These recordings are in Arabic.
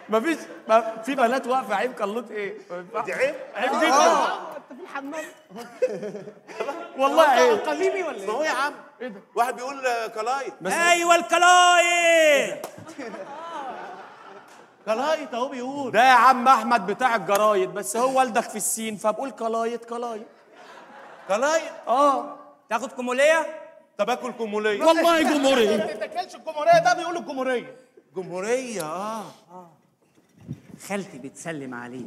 مفيش في بنات واقفه، عيب كلوت ايه؟ دي عيب؟ عيب جدا. انت في الحمام والله عيب. قليبي ولا ما هو يا عم ايه ده؟ واحد بيقول كلايت. ايوه الكلايت. كلايت اهو بيقول. ده يا عم احمد بتاع الجرايد، بس هو والدك في السين فبقول كلايت كلايت. كلايت؟ تاخد كموليه؟ طب اكل كموليه. والله جمهوريه. ما تتاكلش الجمهوريه، ده بيقول الجمهوريه. جمهوريه خالتي بتسلم عليك.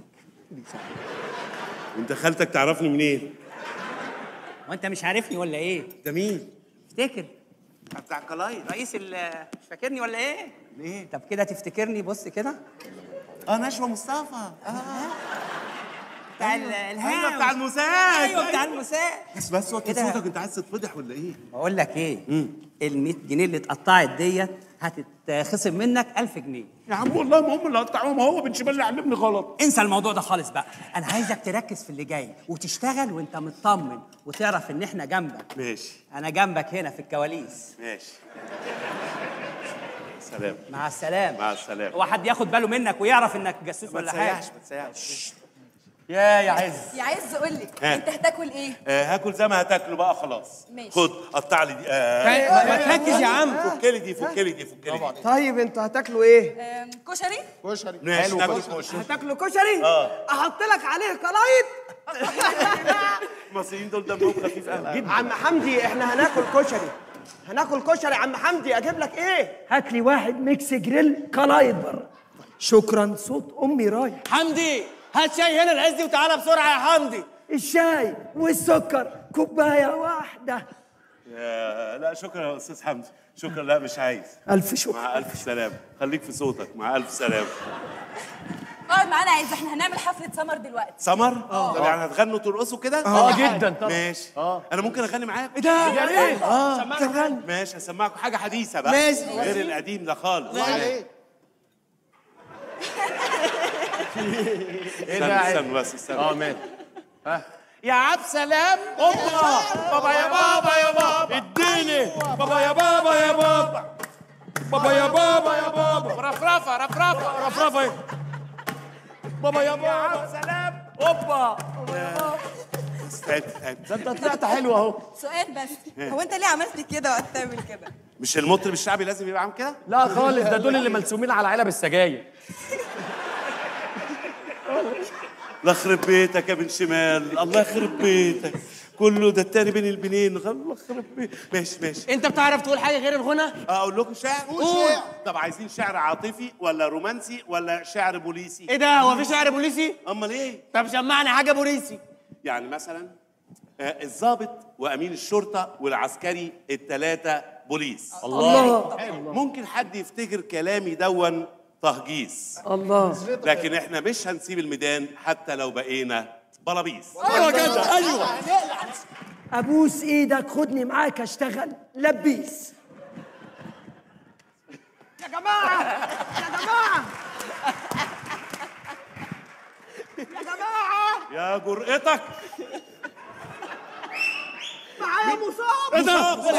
انت خالتك تعرفني منين؟ وانت مش عارفني ولا ايه؟ ده مين؟ افتكر بتاع كلايت. رئيس مش فاكرني ولا ايه؟ ليه؟ طب كده تفتكرني، بص كده. نشوى مصطفى. بتاع ايوه الهام. بتاع الموساد. ايوه بتاع الموساد. بس وطي كده. صوتك، انت عايز تتفضح ولا ايه؟ بقول لك ايه؟ ال 100 جنيه اللي اتقطعت ديت هتتخصم منك 1000 جنيه. يا عم والله ما هم اللي قطعوهم، هو بن شمال اللي علمني غلط. انسى الموضوع ده خالص بقى. انا عايزك تركز في اللي جاي وتشتغل وانت مطمن وتعرف ان احنا جنبك. ماشي. انا جنبك هنا في الكواليس. ماشي. سلام. مع السلامه. مع السلامه. هو حد ياخد باله منك ويعرف انك جاسوس ما ولا حاجه؟ تسيحش ما تسيحش. يا عز. يا عز قول لي ها. انت هتاكل ايه؟ هاكل زي ما هتاكله بقى خلاص. ماشي. خد قطع لي دي. ما تركز يا عم. فكلي دي فكلي دي فكلي دي. طيب انتوا هتاكلوا ايه؟ كشري؟ كشري. ماشي ناكل كشري. هتاكلوا كشري؟ احط لك عليه كلايت. المصريين دول دمهم خفيف قوي. عم حمدي احنا هناكل كشري. هناكل كشري. عم حمدي اجيب لك ايه؟ هات لي واحد ميكس جريل كلايت بره. شكرا. صوت امي رايح. حمدي هات شاي هنا العز وتعالى بسرعه يا حمدي. الشاي والسكر كوبايه واحده. لا شكرا يا استاذ حمدي، شكرا. لا مش عايز. الف شكر. مع الف سلامه. خليك في صوتك. مع الف سلامه. اقعد معانا يا عز، احنا هنعمل حفله سمر دلوقتي. سمر؟ طب يعني هتغنوا ترقصوا كده؟ جدا طبعا. ماشي. انا ممكن اغني معاك؟ ايه ده؟ يا ريت. تغني. ماشي هسمعكم حاجه حديثه بقى. ماشي. غير القديم ده خالص. عليك. ايه ده؟ استنى بس استنى. ماشي. يا عبد سلام. اوبا بابا يا بابا يا بابا اديني بابا يا بابا يا بابا بابا يا بابا يا بابا رفرفه رفرفه رفرفه بابا يا بابا سلام. اوبا استنى. انت طلعت حلو اهو. سؤال بس، هو انت ليه عملت كده وقت تعمل كده؟ مش المطرب الشعبي لازم يبقى عامل كده؟ لا خالص، ده دول اللي ملسومين على علب السجاير. الله يخرب بيتك يا بن شمال، الله يخرب بيتك. كله ده التاني بين البنين. الله يخرب بيتك. ماشي ماشي. انت بتعرف تقول حاجه غير الغنى؟ اقول لكم شعر؟ قول شعر. طب عايزين شعر عاطفي ولا رومانسي ولا شعر بوليسي؟ ايه ده؟ هو في شعر بوليسي؟ امال ايه؟ طب سمعني حاجه بوليسي. يعني مثلا الضابط وامين الشرطه والعسكري الثلاثه بوليس. الله. ممكن حد يفتكر كلامي دون تهجيص، الله. لكن احنا مش هنسيب الميدان حتى لو بقينا بلابيس. ايوه كده ايوه. ابوس ايدك خدني معاك اشتغل لبيس. يا جماعه يا جماعه يا جماعه يا جرأتك. معايا مصاب. ايه ده؟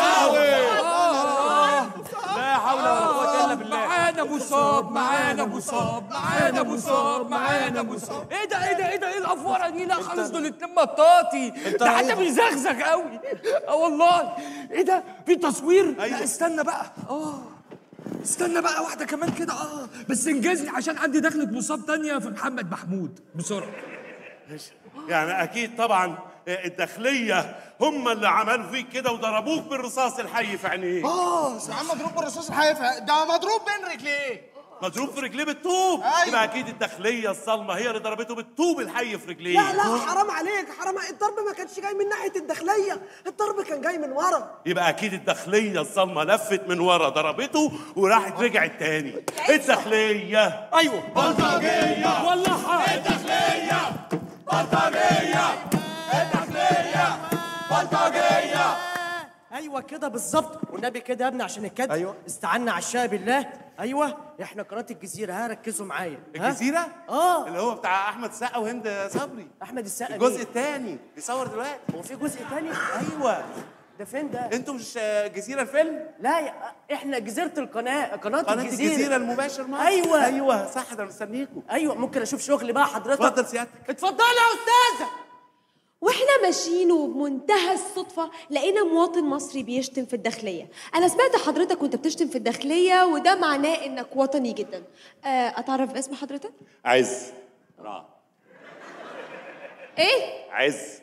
لا حول ولا قوه الا بالله. معانا مصاب معانا مصاب معانا مصاب معانا مصاب. ايه ده ايه ده ايه ده؟ ايه الافوره دي؟ لا خالص، دول اتنين مطاطي. ده حتى بيزغزغ قوي. والله. ايه ده؟ في تصوير؟ أيوة. لا استنى بقى. استنى بقى واحده كمان كده. بس انجزني عشان عندي دخلة مصاب تانية في محمد محمود بسرعه. يعني اكيد طبعا الداخليه هم اللي عملوا فيك كده وضربوك بالرصاص الحي في عينيه. يا عم مضروب بالرصاص الحي، ده مضروب بين رجليه. مضروب في رجليه بالطوب. أيوة. يبقى اكيد الداخليه الصلمه هي اللي ضربته بالطوب الحي في رجليه. لا لا حرام عليك حرام. الضرب ما كانش جاي من ناحيه الداخليه، الضرب كان جاي من ورا. يبقى اكيد الداخليه الصلمه لفت من ورا ضربته وراحت رجعت تاني. الداخليه ايوه بلطجيه. والله الداخليه بلطجيه. الداخليه بلطجيه. ايوه كده بالظبط. والنبي كده يا ابني عشان الكد. ايوه استعنا على الشاي بالله. ايوه احنا قناه الجزيره. ركزوا معايا. الجزيره؟ اللي هو بتاع احمد السقا وهند صبري. احمد السقا الجزء مين؟ الثاني بيصور دلوقتي. هو في جزء تاني؟ ايوه ده فين ده؟ انتوا مش جزيره الفيلم؟ لا احنا جزيره قناه الجزيره المباشر معاك. ايوه صح، ده مستنيكم. ايوه ممكن اشوف شغلي بقى حضرتك؟ اتفضل سيادتك. اتفضلي يا استاذه. واحنا ماشيين وبمنتهى الصدفة لقينا مواطن مصري بيشتم في الداخلية. أنا سمعت حضرتك وأنت بتشتم في الداخلية وده معناه إنك وطني جدا. أتعرف اسم حضرتك؟ عز. إيه؟ عز.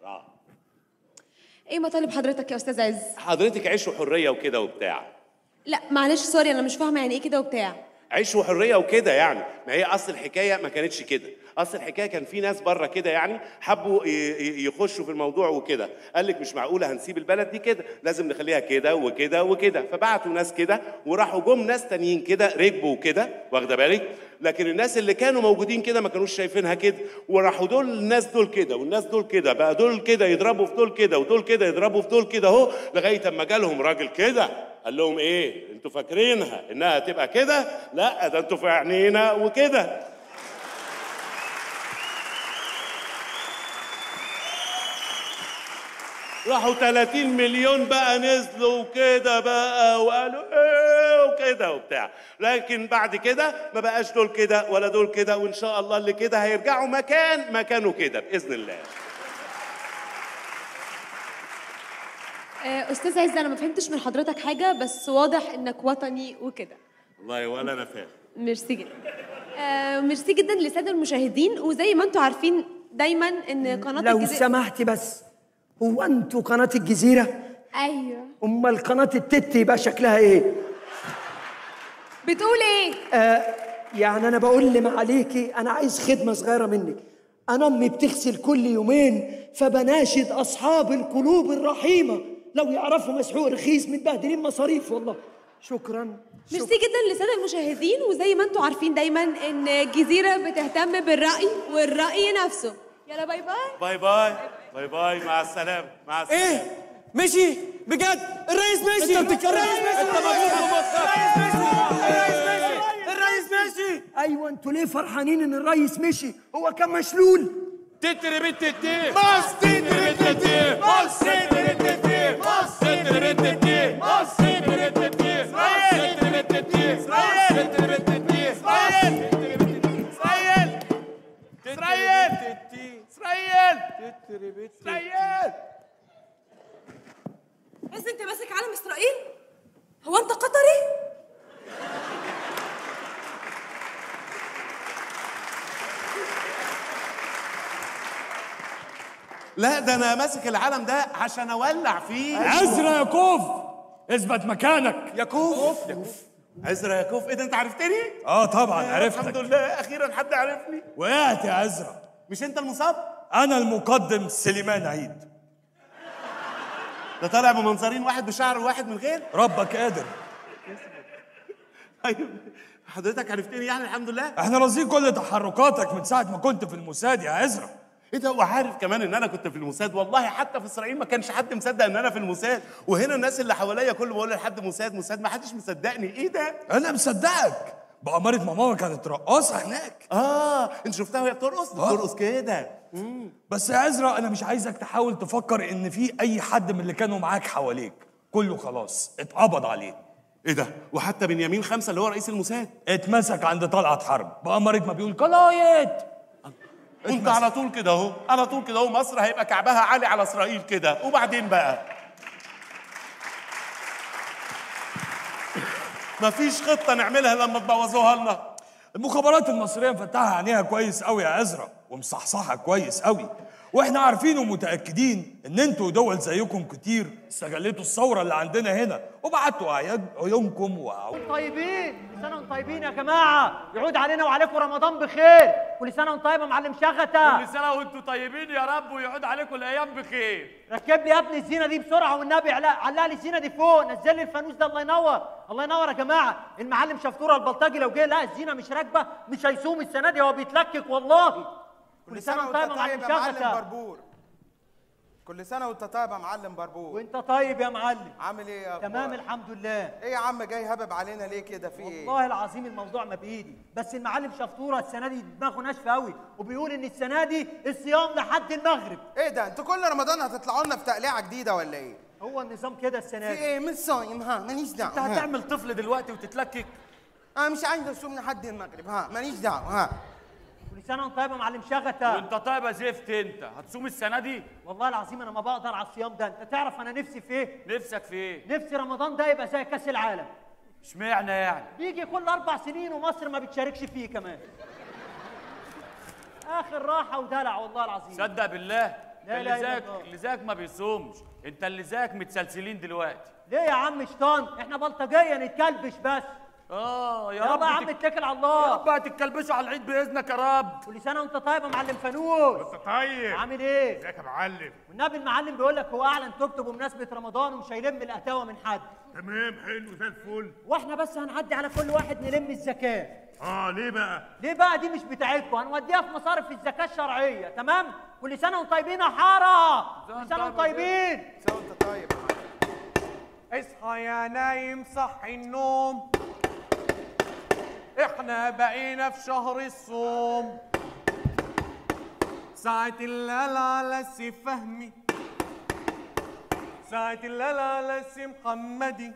إيه مطالب حضرتك يا أستاذ عز؟ حضرتك عيش وحريه وكده وبتاع. لا معلش سوري أنا مش فاهمة يعني إيه كده وبتاع. عيش وحريه وكده يعني، ما هي اصل الحكايه ما كانتش كده، اصل الحكايه كان في ناس بره كده يعني حبوا يخشوا في الموضوع وكده، قال لك مش معقوله هنسيب البلد دي كده، لازم نخليها كده وكده وكده، فبعتوا ناس كده وراحوا جم ناس تانيين كده ركبوا كده، واخده بالك؟ لكن الناس اللي كانوا موجودين كده ما كانوش شايفينها كده، وراحوا دول الناس دول كده والناس دول كده، بقى دول كده يضربوا في دول كده ودول كده يضربوا في دول كده اهو، لغايه اما جالهم راجل كده قال لهم ايه؟ انتوا فاكرينها انها تبقى كده؟ لا ده انتوا في عينينا وكده. راحوا 30 مليون بقى نزلوا وكده بقى وقالوا ايه وكده وبتاع، لكن بعد كده ما بقاش دول كده ولا دول كده، وان شاء الله اللي كده هيرجعوا مكانه كده باذن الله. أستاذ عز أنا ما فهمتش من حضرتك حاجة بس واضح إنك وطني وكده. والله ولا أنا فاهم. ميرسي جدا. ميرسي جدا للسادة المشاهدين، وزي ما أنتوا عارفين دايما إن قناة لو سمحتي بس، هو أنتوا قناة الجزيرة؟ أيوه. أمال قناة التت يبقى شكلها إيه؟ بتقول إيه؟ يعني أنا بقول لي ما عليكي، أنا عايز خدمة صغيرة منك. أنا أمي بتغسل كل يومين، فبناشد أصحاب القلوب الرحيمة لو يعرفوا مسحوق رخيص متبهدلين مصاريف والله. شكرا. ميرسي جدا للسادة المشاهدين، وزي ما انتوا عارفين دايما ان الجزيرة بتهتم بالرأي والرأي نفسه. يلا باي باي. باي باي باي باي، مع السلامة مع السلامة. ايه؟ مشي؟ بجد؟ الرئيس مشي؟ انت بتتكلم؟ انت مجنون؟ الرئيس مشي؟ ايوه انتوا ليه فرحانين ان الرئيس مشي؟ هو كان مشلول. تتري بتتي ماس تتري بتتي ماس تتري بتتي ماس تتري بتتي ماس تتري بتتي ماس تتري بتتي ماس تتري بتتي اسرائيل اسرائيل اسرائيل اسرائيل. بس انت ماسك علم اسرائيل؟ هو انت قطري؟ لا ده انا ماسك العلم ده عشان اولع فيه. عزرا يا كوف اثبت مكانك. يا كوف عزرا يا كوف. ايه ده انت عرفتني؟ طبعا عرفتك. الحمد لله اخيرا حد عرفني. وقعت يا عزرا. مش انت المصاب؟ انا المقدم سليمان عيد. ده طالع بمنظرين واحد بشعر واحد من غير. ربك قادر. ايوه حضرتك عرفتني يعني الحمد لله. احنا راصدين كل تحركاتك من ساعه ما كنت في الموساد يا عزرا. ايه ده؟ وعارف كمان ان انا كنت في الموساد؟ والله حتى في اسرائيل ما كانش حد مصدق ان انا في الموساد، وهنا الناس اللي حواليا كل ما بقول لحد موساد ما حدش مصدقني. ايه ده؟ انا مصدقك. بأمارة ماما كانت رقاصه هناك. انت شفتها وهي بترقص؟ بترقص كده. بس يا عزرا انا مش عايزك تحاول تفكر ان في اي حد من اللي كانوا معاك حواليك، كله خلاص اتقبض عليه. ايه ده؟ وحتى بنيامين 5 اللي هو رئيس الموساد اتمسك عند طلعت حرب بأمارة ما بيقول قلايد. وانت على طول كده اهو، على طول كده اهو، مصر هيبقى كعبها عالي على اسرائيل كده. وبعدين بقى مفيش خطه نعملها لما تبوظوها لنا. المخابرات المصريه مفتحه عينيها كويس قوي يا عزرا ومصحصحه كويس قوي، واحنا عارفين ومتاكدين ان انتوا ودول زيكم كتير استغلتوا الثوره اللي عندنا هنا وبعتوا عيونكم طيبين. كل سنه وانتم طيبين يا جماعه، يعود علينا وعليكم رمضان بخير. كل سنه وانت طيب يا معلم شغته. كل سنه وانتم طيبين يا رب، ويعود عليكم الايام بخير. ركب لي يا ابني الزينه دي بسرعه والنبي، علق لي الزينه دي فوق، نزل لي الفانوس ده. الله ينور الله ينور يا جماعه. المعلم شفتوره البلطجي لو جه لا الزينه مش راكبه مش هيصوم السنه دي، هو بيتلكك والله. كل سنه وانت طيب يا معلم شغته. كل سنه وانت طيب يا معلم بربور. وانت طيب يا معلم. عامل ايه يا تمام الحمد لله. ايه يا عم جاي هبب علينا ليه كده؟ في ايه؟ والله العظيم الموضوع ما بايدي، بس المعلم شفطوره السنه دي دماغه ناشفه قوي، وبيقول ان السنه دي الصيام لحد المغرب. ايه ده؟ انتوا كل رمضان هتطلعوا لنا في تقليعه جديده ولا ايه؟ هو النظام كده السنه دي. في ايه؟ مش صايم ها، ماليش دعوه. انت هتعمل طفل دلوقتي وتتلكك؟ انا مش عايز اصوم لحد المغرب ها، ماليش دعوه ها. كل سنه وانت طيب يا معلم شغته. وانت طيب يا زفت، انت هتصوم السنه دي؟ والله العظيم انا ما بقدر على الصيام ده، انت تعرف انا نفسي في ايه؟ نفسك في ايه؟ نفسي رمضان ده يبقى زي كاس العالم. اشمعنى يعني؟ بيجي كل 4 سنين ومصر ما بتشاركش فيه كمان. اخر راحه ودلع والله العظيم. صدق بالله. لا اللي لا زيك الله. اللي زيك ما بيصومش، انت اللي زيك متسلسلين دلوقتي. ليه يا عم شيطان؟ احنا بلطجيه نتكلبش بس. يا رب رب يا عم اتكل على الله. يا رب هتتكلبشوا على العيد باذنك يا رب. كل سنه وانت طيب يا معلم فانوس. انت طيب. عامل ايه؟ ازيك يا معلم؟ والنبي المعلم بيقول لك هو اعلن توبته بمناسبه رمضان ومش هيلم القهوه من حد. تمام حلو زي الفل. واحنا بس هنعدي على كل واحد نلم الزكاه. ليه بقى؟ ليه بقى؟ دي مش بتاعتكم، هنوديها في مصارف الزكاه الشرعيه، تمام؟ كل سنه وانتم طيبين يا حاره. كل سنه وانتم طيبين. كل سنه وانت طيب يا معلم. اصحى يا نايم صحي النوم، احنا بقينا في شهر الصوم. ساعة الليل على السي فهمي، ساعة الليل على السي محمدي،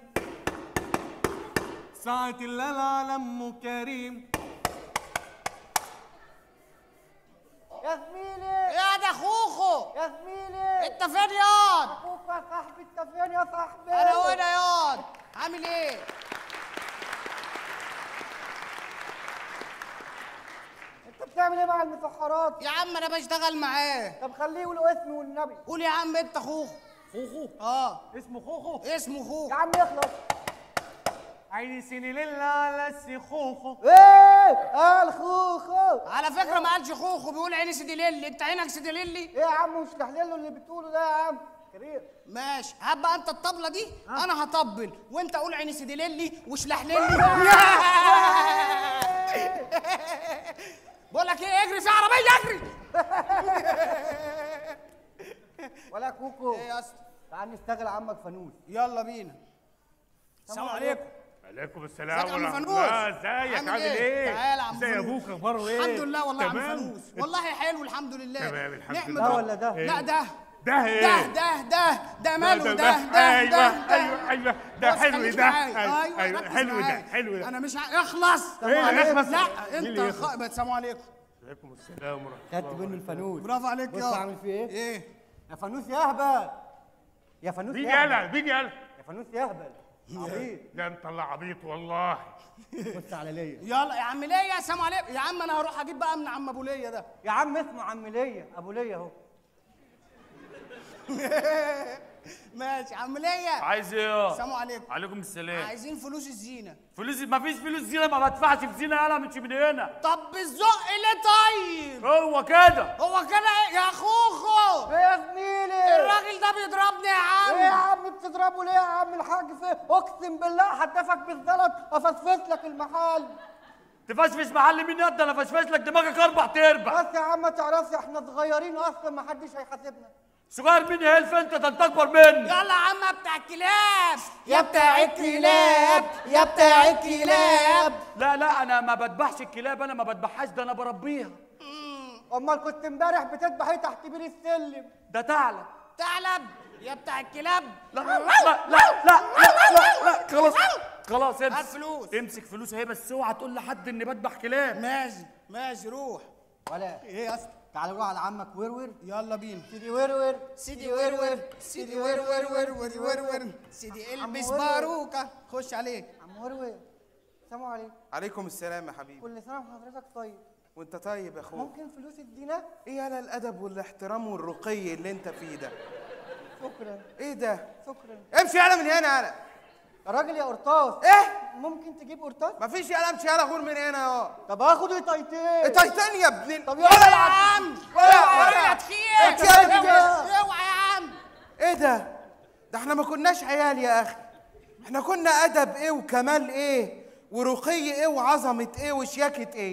ساعة الليل على ام كريم. يا زميلي يا ده خوخو، يا زميلي انت فين ياض؟ اخوك يا صاحبي، انت فين يا صاحبي؟ انا هنا ياض. عامل ايه؟ انت بتعمل ايه مع المسحرات؟ يا عم انا بشتغل معاه. طب خليه يقول اسمي والنبي. قول يا عم انت خوخو. خوخو؟ اسمه خوخو؟ اسمه خوخو. يا عم يخلص. عيني سيني ليلة على السخوخو. ايه الخوخو؟ على فكره ما قالش خوخو، بيقول عيني سيدي ليلي. انت عينك سيدي ليلي؟ ايه يا عم مش تحليله اللي بتقوله ده يا عم كبير. ماشي، هبقى انت الطبله دي انا هطبل وانت قول عيني سيدي ليلي وشلح ليلي. بقول لك ايه، اجري في عربيه اجري. ولا كوكو. ايه يا اسطى؟ تعال نشتغل عمك فانوس. يلا بينا. السلام عليكم. عليكم السلام ازيك يا عم ورحمة فانوس؟ الله. ازيك عامل ايه؟ تعالى يا عم ازي فانوس. ابوك اخباره ايه؟ الحمد لله والله يا عم تمام؟ فانوس، والله حلو الحمد لله. تمام الحمد نحمد لله. ده رب. ولا ده؟ لا ده ده ايه؟ ده ماله ده ايوه ده بص حلو خليك ده. معايا. ايوه ركز حلو ده معايا. حلو ده. انا مش اخلص. ايه اخلص؟ لا مين اللي انت يخلص؟ السلام عليكم. عليكم السلام ورحمة الله. خدت منه الفانوس. برافو عليك بص يا عامل فيه ايه؟ ايه؟ يا فانوس يا اهبل. يا فانوس مين يا يالا؟ اهبل. مين يالا؟ يا فانوس يا اهبل. عبيط. ده انت اللي عبيط والله. بص على ليا. يلا يا عم ليا. السلام عليكم يا عم. انا هروح اجيب بقى من عم ابو ليا ده. يا عم اسمه عم ليا، ابو ليا اهو. ماشي عم ليا. عايز ايه؟ السلام عليكم. عليكم السلام. عايزين فلوس الزينه. فلوس؟ مفيش فلوس زينه، ما بدفعش في زينه، يالا مش من هنا. طب بالزق ليه طيب؟ هو كده. هو كده إيه؟ يا خوخو ايه يا زميلي؟ الراجل ده بيضربني يا عم. ايه يا عم بتضربه ليه يا عم الحاج؟ فين؟ اقسم بالله هدفك بالزلط افسفس لك المحل. تفشفش محل مين يا ابني؟ انا فشفش لك دماغك 4 بس يا عم ما تعرفش احنا صغيرين اصلا ما حدش هيحاسبنا. صغير مين يا هلف انت؟ ده انت اكبر مني. يلا يا عم بتاع الكلاب. يا بتاع الكلاب يا بتاع الكلاب. لا انا ما بدبحش الكلاب، انا ما بدبحهاش، ده انا بربيها. امال كنت امبارح بتذبح ايه تحت بير السلم؟ ده ثعلب. ثعلب يا بتاع الكلاب. لا خلاص خلاص هات امسك فلوس. امسك فلوس اهي، بس اوعى تقول لحد اني بذبح كلاب. ماشي روح. ولا ايه يا اسطى؟ تعال نروح على عمك ورور. يلا بينا. سيدي ورور. سيدي ورور سيدي ورور سيدي البس باروكه. خش عليك. عم ورور السلام عليكم. عليكم السلام يا حبيبي. كل سنه وحضرتك طيب. وانت طيب يا اخويا. ممكن فلوس ادينا؟ ايه يالا الادب والاحترام والرقي اللي انت فيه ده؟ شكرا. ايه ده؟ شكرا. امشي يالا من هنا يالا. يا راجل يا قرطاس. ايه؟ ممكن تجيب قرطاس؟ مفيش يالا. امشي يالا غور من هنا اهو. طب هاخد ايطايتين. تايتان يا ابن طب يلا يا عم. اوعى يا تخيل. اوعى يا عم. ايه ده؟ ده احنا ما كناش عيال يا اخي. احنا كنا ادب ايه وكمال ايه ورقي ايه وعظمه ايه وشياكه ايه.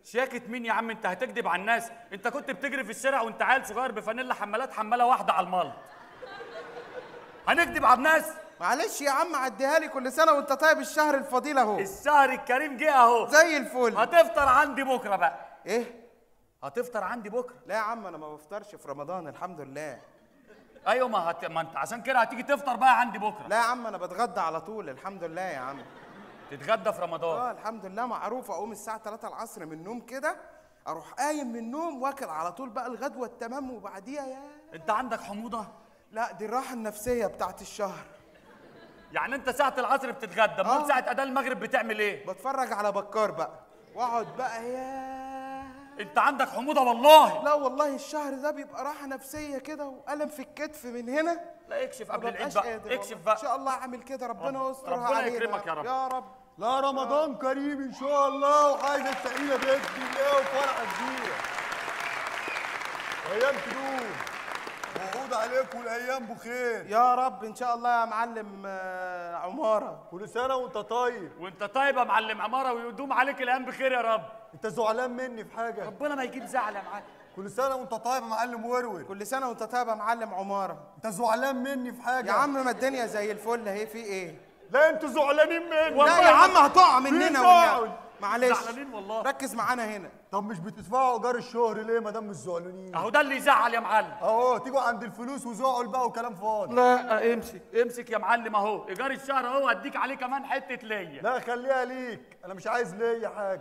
شياكة مين يا عم؟ انت هتكذب على الناس. انت كنت بتجري في الشارع وانت عيل صغير بفانيلا حمالات حماله واحده على الملط. هنكذب على الناس؟ معلش يا عم عديها لي، كل سنه وانت طيب، الشهر الفضيل اهو. الشهر الكريم جه اهو زي الفل. هتفطر عندي بكره بقى. ايه؟ هتفطر عندي بكره؟ لا يا عم انا ما بفطرش في رمضان الحمد لله. ايوه ما انت عشان كده هتيجي تفطر بقى عندي بكره. لا يا عم انا بتغدى على طول الحمد لله يا عم. تتغدى في رمضان؟ الحمد لله معروف. اقوم الساعه 3 العصر من النوم كده، اروح قايم من النوم واكل على طول بقى الغدوه التمام، وبعديها يا انت عندك حموضه؟ لا دي الراحه النفسيه بتاعت الشهر. يعني انت ساعه العصر بتتغدى، امال ساعه اذان المغرب بتعمل ايه؟ بتفرج على بكار بقى واقعد بقى. يا انت عندك حموضه والله؟ لا والله الشهر ده بيبقى راحه نفسيه كده، وألم في الكتف من هنا. لا اكشف قبل العيد بقى، اكشف بقى ان شاء الله اعمل كده، ربنا يسترها ربنا علينا. يكرمك يا رب. يا رب. لا رمضان كريم ان شاء الله، وحاجه سعيده باذن الله وفرحه كبيره. ايام تدوم، وعود عليكم الايام بخير يا رب ان شاء الله يا معلم عماره. كل سنه وانت طيب. وانت طيب يا معلم عماره، ويدوم عليك الايام بخير يا رب. انت زعلان مني في حاجه؟ ربنا ما يجيب زعل يا معلم. كل سنه وانت طيب يا معلم ورور. كل سنه وانت طيب يا معلم عماره. انت زعلان مني في حاجه؟ يا عم ما الدنيا زي الفل اهي، في ايه؟ لا انتوا زعلانين مني. لا يا عم هتقع مننا والله. معلش زعلانين والله. ركز معانا هنا. طب مش بتدفعوا ايجار الشهر ليه ما دام مش زعلانين؟ اهو ده اللي يزعل يا معلم. اهو تيجوا عند الفلوس وزعل بقى وكلام فاضي. لا امسك يا معلم اهو ايجار الشهر اهو، هديك عليه كمان حته ليا. لا خليها ليك، انا مش عايز ليا حاجه.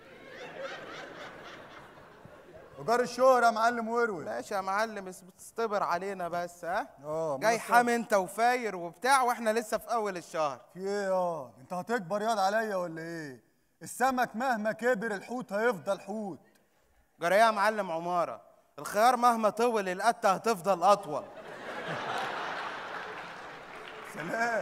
ايجار الشهر يا معلم ورور. ماشي يا معلم، بس بتصطبر علينا بس. ها بس جاي حامي انت وفاير وبتاع، واحنا لسه في اول الشهر. في ايه انت هتكبر ياض عليا ولا ايه؟ السمك مهما كبر الحوت هيفضل حوت. جرى يا معلم عماره، الخيار مهما طول القته هتفضل اطول. سلام.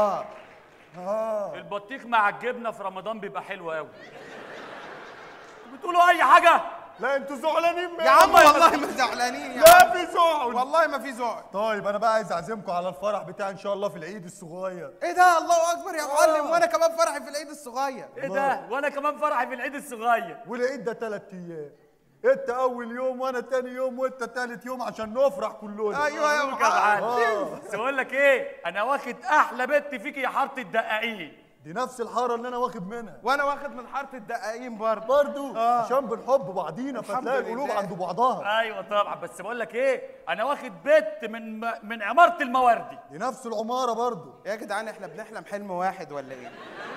البطيخ مع الجبنه في رمضان بيبقى حلو قوي. بتقولوا اي حاجه؟ لا انتوا زعلانين مني يا عم والله ما زعلانين يا لا عم. في زعل والله ما في زعل. طيب انا بقى عايز اعزمكم على الفرح بتاعي ان شاء الله في العيد الصغير. ايه ده؟ الله اكبر يا معلم. وانا كمان فرحي في العيد الصغير. ايه ده؟ وانا كمان فرحي في العيد الصغير. والعيد ده 3 ايام، انت اول يوم وانا تاني يوم وانت تالت يوم عشان نفرح كلنا. ايوه يا معلم. بس بقول لك ايه، انا واخد احلى بنت فيك يا حاره الدقاقين. دي نفس الحاره اللي انا واخد منها. وانا واخد من حاره الدقاقين برضه. عشان بنحب بعضينا فتلاقي القلوب عند بعضها. ايوه طبعا. بس بقول لك ايه، انا واخد بنت من عماره المواردي. دي نفس العماره برضه. يا جدعان احنا بنحلم حلم واحد ولا ايه؟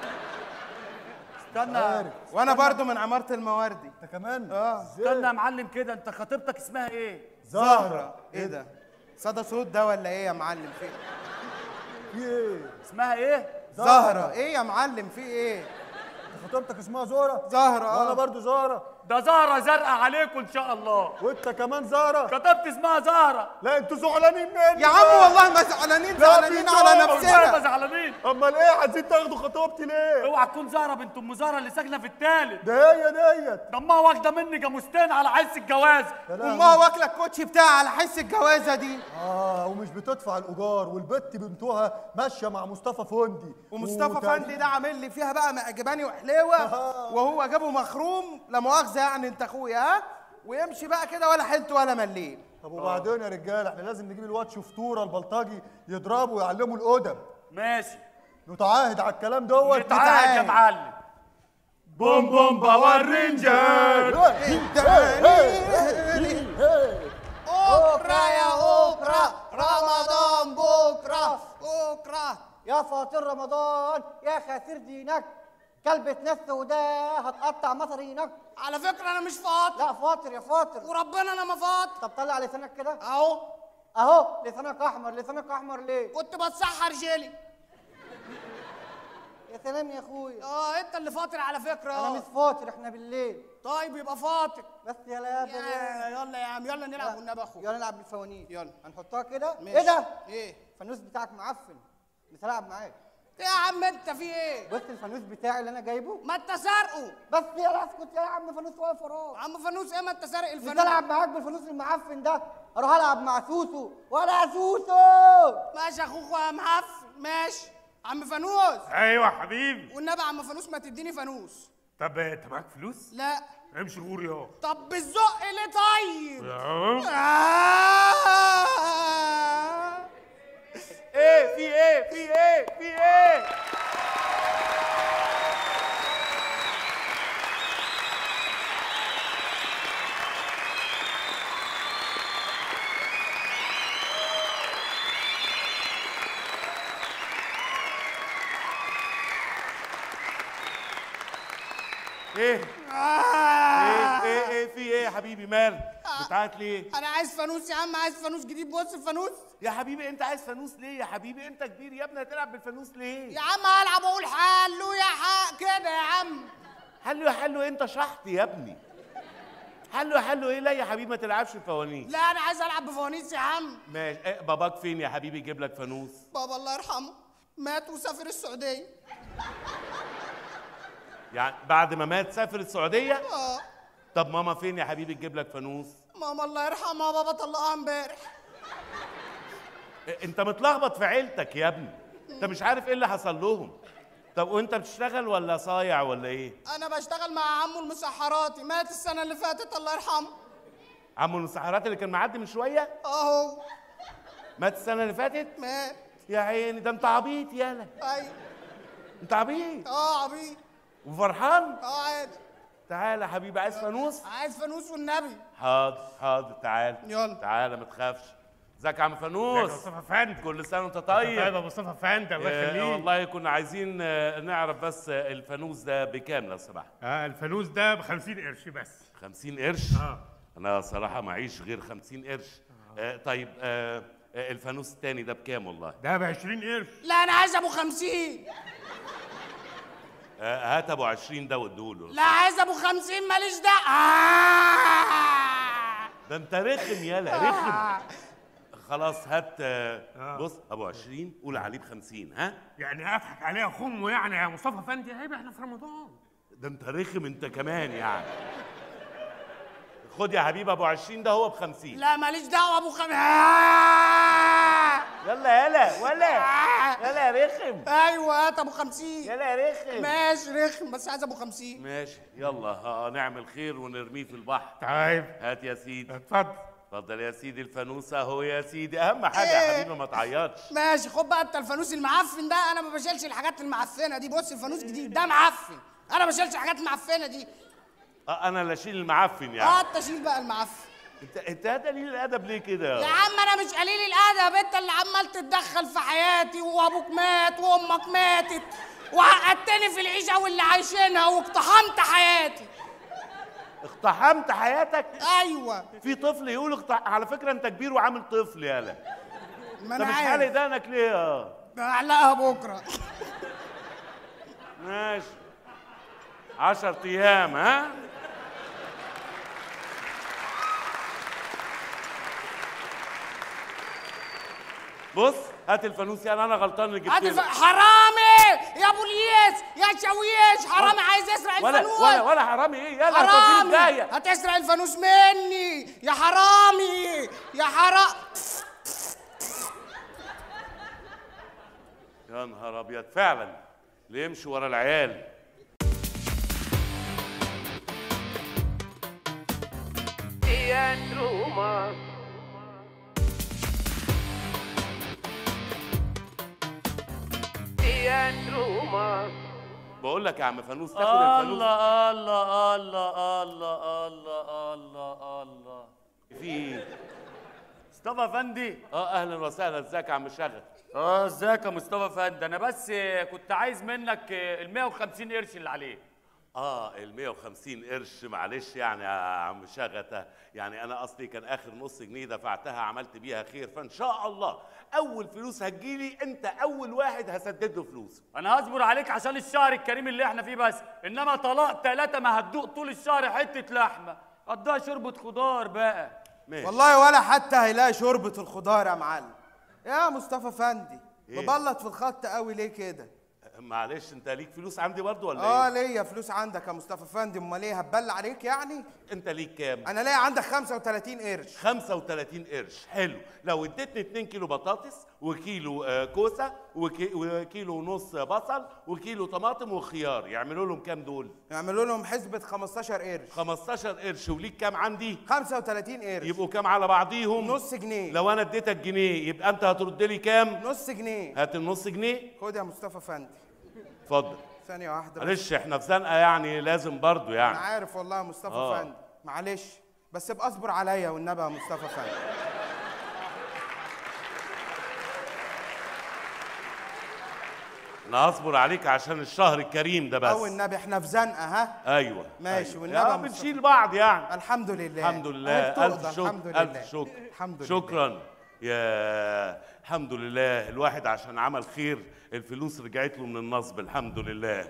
استنى. وانا برضه من عماره المواردي. انت كمان؟ استنى يا معلم كده، انت خطيبتك اسمها ايه؟ زهره. ايه ده؟ صدى صوت ده ولا ايه يا معلم؟ في ايه؟ اسمها ايه؟ زهره. ايه يا معلم في ايه؟ خطيبتك اسمها زهره؟ زهره. وانا برضه زهره. ده زهره زرقاء عليكم ان شاء الله. وانت كمان زهره؟ خطيبتي اسمها زهره. لا انتوا زعلانين مني يا عم والله ما زعلانين، زعلانين على نفسنا. زعلانين. امال ايه عايزين تاخدوا خطيبتي ليه؟ اوعى تكون زهره بنت ام زهره اللي ساكنه في التالت. ده هي ديت. ده امها واخده مني جاموستين على حس الجواز. امها واكله الكوتشي بتاعها على حس الجوازه دي. ومش بتدفع الايجار، والبت بنتها ماشيه مع مصطفى فندي. ومصطفى فندي ده عامل لي فيها بقى معجباني وحليوه. وهو جابه مخروم، لا مؤاخذه يعني انت اخويا. ويمشي بقى كده ولا حلت ولا مليل. طب وبعدين يا رجاله احنا لازم نجيب الواد شفطوره البلطجي يضربه ويعلمه الادب. ماشي. نتعاهد على الكلام دوت. نتعاهد يا معلم. بوم بوم باور رينجر. بكره يا بكره رمضان، بكره يا فاطر رمضان يا خاسر دينك، كلبة نفس وده هتقطع مصارينك. على فكره انا مش فاطر. لا فاطر يا فاطر، وربنا انا ما فاطر. طب طلع لسانك كده اهو لسانك احمر. لسانك احمر ليه؟ كنت بتسحر جيلي. يا سلام يا اخويا. انت اللي فاطر على فكره. انا مش فاطر، احنا بالليل. طيب يبقى فاطر. بس يلا يا عم يلا نلعب والنبي اخو. يلا نلعب بالفوانيس. يلا هنحطها كده. ماشي. ايه ده؟ ايه؟ الفانوس بتاعك معفن، مش هلعب معاك. ايه يا عم انت في ايه؟ بص الفانوس بتاعي اللي انا جايبه. ما انت سارقه. بس يا اسكت يا عم، فانوس واقف وراك. عم فانوس ايه؟ ما انت سارق الفانوس. مش هلعب معاك بالفانوس المعفن ده، اروح العب مع سوسو. ولا سوسو. ماشي يا اخوك يا معفن. ماشي عم فانوس. ايوه حبيبي. والنبي عم فانوس ما تديني فانوس. طب انت معاك فلوس؟ لا. امشي غور يا. طب بالزق ليه طيب؟ ايه في ايه في ايه في ايه؟ ايه؟ ايه في ايه يا حبيبي مالك؟ بتعيط ليه؟ انا عايز فانوس يا عم، عايز فانوس جديد. بص الفانوس يا حبيبي. انت عايز فانوس ليه يا حبيبي؟ انت كبير يا ابني، هتلعب بالفانوس ليه؟ يا عم هلعب واقول حلو يا حق كده يا عم. حلو يا حلو، انت شحط يا ابني. حلو يا حلو ايه؟ لا يا حبيبي ما تلعبش بفوانيس. لا انا عايز العب بفوانيس يا عم. ماشي. إيه باباك فين يا حبيبي يجيب لك فانوس؟ بابا الله يرحمه مات وسافر السعوديه. يعني بعد ما مات سافر السعوديه؟ اه. طب ماما فين يا حبيبي تجيب لك فانوس؟ ماما الله يرحمها بابا طلقها امبارح. انت متلخبط في عيلتك يا ابني. انت مش عارف ايه اللي حصل لهم. طب وانت بتشتغل ولا صايع ولا ايه؟ انا بشتغل مع عمو المسحراتي، مات السنه اللي فاتت الله يرحمه. عمو المسحرات اللي كان معدي من شويه؟ اهو. مات السنه اللي فاتت؟ مات. يا عيني ده انت عبيط يالا. ايوه. انت عبيط؟ عبيط. وفرحان؟ عادي. تعالى يا حبيبي، عايز فانوس؟ عايز فانوس والنبي. حاضر تعالى. يلا تعالى ما تخافش. ازيك يا عم فانوس؟ ازيك يا مصطفى فندم؟ كل سنه وانت طيب. طيب يا مصطفى فندم، الله يخليك. والله كنا عايزين نعرف بس الفانوس ده بكام لو سمحت؟ الفانوس ده ب 50 قرش بس. 50 قرش؟ انا صراحه معيش غير 50 قرش. طيب الفانوس التاني ده بكام والله؟ ده ب 20 قرش. لا انا عايز ابو 50. هات ابو 20 ده واديهوله. لا عايز ابو 50 ماليش دعوه. ده انت رخم يالا رخم. خلاص هات. بص ابو 20 قول عليه ب 50. ها؟ يعني اضحك عليه اخمه يعني يا مصطفى فندي؟ عيب احنا في رمضان. ده انت رخم انت كمان يعني. خد يا حبيبي ابو 20 ده هو ب 50. لا ماليش دعوه ابو 50. يلا يلا يا رخم. ايوه هات ابو 50. يلا يا رخم. ماشي رخم بس عايز ابو 50. ماشي يلا نعمل خير ونرميه في البحر. طيب هات يا سيدي. اتفضل يا سيدي الفانوس اهو يا سيدي. اهم حاجه يا حبيبي ما تعيطش. ماشي خد بقى انت الفانوس المعفن ده. انا ما بشيلش الحاجات المعفنه دي. بص الفانوس جديد ده معفن. انا ما بشيلش الحاجات المعفنه دي. انا اللي اشيل المعفن يعني. انت شيل بقى المعفن. انت قليل الادب ليه كده؟ يا عم انا مش قليل الادب، انت اللي عمال تتدخل في حياتي، وابوك مات وامك ماتت وعقدتني في العيشه واللي عايشينها واقتحمت حياتي. اقتحمت حياتك؟ ايوه. في طفل يقول على فكره انت كبير وعامل طفل يالا. انت مش حالق دانك ليه؟ بعلقها بكره. ماشي 10 ايام. ها؟ بص هات الفانوس. يعني انا غلطان اللي جبت لك. حرامي يا ابو الياس يا شويش. حرامي عايز يسرق الفانوس. ولا حرامي ايه؟ يلا حرامي جايه هتسرق الفانوس مني يا حرامي يا يا نهار ابيض فعلا اللي يمشي ورا العيال. بقول لك يا عم فانوس تاخد الفانوس. الله الله الله الله الله الله الله. في ايه؟ مصطفى افندي. اهلا وسهلا. ازيك يا عم شغل؟ ازيك يا مصطفى افندي. انا بس كنت عايز منك ال 150 قرش اللي عليك. ال 150 قرش معلش يعني يا عم شغته. يعني انا اصلي كان اخر نص جنيه دفعتها عملت بيها خير، فان شاء الله اول فلوس هتجيلي انت اول واحد هسدد له فلوسه. انا هصبر عليك عشان الشهر الكريم اللي احنا فيه بس، انما طلاق 3 ما هتدوق طول الشهر حته لحمه. قضاها شوربه خضار بقى. ماشي. والله ولا حتى هيلاقي شوربه الخضار يا معلم. يا مصطفى فندي إيه؟ مبلط في الخط قوي ليه كده؟ معلش انت ليك فلوس عندي برضو ولا ايه؟ ليا فلوس عندك يا مصطفى فندي. امال ايه هتبلع عليك يعني؟ انت ليك كام؟ انا ليا عندك 35 قرش. 35 قرش حلو. لو اديتني 2 كيلو بطاطس وكيلو كوسه وكيلو ونص بصل وكيلو طماطم وخيار. يعملوا لهم كام دول؟ يعملوا لهم حسبة 15 قرش. 15 قرش. وليك كام عندي؟ 35 قرش. يبقوا كام على بعضيهم؟ نص جنيه. لو انا اديتك جنيه يبقى انت هترد لي كام؟ نص جنيه. هات النص جنيه. خد يا مصطفى افندي. اتفضل. ثانية واحدة. معلش احنا في زنقه يعني لازم برضو يعني. انا عارف والله يا مصطفى افندي، معلش بس ابقى اصبر عليا والنبي يا مصطفى افندي. انا هصبر عليك عشان الشهر الكريم ده بس. او النبي احنا في زنقه. ها ايوه ماشي. أيوة. والنبي بنشيل بعض يعني. الحمد لله. الحمد لله. الف شكر. الحمد لله. الف شكر. الحمد لله. شكرا. يا الحمد لله، الواحد عشان عمل خير الفلوس رجعت له من النصب. الحمد لله.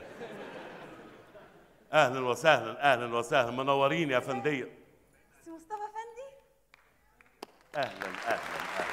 اهلا وسهلا اهلا وسهلا، منورين يا فنديه. سي مصطفى افندي. اهلا اهلا اهلا.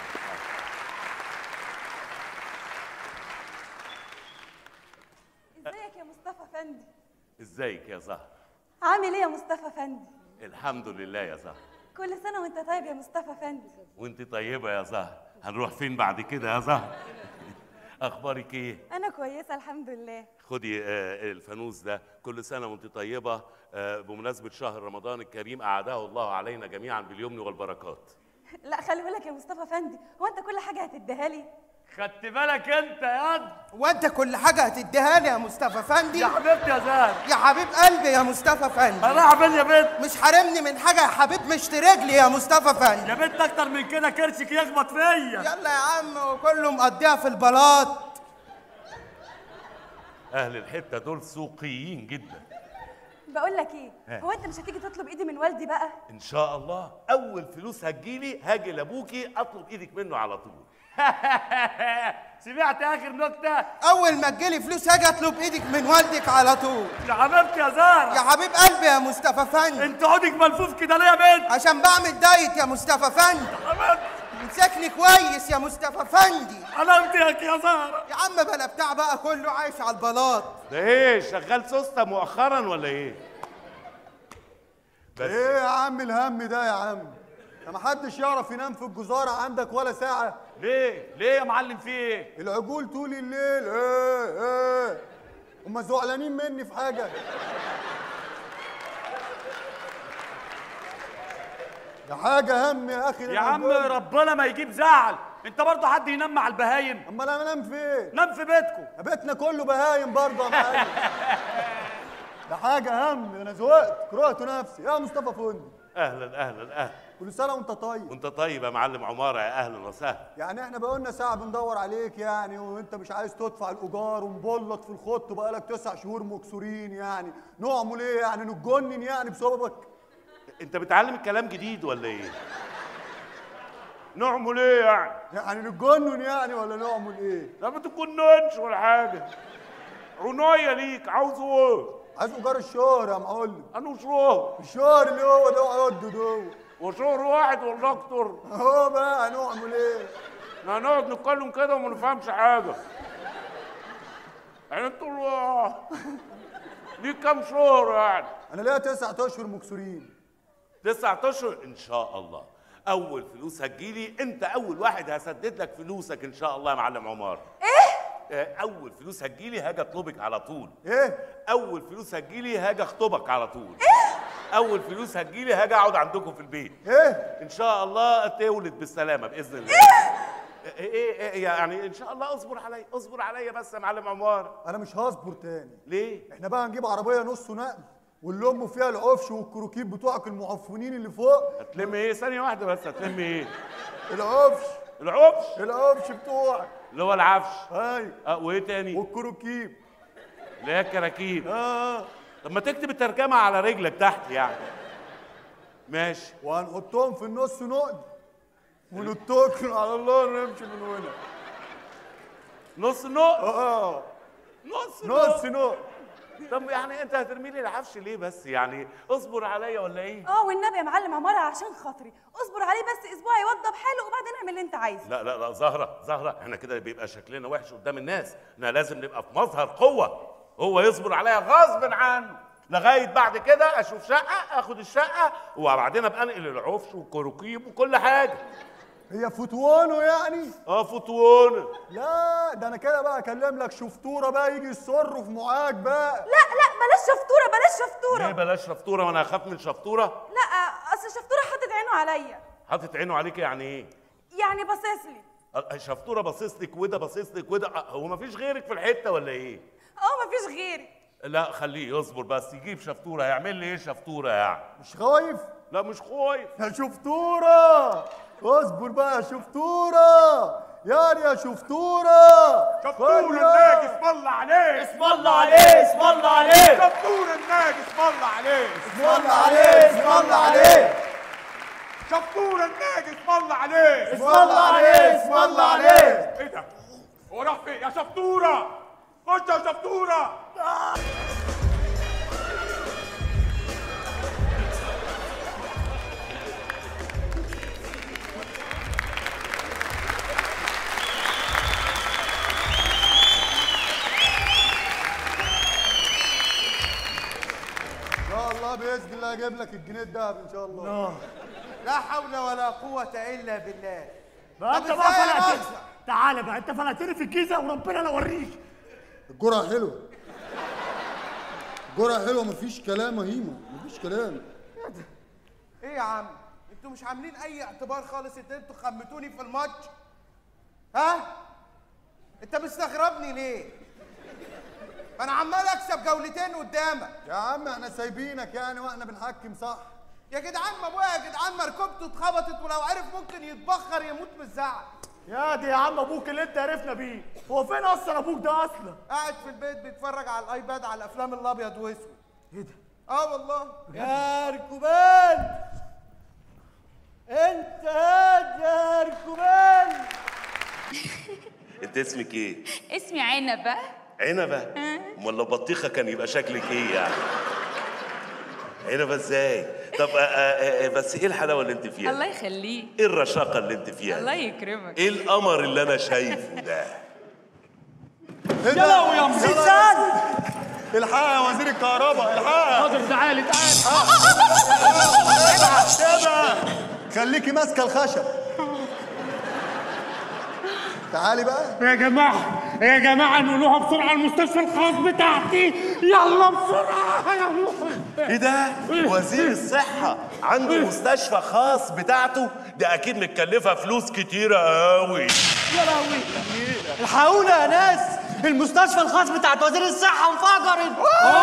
ازيك يا مصطفى افندي؟ ازيك يا زهر؟ عامل ايه يا مصطفى افندي؟ الحمد لله يا زهر. كل سنه وانت طيب يا مصطفى افندي. وانت طيبه يا زهر. هنروح فين بعد كده يا زهر؟ اخبارك ايه؟ انا كويسه الحمد لله. خدي الفانوس ده، كل سنه وانت طيبه، بمناسبه شهر رمضان الكريم اعاده الله علينا جميعا باليمن والبركات. لا خلي بالك يا مصطفى افندي، هو انت كل حاجه هتديها لي؟ خدت بالك انت ياض؟ وانت كل حاجه هتديها لي يا مصطفى افندي؟ يا حبيبتي يا زهر. يا حبيب قلبي يا مصطفى افندي. رايح فين يا بنت؟ مش حارمني من حاجه يا حبيب، مش رجلي يا مصطفى افندي. يا بنت اكتر من كده كرشك يخبط فيا. يلا يا عم، وكله مقضيها في البلاط. اهل الحته دول سوقيين جدا. بقول لك ايه، هو انت مش هتيجي تطلب ايدي من والدي بقى؟ ان شاء الله اول فلوس هتجيلي هاجي لابوكي اطلب ايدك منه على طول. سمعت اخر نكته؟ اول ما تجيلي فلوس هاجي اطلب ايدك من والدك على طول. يا حبيبتي يا زهره. يا حبيب قلبي يا مصطفى افندي. انت عودك ملفوف كده ليه يا بنت؟ عشان بعمل دايت يا مصطفى افندي. يا حبيبتي امسكني كويس يا مصطفى افندي. حلاوتك يا زهره. يا عم بلا بتاع بقى، كله عايش على البلاط. ده ايه شغال سوسته مؤخرا ولا ايه؟ بس ايه يا عم الهم ده يا عم؟ ده محدش يعرف ينام في الجزارة عندك ولا ساعة. ليه؟ ليه يا معلم في ايه؟ العجول طول الليل. ايه هما زعلانين مني في حاجة؟ ده حاجة هم يا أخي. يا عم ربنا ما يجيب زعل، أنت برضه حد ينام مع البهايم؟ أمال أنا أنام فين؟ نام في بيتكم. بيتنا كله بهايم برضه يا معلم. ده حاجة هم، أنا زهقت كرهت نفسي يا مصطفى فندي. اهلا اهلا اهلا. كل سنة وأنت طيب. وأنت طيب يا معلم عمارة، يا أهلا وسهلا. يعني إحنا بقولنا ساعة بندور عليك يعني، وأنت مش عايز تدفع الإيجار ومبلط في الخط وبقالك 9 شهور مكسورين يعني، نعمل إيه يعني؟ نتجنن يعني بسببك؟ أنت بتعلم الكلام جديد ولا إيه؟ نعمل إيه يعني؟ يعني نتجنن يعني ولا نعمل إيه؟ لا ما تتجننش ولا حاجة. عناية ليك، عاوزه إيه؟ عايز إيجار الشهر يا معلم. أنا شهر؟ الشهر اللي هو ده عده ده. وشهر واحد ولا أكتر؟ أهو بقى هنعمل إيه؟ هنقعد نتكلم كده وما نفهمش حاجة. يعني أنتوا ليك كام شهر يعني؟ أنا ليا 9 أشهر مكسورين. 9 أشهر؟ إن شاء الله. أول فلوس هتجيلي أنت أول واحد هسدد لك فلوسك إن شاء الله يا معلم عمار. أول فلوس هتجيلي هاجي أطلبك على طول. إيه؟ أول فلوس هتجيلي هاجي أخطبك على طول. إيه؟ أول فلوس هتجيلي هاجي أقعد عندكم في البيت. إيه؟ إن شاء الله تولد بالسلامة بإذن الله. إيه يعني إن شاء الله. اصبر عليا اصبر عليا بس يا معلم عمار. أنا مش هصبر تاني. ليه؟ إحنا بقى هنجيب عربية نص نقل ونلم فيها العفش والكروكيب بتوعك المعفنين اللي فوق. هتلم إيه؟ ثانية واحدة بس، هتلم إيه؟ العفش. العفش؟ العفش بتوعك. اللي هو العفش. أيوه. وإيه تاني؟ والكروكيب. اللي هي الكراكيب. طب ما تكتب الترجمة على رجلك تحت يعني. ماشي. وهنحطهم في النص نقد ونتوكل على الله ونمشي من هنا. نص نقد؟ نص نقد. طب يعني انت هترمي لي العفش ليه بس يعني؟ اصبر عليا ولا ايه؟ والنبي يا معلم عمارة عشان خاطري اصبر عليه بس اسبوع يوضب حاله وبعدين اعمل اللي انت عايزه. لا زهرة احنا كده بيبقى شكلنا وحش قدام الناس، احنا لازم نبقى في مظهر قوة. هو يصبر عليا غصب عنه لغاية بعد كده اشوف شقة، اخد الشقة وبعدين ابقى انقل العفش والكروكيب وكل حاجة. هي فتوانه يعني؟ فتوانه. لا ده انا كده بقى اكلم لك شفطوره بقى يجي يصرف معاك بقى. لا بلاش شفطوره بلاش شفطوره. ليه بلاش شفطوره وانا هخاف من شفطوره؟ لا اصل شفطوره حاطط عينه عليا. حاطط عينه عليك يعني ايه؟ يعني باصص لي. شفطوره باصص لك وده باصص لك وده، هو مفيش غيرك في الحته ولا ايه؟ مفيش غيري. لا خليه يصبر بس، يجيب شفطوره هيعمل لي ايه شفطوره يعني؟ مش خايف؟ لا مش خايف. يا شفطوره اصبر بقى يا شفطوره، يعني يا شفطوره. شفطوره الناجي اسم الله عليه، اسم الله عليه، اسم الله عليه. شفطوره الناجي اسم الله عليه، اسم الله عليه، اسم الله عليه. شفطوره الناجي اسم الله عليه، اسم الله عليه، اسم الله عليه. ايه ده؟ هو راح فين يا شفطوره؟ خش يا شفطوره. ان شاء الله باذن الله اجيب لك الجنيه الذهب ان شاء الله. لا حول ولا قوة إلا بالله. بقى انت بقى فلقتني. تعالى بقى انت فلقتني في الجيزه وربنا لا اوريك. الجرعه حلوه، الجرعه حلوه مفيش كلام يا هيما، مفيش كلام. إيه يا عم؟ أنتوا مش عاملين أي اعتبار خالص إن أنتوا خمتوني في الماتش؟ ها؟ أنت مستغربني ليه؟ أنا عمال أكسب جولتين قدامك. يا عم احنا سايبينك يعني واحنا بنحكم صح؟ يا جدعان ما ابويا يا جدعان مركبته اتخبطت ولو عرف ممكن يتبخر يموت من الزعل. يا دي يا عم ابوك اللي انت عرفنا بيه، هو فين اصلا ابوك ده اصلا؟ قاعد في البيت بيتفرج على الايباد على الافلام الابيض واسود. ايه ده؟ والله. يا ركوبان انت يا ركوبان. انت اسمك ايه؟ اسمي عنبه. عنبه؟ امال لو بطيخه كان يبقى شكلك ايه يعني؟ عنبه ازاي؟ طب بس ايه الحلاوه اللي انت فيها؟ الله يخليك. ايه الرشاقه اللي انت فيها؟ الله يكرمك. ايه القمر اللي انا شايفه ده؟ يلا ويا مسلسل الحقها يا وزير الكهرباء، الحقها. حاضر تعالي خليكي ماسكه الخشب. تعالي بقى يا جماعه يا جماعه نقولوها بسرعه المستشفى الخاص بتاعتي، يلا بسرعه يلا. ايه ده؟ وزير الصحة عنده مستشفى خاص بتاعته؟ ده أكيد متكلفة فلوس كتيرة أوي. يا لهوي الحقونا يا ناس، المستشفى الخاص بتاعت وزير الصحة انفجرت.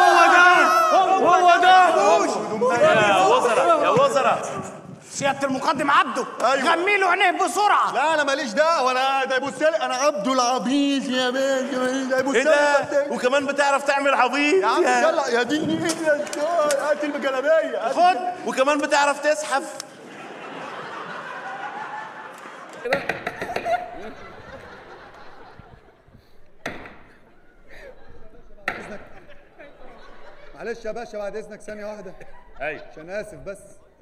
هو ده يا وزراء يا وزراء، سيادة المقدم عبده. أيوة. غمي له عينيه بسرعة. لا انا ماليش دعوه، انا ده يبص لي انا عبده العبيط يا بيه، ده يبص إيه لي. ده؟ وكمان بتعرف تعمل عبيط؟ يا عم يلا يا ديني ايه يا هات الجلابيه خد، وكمان بتعرف تزحف. معلش يا باشا بعد اذنك ثانيه واحده. ايوه عشان اسف بس.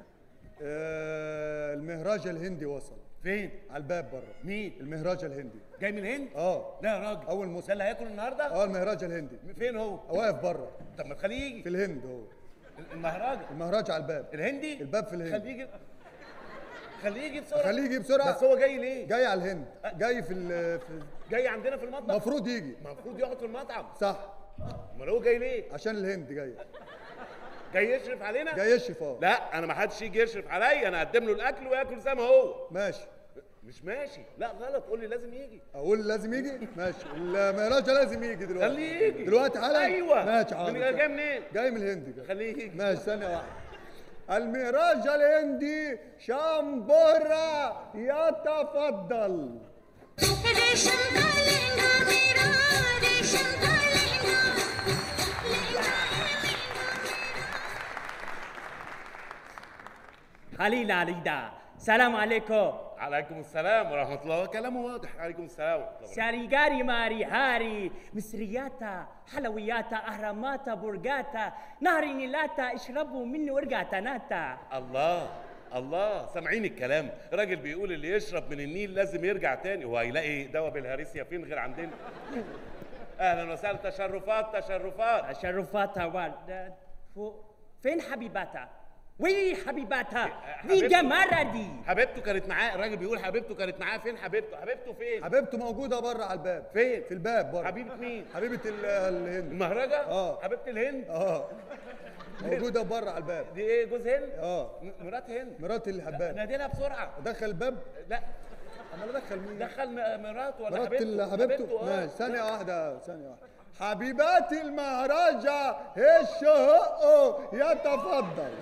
المهراج الهندي وصل. فين؟ على الباب بره. مين؟ المهراج الهندي. جاي من الهند؟ لا يا راجل. اول ده اللي هياكل النهارده؟ المهراج الهندي. فين هو؟ واقف بره. طب ما تخليه يجي. في الهند هو. المهراج على الباب. الهندي؟ الباب في الهند. خليه يجي بسرعه. خليه يجي بسرعه. بس هو جاي ليه؟ جاي على الهند. جاي جاي عندنا في المطبخ. المفروض يجي. المفروض يقعد في المطعم. صح. امال هو جاي ليه؟ عشان الهند جاي. جاي يشرف علينا؟ جاي يشرف لا انا ما حدش يجي يشرف عليا، انا اقدم له الاكل وياكل زي ما هو. ماشي. مش ماشي، لا غلط، قول لي لازم يجي. اقول لازم يجي؟ ماشي. المهراج لازم يجي دلوقتي. خليه يجي دلوقتي حالا؟ ايوه. ماشي حاضر. جاي منين؟ جاي من الهند. خليه يجي. ماشي ثانية واحدة. المهراج الهندي شامبورا يتفضل. خليل عليدا سلام عليكم. عليكم السلام ورحمة الله. كلامه واضح. عليكم السلام ورحمة الله. ساريغاري ماري هاري مصرياتا حلوياتا أهراماتا برجاتا نهر نيلاتا اشربوا مني ورجعتا ناتا. الله سامعين الكلام؟ راجل بيقول اللي يشرب من النيل لازم يرجع تاني، هو هيلاقي دواء بالهريسيا فين غير عندنا؟ اهلا وسهلا. تشرفات ورد فين حبيباتا؟ وي حبيباتها دي جمالة دي. حبيبته كانت معاه، الراجل بيقول حبيبته كانت معاه. فين حبيبته؟ حبيبته فين؟ حبيبته موجوده بره على الباب. فين؟ في الباب بره. حبيبه مين؟ حبيبه الهند. المهرجه؟ حبيبه الهند؟ موجوده بره على الباب. دي ايه، جوز هند؟ مرات هند. مرات الحباب. ناديلها بسرعه. ادخل الباب؟ لا امال ادخل مين؟ دخل مراته ولا مرات حبيبته؟ ماشي. ثانيه واحده. حبيبات المهرجة الشهق يتفضل.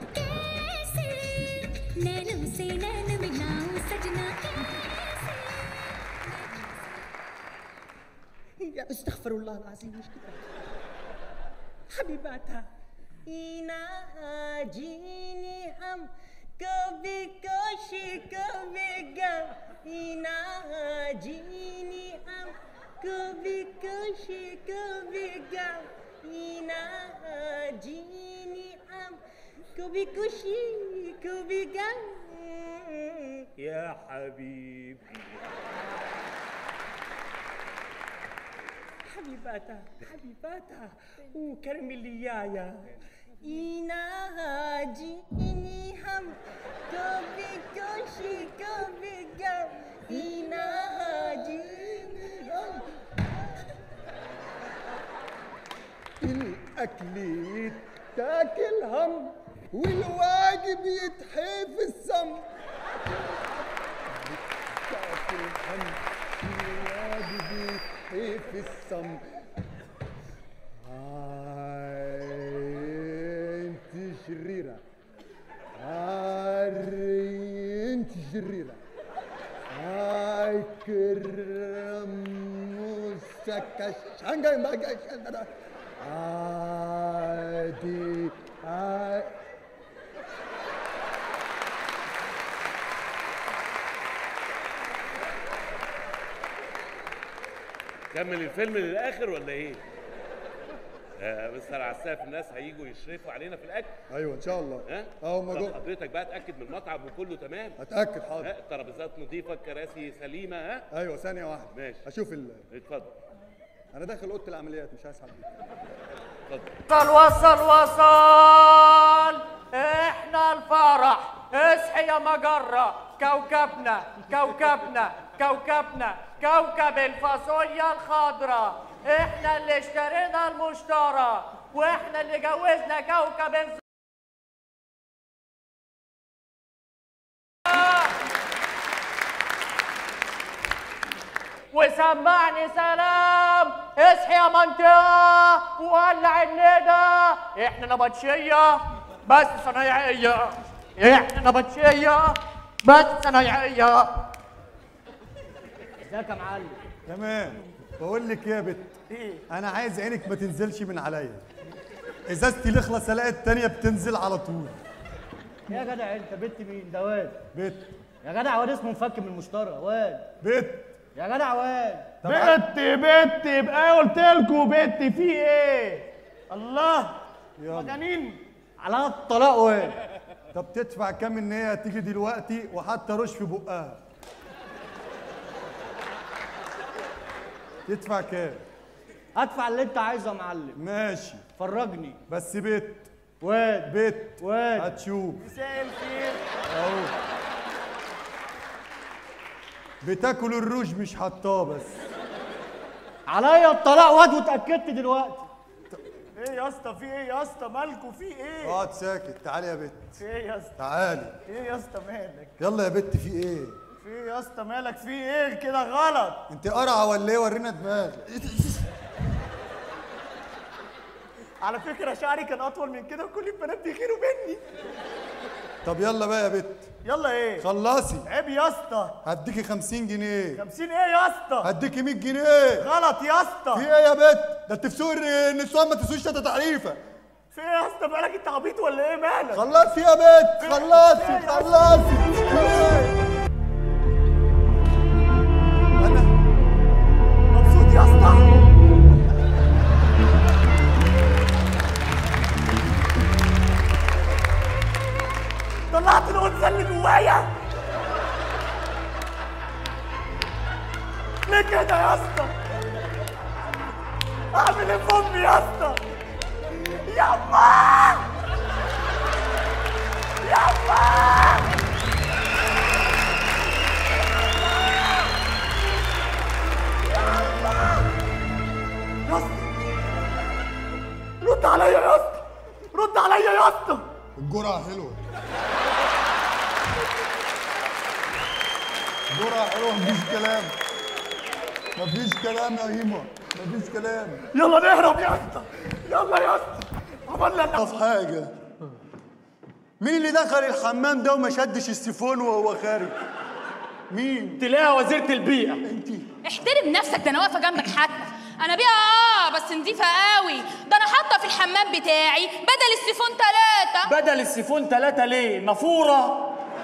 استغفر الله العظيم مش كده. حبيباتها جيني هم कभी कोशी कभी गम इना जीनी हम कभी कोशी कभी गम इना जीनी हम कभी कोशी कभी गम يا حبيبي. حبيباتها وكرم اللي يايا इना जीनी हम कभी कोशी कभी गम इना जीनी हम. الأكل يتاكل هم والواجب يتحيف السم. يتاكل هم والواجب يتحيف السم. انت شريرة. انت شريرة. كرم مسكشانجا ماجا عادي. كمل الفيلم للاخر ولا ايه؟ مستر عساف، الناس هيجوا يشرفوا علينا في الاكل. ايوه ان شاء الله. هم جوه. حضرتك بقى اتاكد من المطعم وكله تمام. اتاكد حاضر. الترابيزات نظيفه، الكراسي سليمه. ايوه ثانيه واحده. ماشي اشوف اتفضل. انا داخل اوضه العمليات مش عايز حد. اتفضل. وصل احنا الفرح. اصحي يا مجرة، كوكبنا كوكب الفاصوليا الخضراء. احنا اللي اشترينا المشترى واحنا اللي جوزنا كوكب وسمعني سلام. اصحي يا منطقة وولع الندى. احنا نبطشية بس صنايعية. احنا نبطشية بس صنايعية. ازيك يا معلم؟ تمام. بقول لك يا بت، انا عايز عينك ما تنزلش من عليا. ازازتي الاخلص الاقي التانية بتنزل على طول. يا جدع انت بت مين ده؟ واد بت يا جدع، واد اسمه مفك من المشترى. واد بت يا جدع واد. بت يبقى قلت لكم بت في ايه؟ الله مجانين على الطلاق. واد طب تدفع كام ان هي تيجي دلوقتي وحتى رش في بقها؟ تدفع كام؟ ادفع اللي انت عايزه يا معلم. ماشي فرجني بس بت واد هتشوف. مساء الخير. اهو بتاكل الروج مش حطاه بس. عليا الطلاق واد واتاكدت دلوقتي. ايه يا اسطى في ايه يا اسطى؟ مالكوا في ايه؟ اقعد ساكت. تعالي يا بت. في ايه يا اسطى؟ تعالي. ايه يا اسطى مالك؟ يلا يا بت في ايه؟ في ايه يا اسطى مالك؟ في ايه كده غلط؟ انت قرعه ولا ايه؟ ورينا دماغك. على فكره شعري كان اطول من كده وكل البنات بيغيروا مني. طب يلا بقى يا بت. يلا ايه؟ خلصي. عيب يا اسطى. هديكي 50 جنيه. 50 ايه يا اسطى؟ هديكي 100 جنيه. غلط يا اسطى. في ايه يا بت؟ ده انت في سوق النسوان ما تسويش شتا تعريفه. في ايه يا اسطى مالك؟ انت عبيط ولا ايه مالك؟ خلصي يا بت. خلصي. انا مبسوط يا اسطى. طلعت الانثى اللي جوايا. ليه كده يا اسطى؟ اعمل ايه في امي يا اسطى؟ يما رد عليا يا اسطى، رد عليا يا اسطى. الجرعة حلوة، الجرعة حلوة، مفيش كلام، مفيش كلام يا هيما، مفيش كلام. يلا نهرب يا اسطى، يلا يا اسطى. عملنا في حاجة، مين اللي دخل الحمام ده وما شدش السيفون وهو خارج؟ مين؟ تلاقيها وزيرة البيئة. انتي احترم نفسك، ده انا واقفه جنبك حتى. انا بيئه بس نضيفه قوي، ده انا حاطه في الحمام بتاعي بدل السيفون 3. بدل السيفون 3 ليه؟ نافوره.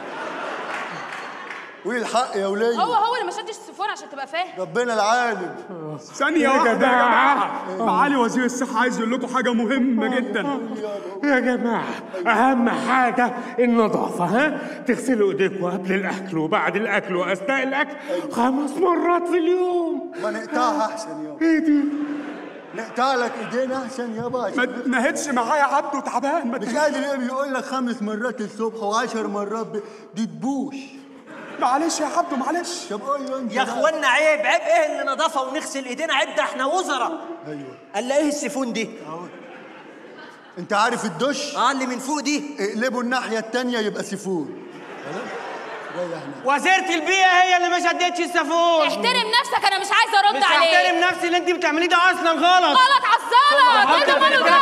قولي الحق يا ولية. هو اللي ما شدش السيفون عشان تبقى فاهم. ربنا العالم. ثانية واحدة يا جماعة، معالي وزير الصحة عايز يقول لكم حاجة مهمة جدا. يا جماعة أهم حاجة النظافة، ها؟ تغسلوا إيديكم قبل الأكل وبعد الأكل وأثناء الأكل 5 مرات في اليوم. ما نقطعها أحسن يابا. إيه دي؟ نقطع لك إيدينا أحسن يابا. ما تنهدش معايا عبده تعبان. مش قادر يقول لك 5 مرات الصبح و10 مرات دي تبوش. معلش يا عبده معلش. طب قول له انت يا اخوانا عيب ايه اللي نظافه ونغسل ايدينا؟ عيب، ده احنا وزراء. ايوه. قال ايه السيفون دي؟ اهو. انت عارف الدش؟ اللي من فوق دي. اقلبه الناحيه الثانيه يبقى سيفون. وزيرة البيئة هي اللي ما شدتش السيفون. احترم نفسك، انا مش عايزه ارد عليك. مش هحترم نفسي، اللي انت بتعمليه ده اصلا غلط. غلط عالزلط. ايه ده ماله ده؟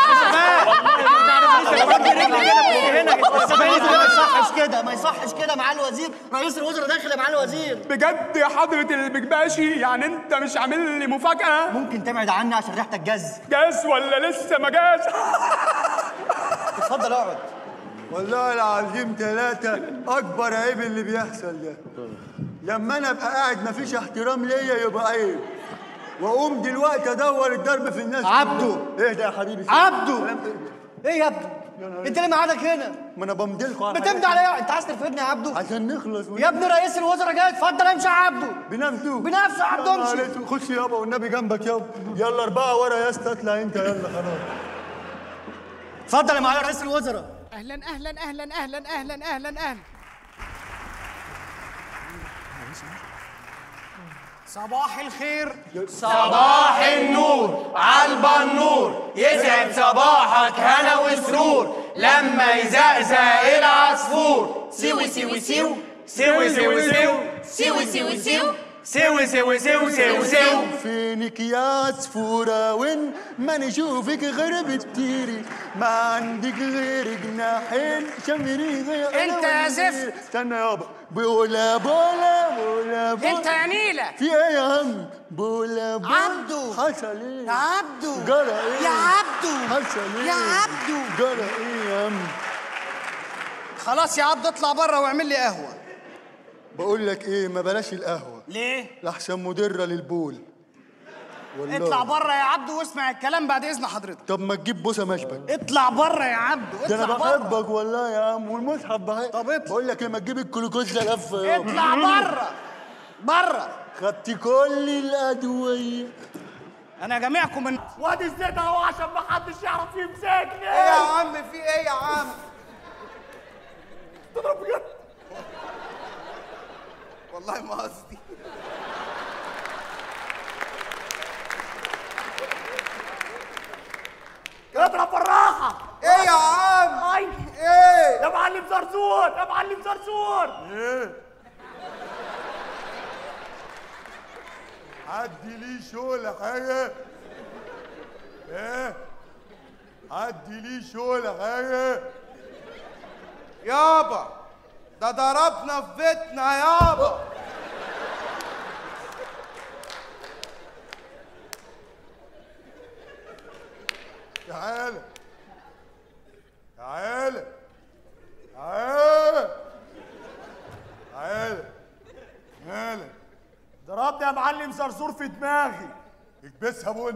ما يصحش كده، ما يصحش كده. معالي الوزير، رئيس الوزراء داخل يا معالي الوزير. بجد يا حضرة البكباشي، يعني انت مش عامل لي مفاجأة؟ ممكن تبعد عني عشان ريحتك جاز. جاز ولا لسه ما جاز؟ اتفضل اقعد. والله العظيم 3 اكبر عيب اللي بيحصل ده. لما انا ابقى قاعد مفيش احترام ليا يبقى عيب، واقوم دلوقتي ادور الضرب في الناس. عبده. ايه ده يا حبيبي؟ عبده. ايه يا ابني؟ انت اللي معادك هنا؟ ما انا بمضيلكوا على بتمضي عليا؟ انت عايز ترفدني يا عبده؟ عشان نخلص. يا ابني رئيس الوزراء جاي، اتفضل امشي يا عبده. بنفسه بنفسه يا عبده امشي. خش يابا والنبي جنبك يابا. يلا 4 ورا يا اسطى، اطلع انت يلا خلاص. اتفضل يا معالي رئيس الوزراء. اهلا اهلا اهلا اهلا اهلا اهلا اهلا. صباح الخير. صباح النور عالبنور، يسعد صباحك هنا وسرور لما يزقزق العصفور. سوي سوي سو سوي سوي سو سوي سوي سو سوي سوي سو سو سو. فينك يا عصفورة وين ما نشوفك غير بتطيري، ما عندك غير جناحين شمري غير. انت يا زفت. استنى يابا. بولا بولا بولا بولا. انت يا نيلة. في ايه يا عم؟ بولا بولا. عبده. حصل ايه؟ يا عبده. جرى ايه؟ يا عبده. حصل ايه؟ يا عبده. جرى ايه يا عم؟ خلاص يا عبده اطلع بره واعمل لي قهوة. بقول لك ايه، ما بلاش القهوة. ليه؟ لحسن مدرة للبول. والله. اطلع بره يا عبده واسمع الكلام بعد اذن حضرتك. طب ما تجيب بوسه مشبك. اطلع بره يا عبده، ده انا اطلع بره. بحبك والله يا عم، والمصحف بحبك. طب اطلع. بقول لك ايه، ما تجيب الجلوكوز ده لفه يابا. اطلع بره بره. خدت كل الادويه. انا جامعكم من وادي الزيت اهو عشان ما حدش يعرف يمسكني. ايه يا عم، في ايه يا عم؟ تضرب بجد؟ والله ما قصدي. اضرب بالراحة. ايه يا عم؟ اي ايه؟ يا معلم زرزور، يا معلم زرزور. ايه؟ عدي لي شغل حاجه. ايه؟ عدي لي شغل حاجه. يابا ده ضربنا في بيتنا يابا. تعالى تعالى تعالى تعالى تعالى. ضربني يا معلم زرزور في دماغي. اكبسها بن،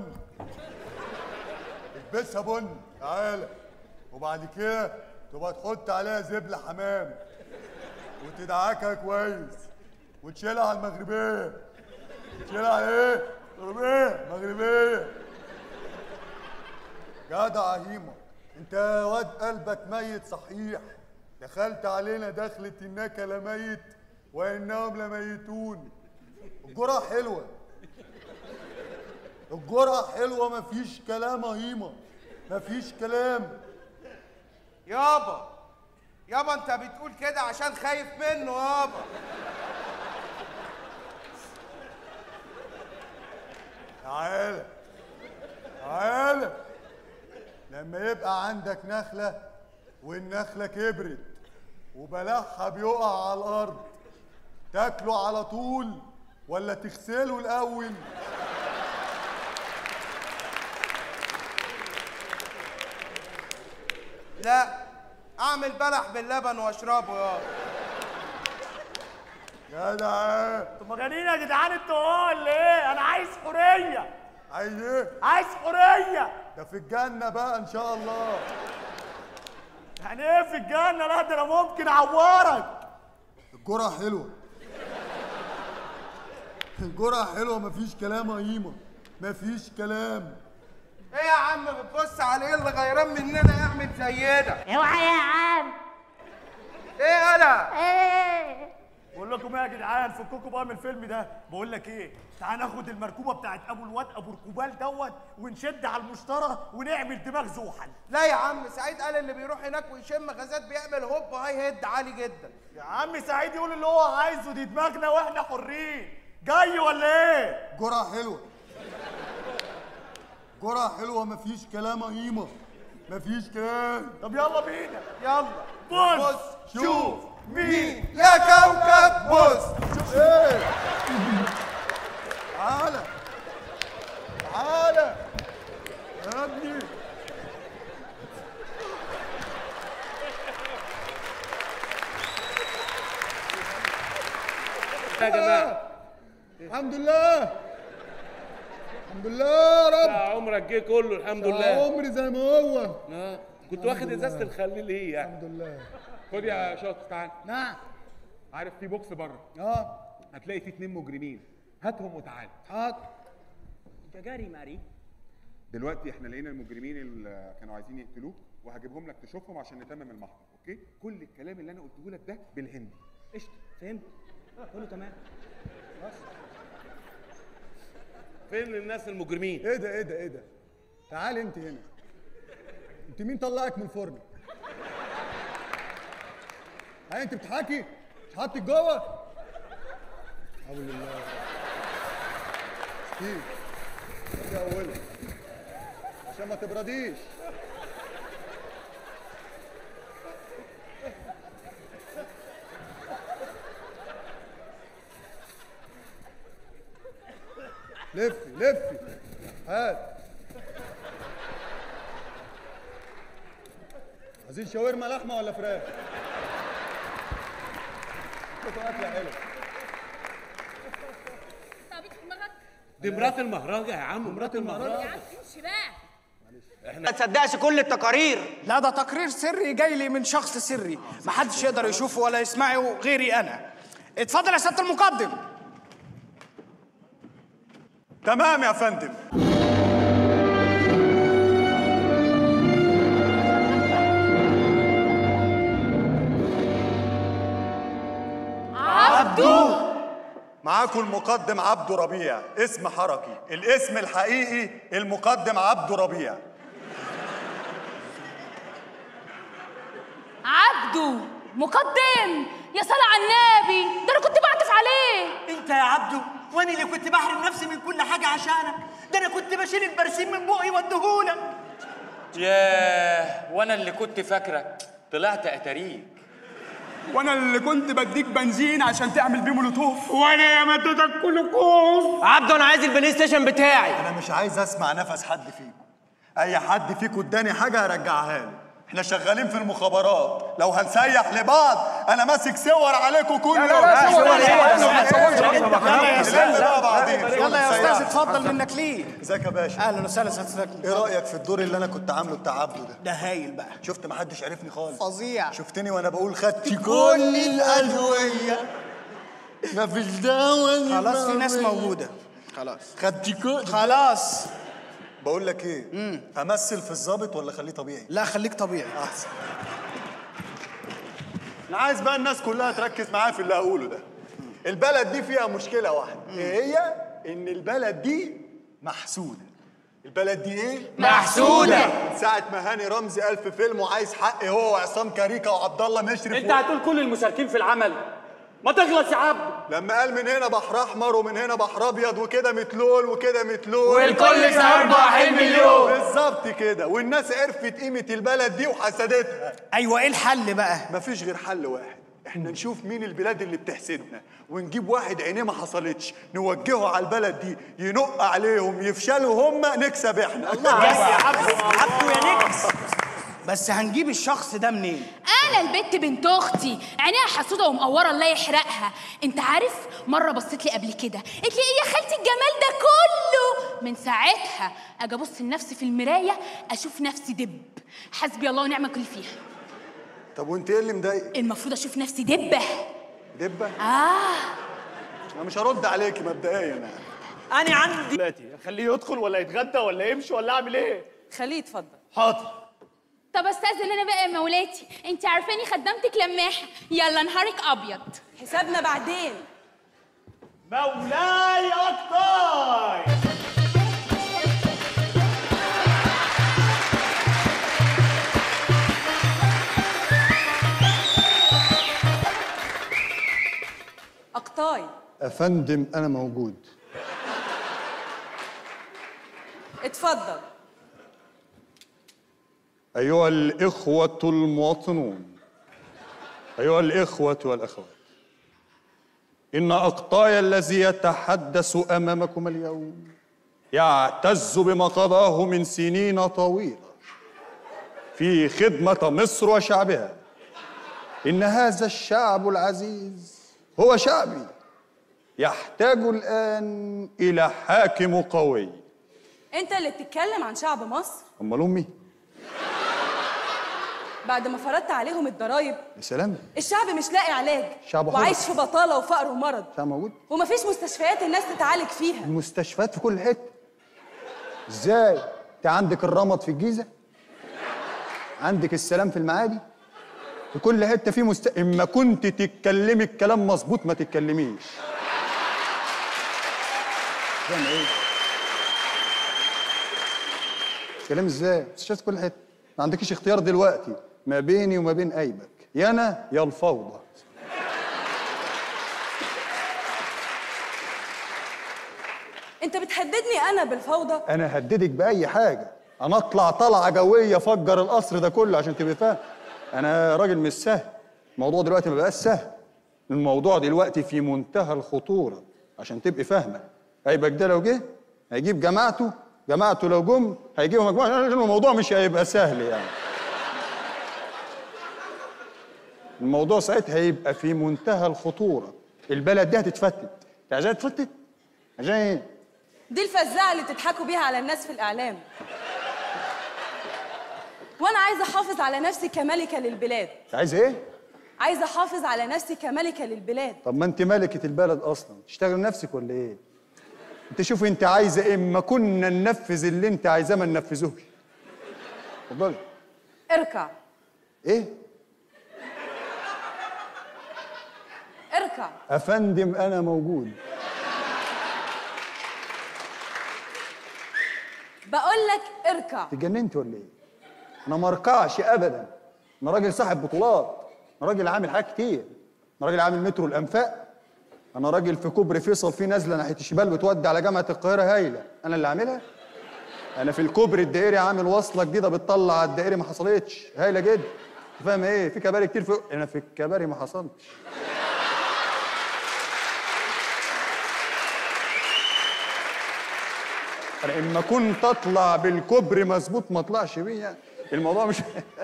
اكبسها بن. تعالى. وبعد كده تبقى تحط عليها زبلة حمام وتدعكها كويس وتشيلها على المغربية. تشيلها على ايه؟ مغربية. جدع يا هيما، انت يا واد قلبك ميت صحيح. دخلت علينا دخلة إنك لميت وإنهم لميتون. الجرعة حلوة، الجرعة حلوة، مفيش كلام يا هيمة، مفيش كلام. يابا انت بتقول كده عشان خايف منه يابا. تعالى لما يبقى عندك نخلة والنخلة كبرت وبلعها بيقع على الأرض، تاكله على طول ولا تغسله الأول؟ لا، اعمل بلح باللبن واشربه يابا. جدع. انتوا مجانين يا جدعان انتوا ولا ايه؟ انا عايز حريه. عايز ايه؟ عايز حريه. ده في الجنة بقى إن شاء الله. يعني ايه في الجنة؟ لا ده انا ممكن اعورك. الجرعة حلوة، الجرعة حلوة، مفيش كلام يا هيمة، مفيش كلام. ايه يا عم بتبص على ايه اللي غيران مننا يعمل زينا؟ اوعى يا عم. ايه انا؟ ايه؟ بقول لكم ايه يا جدعان، فكوكوا بقى من الفيلم ده. بقول لك ايه، تعال ناخد المركوبه بتاعت ابو الواد ابو ركوبال دوت ونشد على المشترى ونعمل دماغ زوحل. لا يا عم، سعيد قال اللي بيروح هناك ويشم غازات بيعمل هوب هاي هيد عالي جدا. يا عم سعيد يقول اللي هو عايزه، دي دماغنا واحنا حرين. جاي ولا ايه؟ جرعة حلوة، جرعة حلوة، مفيش كلام يا هيمة، مفيش كلام. طب يلا بينا. يلا بص شوف مين يا كوكب. بص ايه؟ تعالى يا ابني. يا جماعه الحمد لله، الحمد لله يا رب. عمرك جه كله الحمد لله. عمري زي ما هو. كنت واخد ازازه الخليل ليه يعني؟ الحمد لله. خد يا شاطر تعال. نعم. عارف في بوكس بره؟ هتلاقي فيه 2 مجرمين، هاتهم وتعال. حاضر. انت جاري ماري. دلوقتي احنا لقينا المجرمين اللي كانوا عايزين يقتلوك وهجيبهم لك تشوفهم عشان نتمم المحضر، اوكي؟ كل الكلام اللي انا قلته لك ده بالهندي. قشطه، فهمت. كله تمام. خلاص. فين الناس المجرمين؟ ايه ده؟ تعالي انت هنا. انت مين طلعك من الفرن؟ هاي انت بتحكي؟ مش حاطك جوه؟ حول الله. ستيف يا اولها عشان ما تبرديش. لفي هات. عايزين شاورما لحمه ولا فراخ؟ شوفوا اكله حلوه. دي مرات المهرجة يا عم، مرات المهرجة. يا عم امشي بقى. ما تصدقش كل التقارير. لا ده تقرير سري جاي لي من شخص سري محدش يقدر يشوفه ولا يسمعه غيري انا. اتفضل يا سياده المقدم. تمام يا فندم. عبدو. معاكم المقدم عبده ربيع، اسم حركي، الاسم الحقيقي المقدم عبده ربيع. عبدو مقدم، يا صلاة على النبي، ده انا كنت بعطف عليه. انت يا عبدو، وانا اللي كنت بحرم نفسي من كل حاجه عشانك، ده انا كنت بشيل البرسيم من بقي واديهولك. ياه، وانا اللي كنت فاكرك طلعت اتاريك. وانا اللي كنت بديك بنزين عشان تعمل بيه مولوتوف. وانا يا مدودك كلكوز. عبدو انا عايز البلاي ستيشن بتاعي. انا مش عايز اسمع نفس حد فيكم. اي حد فيكم اداني حاجه هرجعها له. احنا شغالين في المخابرات، لو هنسيح لبعض انا ماسك صور عليكم كل يوم. يلا يا استاذ اتفضل منك ليه. ازيك يا باشا؟ اهلا وسهلا سعادتك. ايه رايك في الدور اللي انا كنت عامله بتاع عبده ده؟ ده هايل بقى. شفت محدش عرفني خالص. فظيع. شفتني وانا بقول خدت كل الادويه مفيش دواء. خلاص في ناس موجوده. خلاص خدت كل. خلاص بقول لك ايه، امثل في الظابط ولا خليه طبيعي؟ لا خليك طبيعي احسن. انا عايز بقى الناس كلها تركز معايا في اللي هقوله ده. البلد دي فيها مشكله واحده، ايه هي؟ ان البلد دي محسوده. البلد دي ايه؟ محسوده. من ساعه ما هاني رمزي ألف فيلم وعايز حق هو وعصام كاريكا وعبد الله مشرف. انت هتقول كل المشاركين في العمل؟ ما تخلص يا عبد. لما قال من هنا بحر احمر ومن هنا بحر ابيض وكده متلول وكده متلول والكل سيربح المليون. بالظبط كده، والناس عرفت قيمه البلد دي وحسدتها. ايوه ايه الحل بقى؟ مفيش غير حل واحد، احنا نشوف مين البلاد اللي بتحسدنا ونجيب واحد عينيه ما حصلتش نوجهه على البلد دي ينق عليهم يفشلوا هم نكسب احنا. الله بس يا عبدو يا نكس. بس هنجيب الشخص ده منين؟ انا البت بنت اختي عينيها حسوده ومقوره الله يحرقها. انت عارف مره بصيت لي قبل كده قالت لي ايه يا خالتي الجمال ده كله؟ من ساعتها اجي ابص لنفسي في المرايه اشوف نفسي دب. حسبي الله ونعم الوكيل فيها. طب وانت ايه اللي مضايقك؟ المفروض اشوف نفسي دبه. دبه؟ انا مش هرد عليكي مبدئيا. انا عندي دلوقتي اخليه يدخل ولا يتغدى ولا يمشي ولا اعمل ايه؟ خليه يتفضل. حاضر. طب استاذن انا بقى يا مولاتي، انت عارفاني خدامتك لماحه، يلا نهارك ابيض. حسابنا بعدين. مولاي اكتر. أقطاي. افندم انا موجود. اتفضل. أيها الإخوة المواطنون، أيها الإخوة والأخوات، إن أقطاي الذي يتحدث أمامكم اليوم يعتز بما قضاه من سنين طويلة في خدمة مصر وشعبها. إن هذا الشعب العزيز هو شعبي يحتاج الآن إلى حاكم قوي. أنت اللي بتتكلم عن شعب مصر؟ أمال أمي؟ بعد ما فرضت عليهم الضرايب. يا سلام. الشعب مش لاقي علاج، شعب وعايش في بطالة وفقر ومرض. شعب موجود؟ ومفيش مستشفيات الناس تتعالج فيها. المستشفيات في كل حتة. ازاي؟ انت عندك الرمد في الجيزة؟ عندك السلام في المعادي؟ في كل حتة في اما كنت تتكلمي الكلام مظبوط ما تتكلميش. كلام ايه؟ كلام ازاي؟ مستشفيات في كل حتة. ما عندكيش اختيار دلوقتي ما بيني وما بين قايبك، يا انا يا الفوضى. انت بتهددني انا بالفوضى؟ انا هددك باي حاجه، انا اطلع طلعه جويه افجر القصر ده كله عشان تبقى فاهم. انا راجل مش سهل، الموضوع دلوقتي ما بقاش سهل، الموضوع دلوقتي في منتهى الخطوره عشان تبقي فاهمه. قايبك ده لو جه هيجيب جماعته لو جم هيجيبوا مجموعه، الموضوع مش هيبقى سهل يعني. الموضوع ساعتها هيبقى في منتهى الخطوره. البلد دي هتتفتت. انت عايزاها تتفتت؟ عشان ايه؟ دي الفزاعه اللي بتضحكوا بيها على الناس في الاعلام. وانا عايزه احافظ على نفسي كملكه للبلاد. عايز ايه؟ عايزه احافظ على نفسي كملكه للبلاد. طب ما انت ملكه البلد اصلا، تشتغل نفسك ولا ايه؟ انت شوفي انت عايزه ايه، اما كنا ننفذ اللي انت عايزاه ما ننفذوش. اتفضلي. اركع. ايه؟ اركع. افندم انا موجود. بقول لك اركع. اتجننت ولا ايه؟ انا ما اركعش ابدا. انا راجل صاحب بطولات، انا راجل عامل حاجات كتير، انا راجل عامل مترو الانفاق، انا راجل في كوبري فيصل في نازله ناحيه الشمال بتودي على جامعه القاهره هايله، انا اللي عاملها. انا في الكوبري الدائري عامل وصله جديده بتطلع على الدائري ما حصلتش، هايله جدا. فاهم ايه؟ في كباري كتير انا في الكباري ما حصلتش. انا اما كنت اطلع بالكوبري مظبوط ما اطلعش بيه يعني. الموضوع مش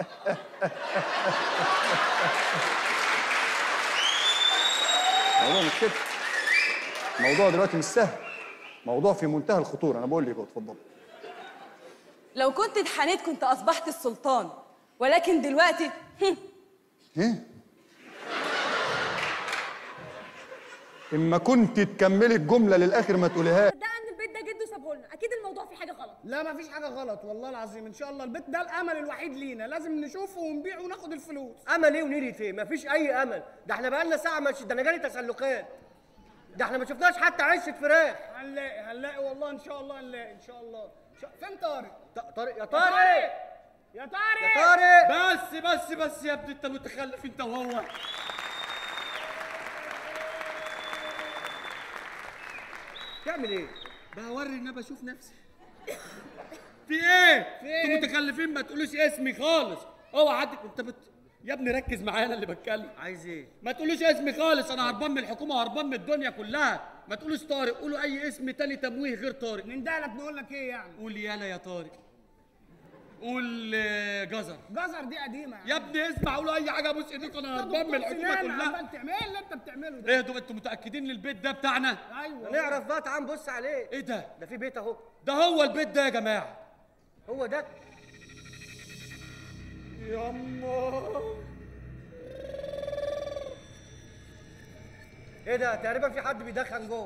الموضوع مش كده. الموضوع دلوقتي مش سهل، موضوع في منتهى الخطوره. انا بقول لك اتفضل. لو كنت اتحنيت كنت اصبحت السلطان، ولكن دلوقتي ايه؟ اما كنت تكملي الجمله للاخر ما تقوليهاش. ده ان البيت ده جده سابه لنا، اكيد الموضوع فيه في حاجه غلط. لا مفيش حاجه غلط والله العظيم، ان شاء الله البيت ده الامل الوحيد لينا، لازم نشوفه ونبيعه وناخد الفلوس. امل ايه ونيلي ايه؟ مفيش اي امل، ده احنا بقالنا ساعه ماشي، ده انا جالي تسلقات، ده احنا ما شفناش حتى عشه فراخ. هنلاقي والله ان شاء الله، هنلاقي ان شاء الله. فين طارق؟ طارق يا طارق طارق يا طارق بس يا ابني انت متخلف انت وهو. تعمل ايه؟ بوري ان انا بشوف نفسي. في ايه؟ انتوا متخلفين، ما تقولوش اسمي خالص. اوعى حد يا ابني ركز معايا انا اللي بتكلم. عايز ايه؟ ما تقولوش اسمي خالص، انا هربان من الحكومه وهربان من الدنيا كلها. ما تقولوش طارق، قولوا اي اسم تاني تمويه غير طارق. نندهلك نقول لك ايه يعني؟ قول يالا يا طارق. قول جزر. جزر دي قديمه يا ابني اسمع، قولوا اي حاجه، ابوس ايديكم، انا هربان من الحكومه كلها. انت ايه اللي انت بتعمله ده؟ ايه ده؟ انتوا متاكدين ان البيت ده بتاعنا؟ ايوه نعرف بقى، تعال نبص عليه. ايه ده؟ ده في بيت اهو. ده هو البيت ده يا جماعه. هو ده. ياما ايه ده؟ تقريبا في حد بيدخن جوه.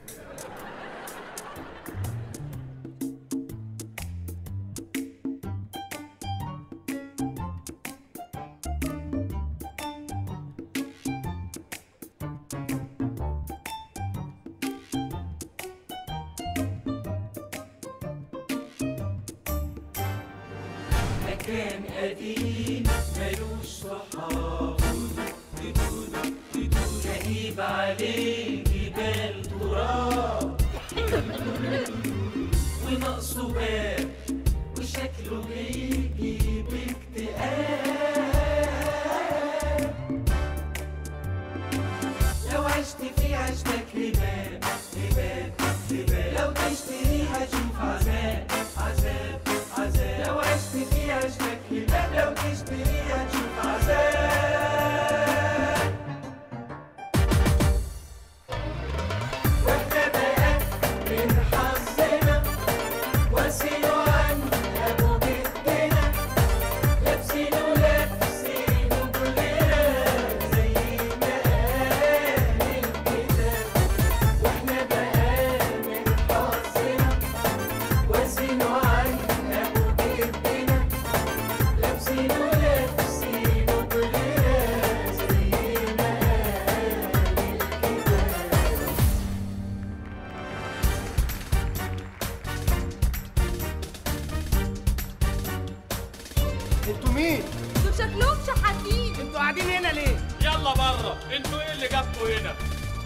مكان قديم ملوش صحاب، كئيب عليه جبال تراب، وناقصه باب وشكله بيجيب اكتئاب. لو عشت فيه عشتك هباب هباب هباب، لو تشتري هتشوف عذاب عذاب عذاب، لو عشت فيه عشتك هباب، لو تشتري هتشوف عذاب. واحنا بقى من حظنا واسينه عن ابو جدنا، لابسينه كلنا زي ما قال الكتاب. واحنا بقى من حظنا واسينه عن ابو جدنا، لابسينه كلنا زي ما انتوا مين؟ دول شكلهم شحاتين. انتوا قاعدين هنا ليه؟ يلا بره، انتوا ايه اللي جابكوا هنا؟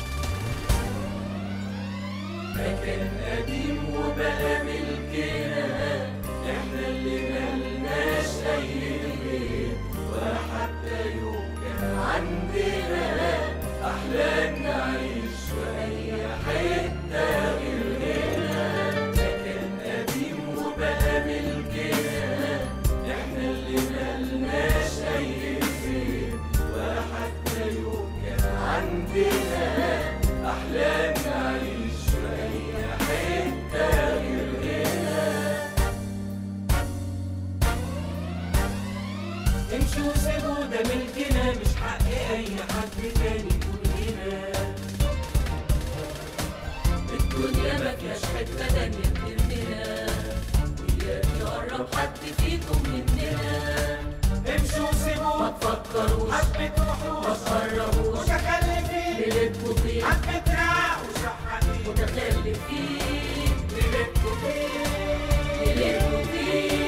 مكان قديم وبقى ملكنا، احنا اللي ملناش اي بيت، ولا حتى يوم كان عندنا احلام نعيش في اي حته غير هنا. مكان قديم وبقى ملكنا، احنا اللي ملناش اي بيت، ولا حتى يوم كان عندنا احلام نعيش في اي حته غير هنا. امشوا وسيبوا ده ملكنا، مش حق اي حد تاني يكون هنا. الدنيا ما فيهاش حته تانيه غيرنا، وياك يقرب حد فيكم مننا. امشوا وسيبوا ما تفكروش، حبة وحوش ما تقربوش، متخلفين ليلتكوا فيه، حبة رعا وشحاتين، متخلفين ليلتكوا فيه ليلتكوا فيه.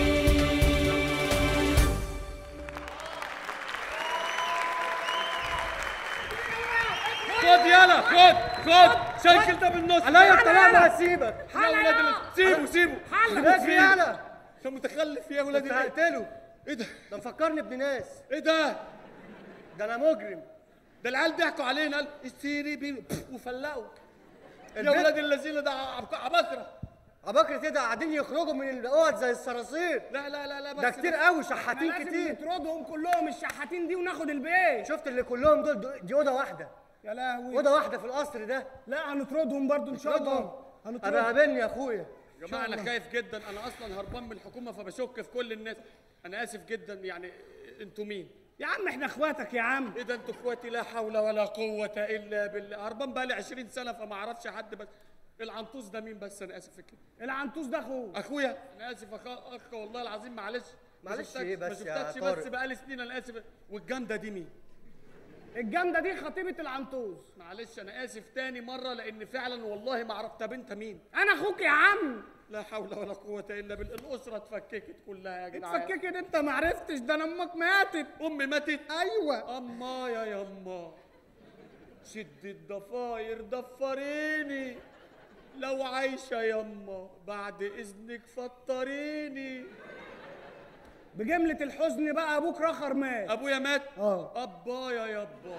خد يلا، خد شايل ده بالنص. عليا الطلاق ما هسيبك. يا ولاد سيبه لك يالا. انت متخلف يا ولاد. هقتله. ايه ده؟ ده مفكرني ابن ناس. ايه ده؟ ده انا مجرم. ده العيال ضحكوا علينا، قال اشتري بيه وفلقوا. يا ولاد الذين ده عباقرة. عباقرة ايه ده؟ قاعدين يخرجوا من الاوض زي الصراصير. لا ده كتير قوي، شحاتين كتير. لازم نطردهم كلهم الشحاتين دي وناخد البيت. شفت اللي كلهم دول؟ دي اوضه واحده. يا لهوي، اوضه واحده في القصر ده. لا هنطردهم برضو ان شاء الله. ابقى قابلني يا اخويا. يا جماعه انا خايف جدا، انا اصلا هربان من الحكومه فبشك في كل الناس. انا اسف جدا، يعني انتوا مين؟ يا عم احنا اخواتك يا عم. ايه ده انتوا اخواتي؟ لا حول ولا قوه الا بالله. هربان بقالي 20 سنه فما اعرفش حد، بس العنطوس ده مين بس؟ انا اسف في كده. العنطوس ده اخوه. اخويا انا اسف اخ والله العظيم معلش. معلش ايه بس يا طارق؟ ما شفتكش بس بقالي سنين انا اسف. والجامده دي مين؟ الجامده دي خطيبه العنطوس. معلش انا اسف تاني مره لان فعلا والله ما عرفت. طب انت مين؟ انا اخوك يا عم. لا حول ولا قوه الا بالله. الاسره اتفككت كلها يا جدعان. اتفككت انت ما عرفتش؟ ده انا امك ماتت. امي ماتت؟ ايوه. اما يا يما شد الضفاير ضفريني لو عايشه يما بعد اذنك فطريني. بجمله الحزن بقى ابوك رخر مات. ابويا مات؟ ابايا يابا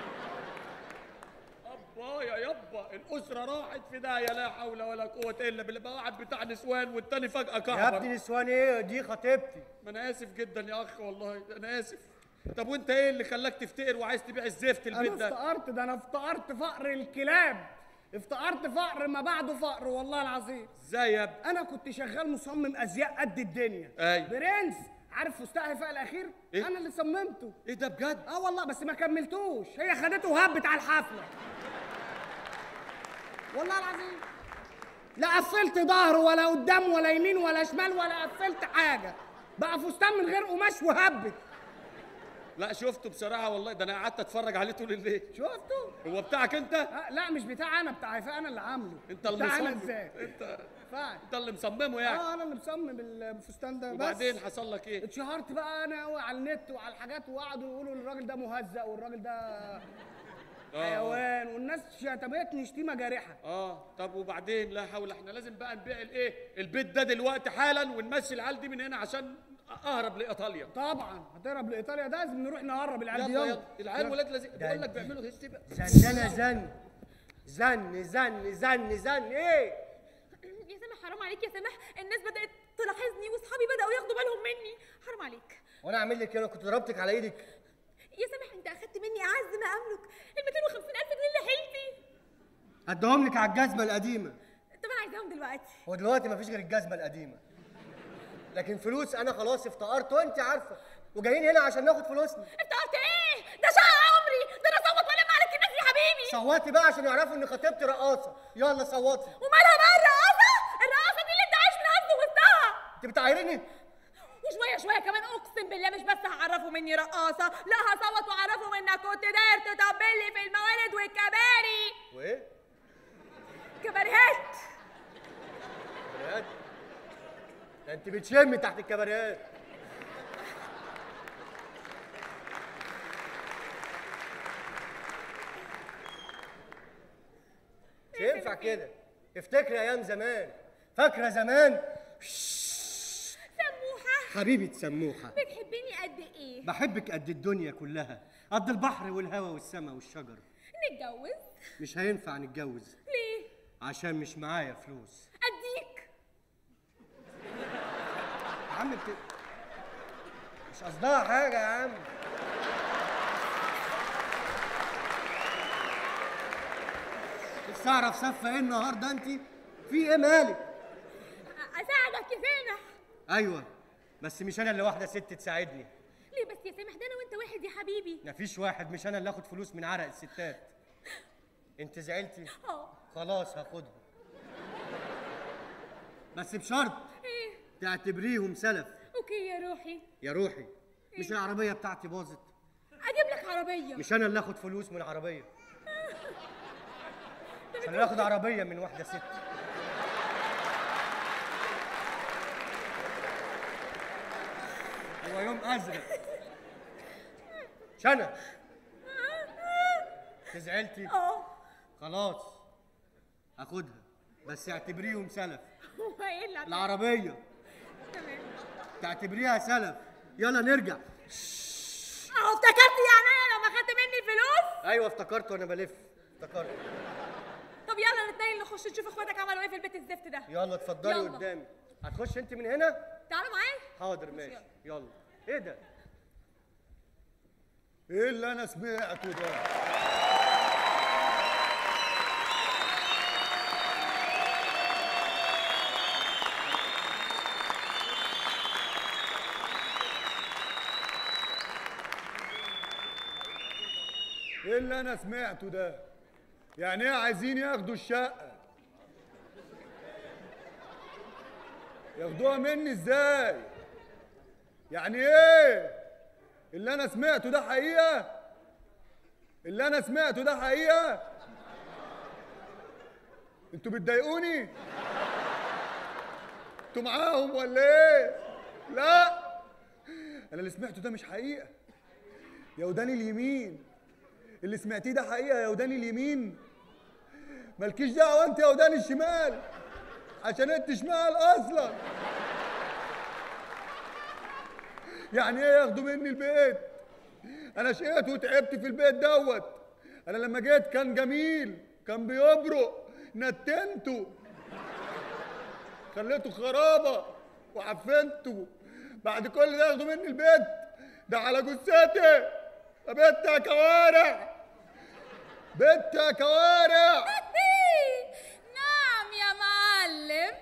ابايا يابا الاسره راحت في داهيه لا حول ولا قوه الا بالله. بقى واحد بتاع نسوان والتاني فجاه كهرباء. يا ابني نسوان ايه؟ دي خطيبتي. ما انا اسف جدا يا اخ والله انا اسف. طب وانت ايه اللي خلاك تفتقر وعايز تبيع الزفت البيت ده؟ انا افتقرت فقر الكلاب. افتقرت فقر ما بعده فقر والله العظيم. ازاي يا ابني؟ انا كنت شغال مصمم ازياء قد الدنيا. ايوه برنس. عارف فستان هفاء الاخير؟ إيه؟ انا اللي صممته. ايه ده بجد؟ والله بس ما كملتوش. هي خدته وهبت على الحفله. والله العظيم لا قفلت ظهره ولا قدام ولا يمين ولا شمال ولا قفلت حاجه. بقى فستان من غير قماش وهبت. لا شفته بصراحه والله. ده انا قعدت اتفرج عليه طول الليل. شفته؟ هو بتاعك انت؟ لا مش بتاعي انا. بتاع هفاء انا اللي عامله. انت اللي بتاع مصمم؟ انا ازاي؟ انت اللي مصممه يعني؟ انا اللي مصمم الفستان ده. وبعدين حصل لك ايه؟ اتشهرت بقى انا قوي على النت وعلى الحاجات وقعدوا يقولوا الراجل ده مهزأ والراجل ده حيوان والناس شتمتني شتيمه جارحه. طب وبعدين؟ لا حول. احنا لازم بقى نبيع الايه؟ البيت ده دلوقتي حالا ونمشي العيال دي من هنا عشان اهرب لايطاليا. طبعا هتهرب لايطاليا. ده لازم نروح نهرب العيال دي. يلا العيال ولاد لازم بقول لك بيعملوا هيستي بقى. زن ايه؟ يا سامح حرام عليك يا سامح. الناس بدأت تلاحظني واصحابي بدأوا ياخدوا بالهم مني. حرام عليك. وانا اعمل لك ايه؟ انا كنت ضربتك على ايدك. يا سامح انت اخدت مني اعز ما املك ال 250,000 جنيه اللي حيلتي. اديهم لك على الجزمه القديمه. طب انا عايزاهم دلوقتي. هو دلوقتي مفيش غير الجزمه القديمه. لكن فلوس انا خلاص افتقرت وانت عارفه. وجايين هنا عشان ناخد فلوسنا. افتقرت ايه؟ ده شقه عمري. ده انا صوت والم عليك الناس يا حبيبي. صوتي بقى عشان يعرفوا ان خطيبتي رقاصه. يلا صوتي. ومالها بقى الرقاصه؟ الرقاصه دي اللي انت عايش من هز وسطها. انت بتعايرني؟ وشويه كمان اقسم بالله مش بس هعرفوا مني رقاصه، لا هصوت واعرفوا انك كنت داير تطبل لي في الموالد والكباري. وايه؟ كباريهات. كباريهات؟ ده انت بتشمي تحت الكباريهات. مش ينفع كده. افتكري ايام زمان. فاكره زمان؟ سموحه حبيبه سموحه. بتحبيني قد ايه؟ بحبك قد الدنيا كلها. قد البحر والهواء والسماء والشجر. نتجوز؟ مش هينفع نتجوز. ليه؟ عشان مش معايا فلوس. اديك. يا عم مش قصدها حاجه يا عم. نفسي اعرف سفه ايه النهارده انت؟ في ايه مالك؟ اساعدك يا سامح. ايوه بس مش انا اللي واحده ست تساعدني. ليه بس يا سامح؟ ده انا وانت واحد يا حبيبي. مفيش واحد. مش انا اللي اخد فلوس من عرق الستات. انت زعلتي؟ خلاص هاخدها بس بشرط ايه؟ تعتبريهم سلف. اوكي يا روحي. يا روحي مش العربيه بتاعتي باظت؟ اجيب لك عربيه. مش انا اللي اخد فلوس من عربيه. مش انا اللي اخد عربيه من واحده ست. هو يوم ازرق. مش انا. زعلتي؟ خلاص هاخدها بس اعتبريهم سلف. هو ايه اللي العربيه تمام تعتبريها سلف. يلا نرجع. افتكرت يعني انا لما خدت مني الفلوس؟ ايوه افتكرت وانا بلف. افتكرت. طب يلا نتنقل نخش نشوف اخواتك عملوا ايه في البيت الزفت ده. يلا اتفضلي قدامي. هتخش انت من هنا؟ تعالوا معايا. حاضر ماشي. يلا. ايه ده؟ ايه اللي انا سمعته ده؟ ايه اللي انا سمعته ده؟ يعني ايه عايزين ياخدوا الشقه؟ ياخدوها مني ازاي؟ يعني ايه؟ اللي انا سمعته ده حقيقة؟ اللي انا سمعته ده حقيقة؟ انتوا بتضايقوني؟ انتوا معاهم ولا ايه؟ لا، انا اللي سمعته ده مش حقيقة يا وداني اليمين. اللي سمعتيه ده حقيقة يا وداني اليمين. مالكيش دعوة انت يا وداني الشمال، عشان انت شمال اصلا. يعني ايه ياخدوا مني البيت؟ انا شقيت وتعبت في البيت دوت. انا لما جيت كان جميل، كان بيبرق، نتنته خليته خرابه وعفنته. بعد كل ده ياخدوا مني البيت؟ ده على جثتي يا بنت يا كوارع، بنت يا كوارع. نعم يا معلم.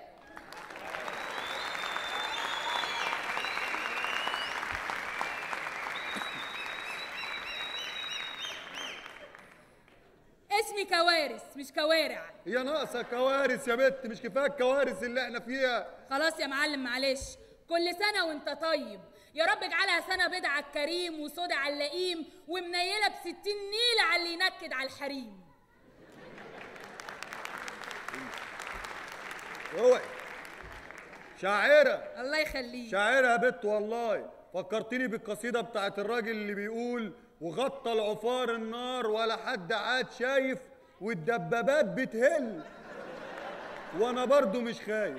اسمي كوارث مش كوارع. هي ناقصه كوارث يا بنت؟ مش كفايه الكوارث اللي احنا فيها؟ خلاص يا معلم معلش، كل سنة وانت طيب. يا رب اجعلها سنة بيض على الكريم وسودة على اللئيم ومنيلة ب60 نيلة على اللي ينكد على الحريم. اوعي شاعرة. الله يخليك. شاعرة يا بت والله. فكرتني بالقصيدة بتاعت الراجل اللي بيقول: وغطى العفار النار ولا حد عاد شايف والدبابات بتهل وانا برضو مش خايف.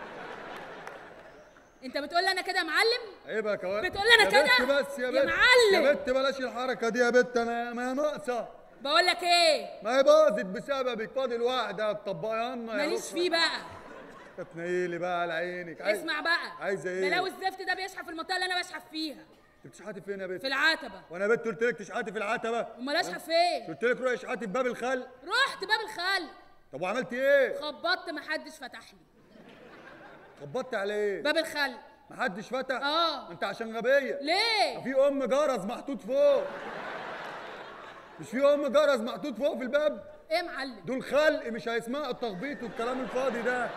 انت بتقول لي انا كده يا معلم؟ عيب يا كوارث. بتقول لي انا كده؟ يا بت بس يا بت. يا معلم يا بت بلاش الحركة دي يا بت، انا ما هي ناقصة. بقول لك ايه؟ ما هي باظت بسببك. فاضل واحدة تطبقينا يا ماليش فيه بقى. تتنيلي بقى على عينك. اسمع بقى، عايزة ايه؟ بلاوي الزفت ده بيشحف في المنطقة اللي انا بشحف فيها. انت بتشحتي فين يا بت؟ في العتبة. وانا يا بت قلت لك تشحتي في العتبة؟ امال اشحف فين؟ قلت لك روحي اشحتي في باب الخل. رحت باب الخل. طب وعملتي ايه؟ خبطت محدش فتح لي. خبطت على ايه؟ باب الخل. محدش فتح؟ اه. انت عشان غبية. ليه؟ في جرس محطوط فوق. مش في جرس محطوط فوق في الباب؟ ايه يا معلم؟ دول خلق مش هيسمعوا التخبيط والكلام الفاضي ده.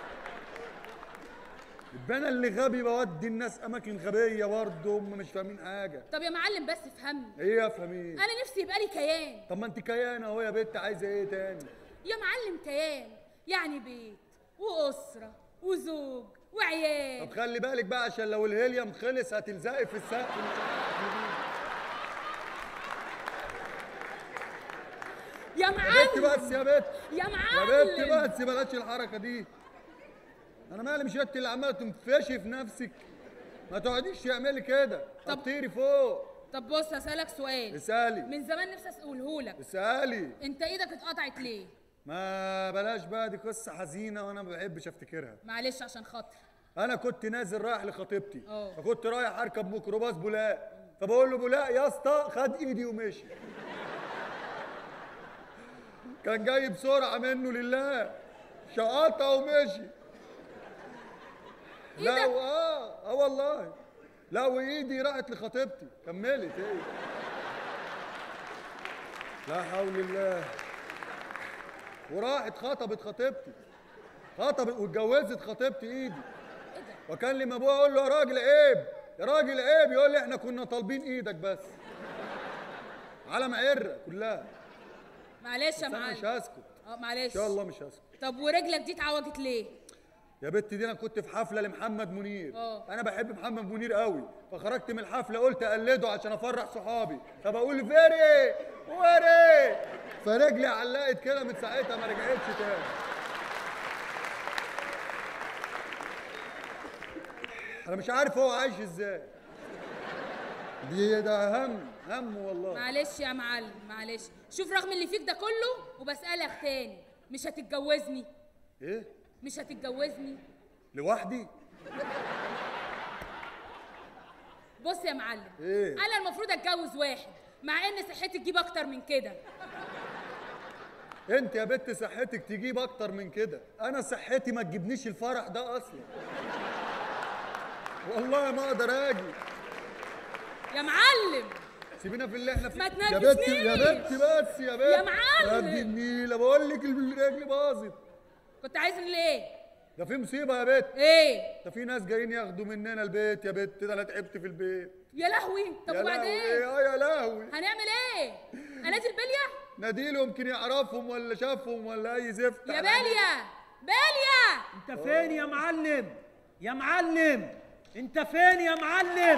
يبقى انا اللي غبي بودي الناس اماكن غبيه برضه هم مش فاهمين حاجه. طب يا معلم بس افهمني. ايه افهم ايه؟ انا نفسي يبقى لي كيان. طب ما انت كيان اهو يا بنت، عايزه ايه تاني؟ يا معلم كيان يعني بيت واسره وزوج وعيال. طب خلي بالك بقى عشان لو الهيليوم خلص هتلزقي في السقف. يا معلم يا بنت بس يا بنت. يا معلم يا بنت بس بلاش الحركه دي. انا مالي، مش انت اللي عماله تنفشي في نفسك؟ ما تقعديش تعملي كده، طيري فوق. طب بص هسألك سؤال. اسألي. من زمان نفسي اسأله لك. اسألي. انت ايدك اتقطعت ليه؟ ما بلاش بقى، دي قصة حزينة وانا ما بحبش افتكرها. معلش عشان خاطري. انا كنت نازل رايح لخطيبتي. اه. فكنت رايح اركب ميكروباص بولاق، فبقول له: بولاق يا اسطى. خد ايدي ومشي. كان جاي بسرعة منه لله، شقطها ومشي. لا والله. لا وايدي راحت لخطيبتي، كملت ايه؟ لا حول الله. وراحت خطبت خطيبتي، خطبت واتجوزت خطيبتي ايدي. واكلم ابوها اقول له: يا راجل عيب، يا راجل عيب. يقول لي: احنا كنا طالبين ايدك بس. على معره كلها. معلش يا معلم. معلم. مش هسكت. معلش. ان شاء الله مش هسكت. طب ورجلك دي اتعوجت ليه؟ يا بت دي انا كنت في حفله لمحمد منير. اه. انا بحب محمد منير قوي، فخرجت من الحفله قلت اقلده عشان افرح صحابي، فبقول فيري وري، فرجلي علقت كده من ساعتها ما رجعتش تاني. انا مش عارف هو عايش ازاي. ده هم والله. معلش يا معلم معلش. شوف رغم اللي فيك ده كله وبسألك تاني، مش هتتجوزني؟ ايه؟ مش هتتجوزني؟ لوحدي؟ بص يا معلم. ايه؟ انا المفروض اتجوز واحد، مع ان صحتي تجيب اكتر من كده. انت يا بت صحتك تجيب اكتر من كده، انا صحتي ما تجيبنيش الفرح ده اصلا. والله ما اقدر اجي. يا معلم سيبينا في اللي احنا فيه. ما يا بت يا بت بس يا بت. يا معلم. يا ابن النيله بقول لك الرجل باظت. كنت عايز ايه؟ ده في مصيبه يا بت. ايه؟ ده في ناس جايين ياخدوا مننا البيت يا بت، ده انا تعبت في البيت. يا لهوي، طب يا وبعدين؟ لهوي، يا لهوي. هنعمل ايه؟ انادي البليه؟ ناديله يمكن يعرفهم ولا شافهم ولا اي زفت. يا بليه بليه، انت فين يا معلم؟ يا معلم انت فين يا معلم؟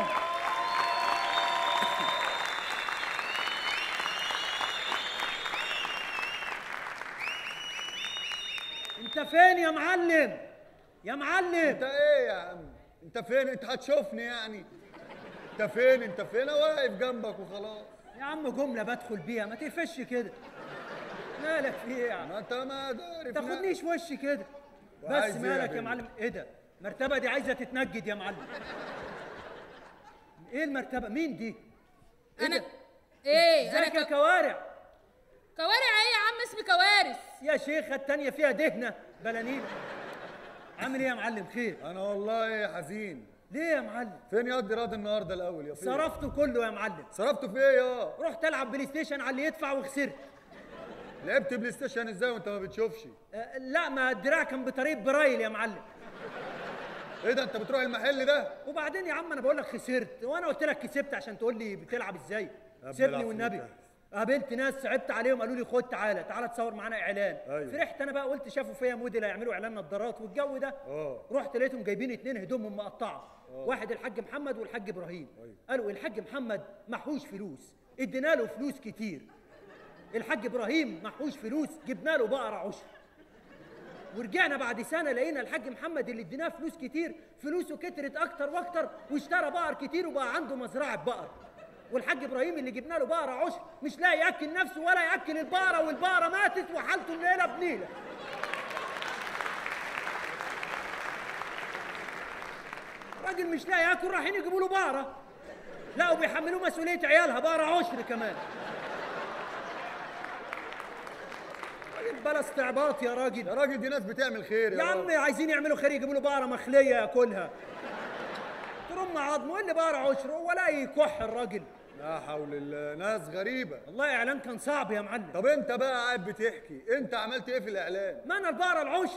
انت فين يا معلم؟ يا معلم انت ايه يا عم؟ انت فين؟ انت هتشوفني يعني؟ انت فين؟ انت فين؟ انا واقف جنبك وخلاص. يا عم جملة بدخل بيها، ما تقفش كده. مالك في ايه يا عم؟ ما انت ما عارف تاخدنيش وشي كده. بس وعايز ايه يا مالك يا بني؟ معلم؟ ايه ده؟ المرتبة دي عايزة تتنجد يا معلم. ايه المرتبة؟ مين دي؟ انا ايه؟ ازيك يا كوارع؟ كوارع ايه يا عم؟ اسمي كوارث يا شيخة التانية فيها دهنة بلانين. عامل ايه يا معلم؟ خير؟ انا والله حزين. ليه يا معلم؟ فين يقضي راضي النهارده الاول يا فين؟ صرفته كله يا معلم. صرفته في ايه يا؟ رحت العب بلاي ستيشن على اللي يدفع وخسرت. لعبت بلاي ستيشن ازاي وانت ما بتشوفش؟ لا، ما الدراع كان بطريقة برايل يا معلم. ايه ده انت بتروح المحل ده؟ وبعدين يا عم انا بقول لك خسرت، وانا قلت لك كسبت عشان تقول لي بتلعب ازاي؟ بلعب سيبني في والنبي. المكان. قابلت ناس صعبت عليهم قالوا لي خد تعالى تصور معانا اعلان. أيوة. فرحت انا بقى، قلت شافوا فيا موديل هيعملوا اعلان نظارات والجو ده. رحت لقيتهم جايبين 2 هدومهم مقطعه. واحد الحاج محمد والحاج ابراهيم. قالوا الحاج محمد محوش فلوس، ادينا له فلوس كتير. الحاج ابراهيم محوش فلوس، جبنا له بقره عشر. ورجعنا بعد سنه لقينا الحاج محمد اللي اديناه فلوس كتير فلوسه كترت اكتر واكتر، واشترى بقر كتير وبقى عنده مزرعه بقر. والحاج ابراهيم اللي جبنا له بقره عشر مش لاقي ياكل نفسه ولا ياكل البقره، والبقره ماتت وحالته الليله بنيله. راجل مش لاقي ياكل، رايحين يجيبوا له بقره. لا وبيحملوه مسؤوليه عيالها، بقره عشر كمان. بلا استعباط يا راجل. يا راجل دي ناس بتعمل خير يا عم عايزين يعملوا خير يجيبوا له بقره مخليه ياكلها. ترم عظمه اللي بقره عشر ولا يكح الراجل. لا حول الله، ناس غريبه. والله اعلان كان صعب يا معلم. طب انت بقى قاعد بتحكي، انت عملت ايه في الاعلان؟ ما انا البقره العشر.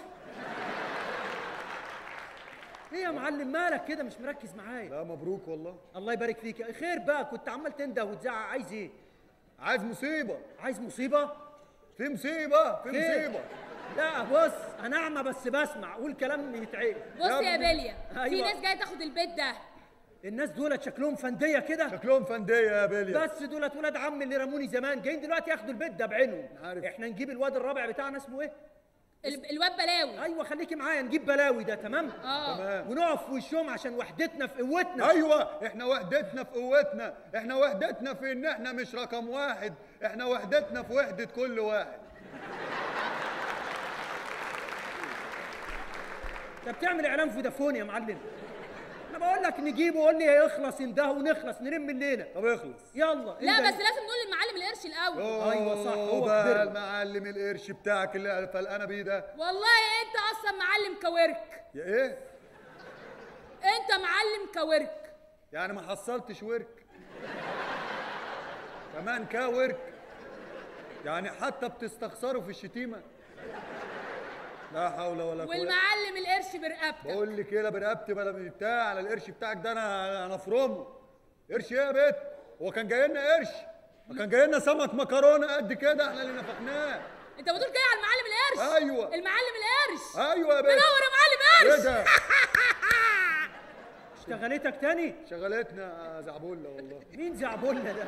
ايه يا معلم مالك كده مش مركز معايا؟ لا مبروك والله. الله يبارك فيك. خير بقى، كنت عمال تنده وتزعق، عايز ايه؟ عايز مصيبه. عايز مصيبه؟ في مصيبه، في خير. مصيبه. لا بص انا اعمى بس بسمع، قول كلام يتعقل. بص يا بليه، في أيوة. ناس جايه تاخد البيت ده. الناس دولت شكلهم فنديه كده. شكلهم فنديه يا بليه. بس دولت ولاد عم اللي رموني زمان، جايين دلوقتي ياخدوا البيت ده بعينهم. عارف. احنا نجيب الواد الرابع بتاعنا اسمه ايه؟ الواد بلاوي. ايوه خليكي معايا، نجيب بلاوي ده تمام؟ تمام. ونقف في وشهم عشان وحدتنا في قوتنا. ايوه احنا وحدتنا في قوتنا، احنا وحدتنا في ان احنا مش رقم واحد، احنا وحدتنا في وحده كل واحد. انت بتعمل اعلان فودافون يا معلم. انا بقول لك نجيبه، قول لي هيخلص انده ونخلص نلم الليله. طب اخلص. يلا لا بس لازم نقول للمعلم القرش الاول. ايوه صح، هو بقى كبر. المعلم القرش بتاعك اللي فلقانه بيه ده. والله انت اصلا معلم كورك. يا ايه؟ انت معلم كورك. يعني ما حصلتش ورك كمان كورك؟ يعني حتى بتستخسروا في الشتيمه؟ لا حول ولا قوه. والمعلم القرش برقبتك. بقول لي كده برقبتي بلا بتاع على القرش بتاعك ده، انا افرمه. قرش ايه يا بت؟ هو كان جاي لنا قرش؟ ما كان جاي لنا سمك مكرونه قد كده احنا اللي نفخناه. انت بتقول كده على المعلم القرش؟ ايوه. المعلم القرش. ايوه يا بت. منور يا معلم قرش. ايه ده؟ اشتغلتك تاني؟ شغلتنا زعبولة والله. مين زعبولة ده؟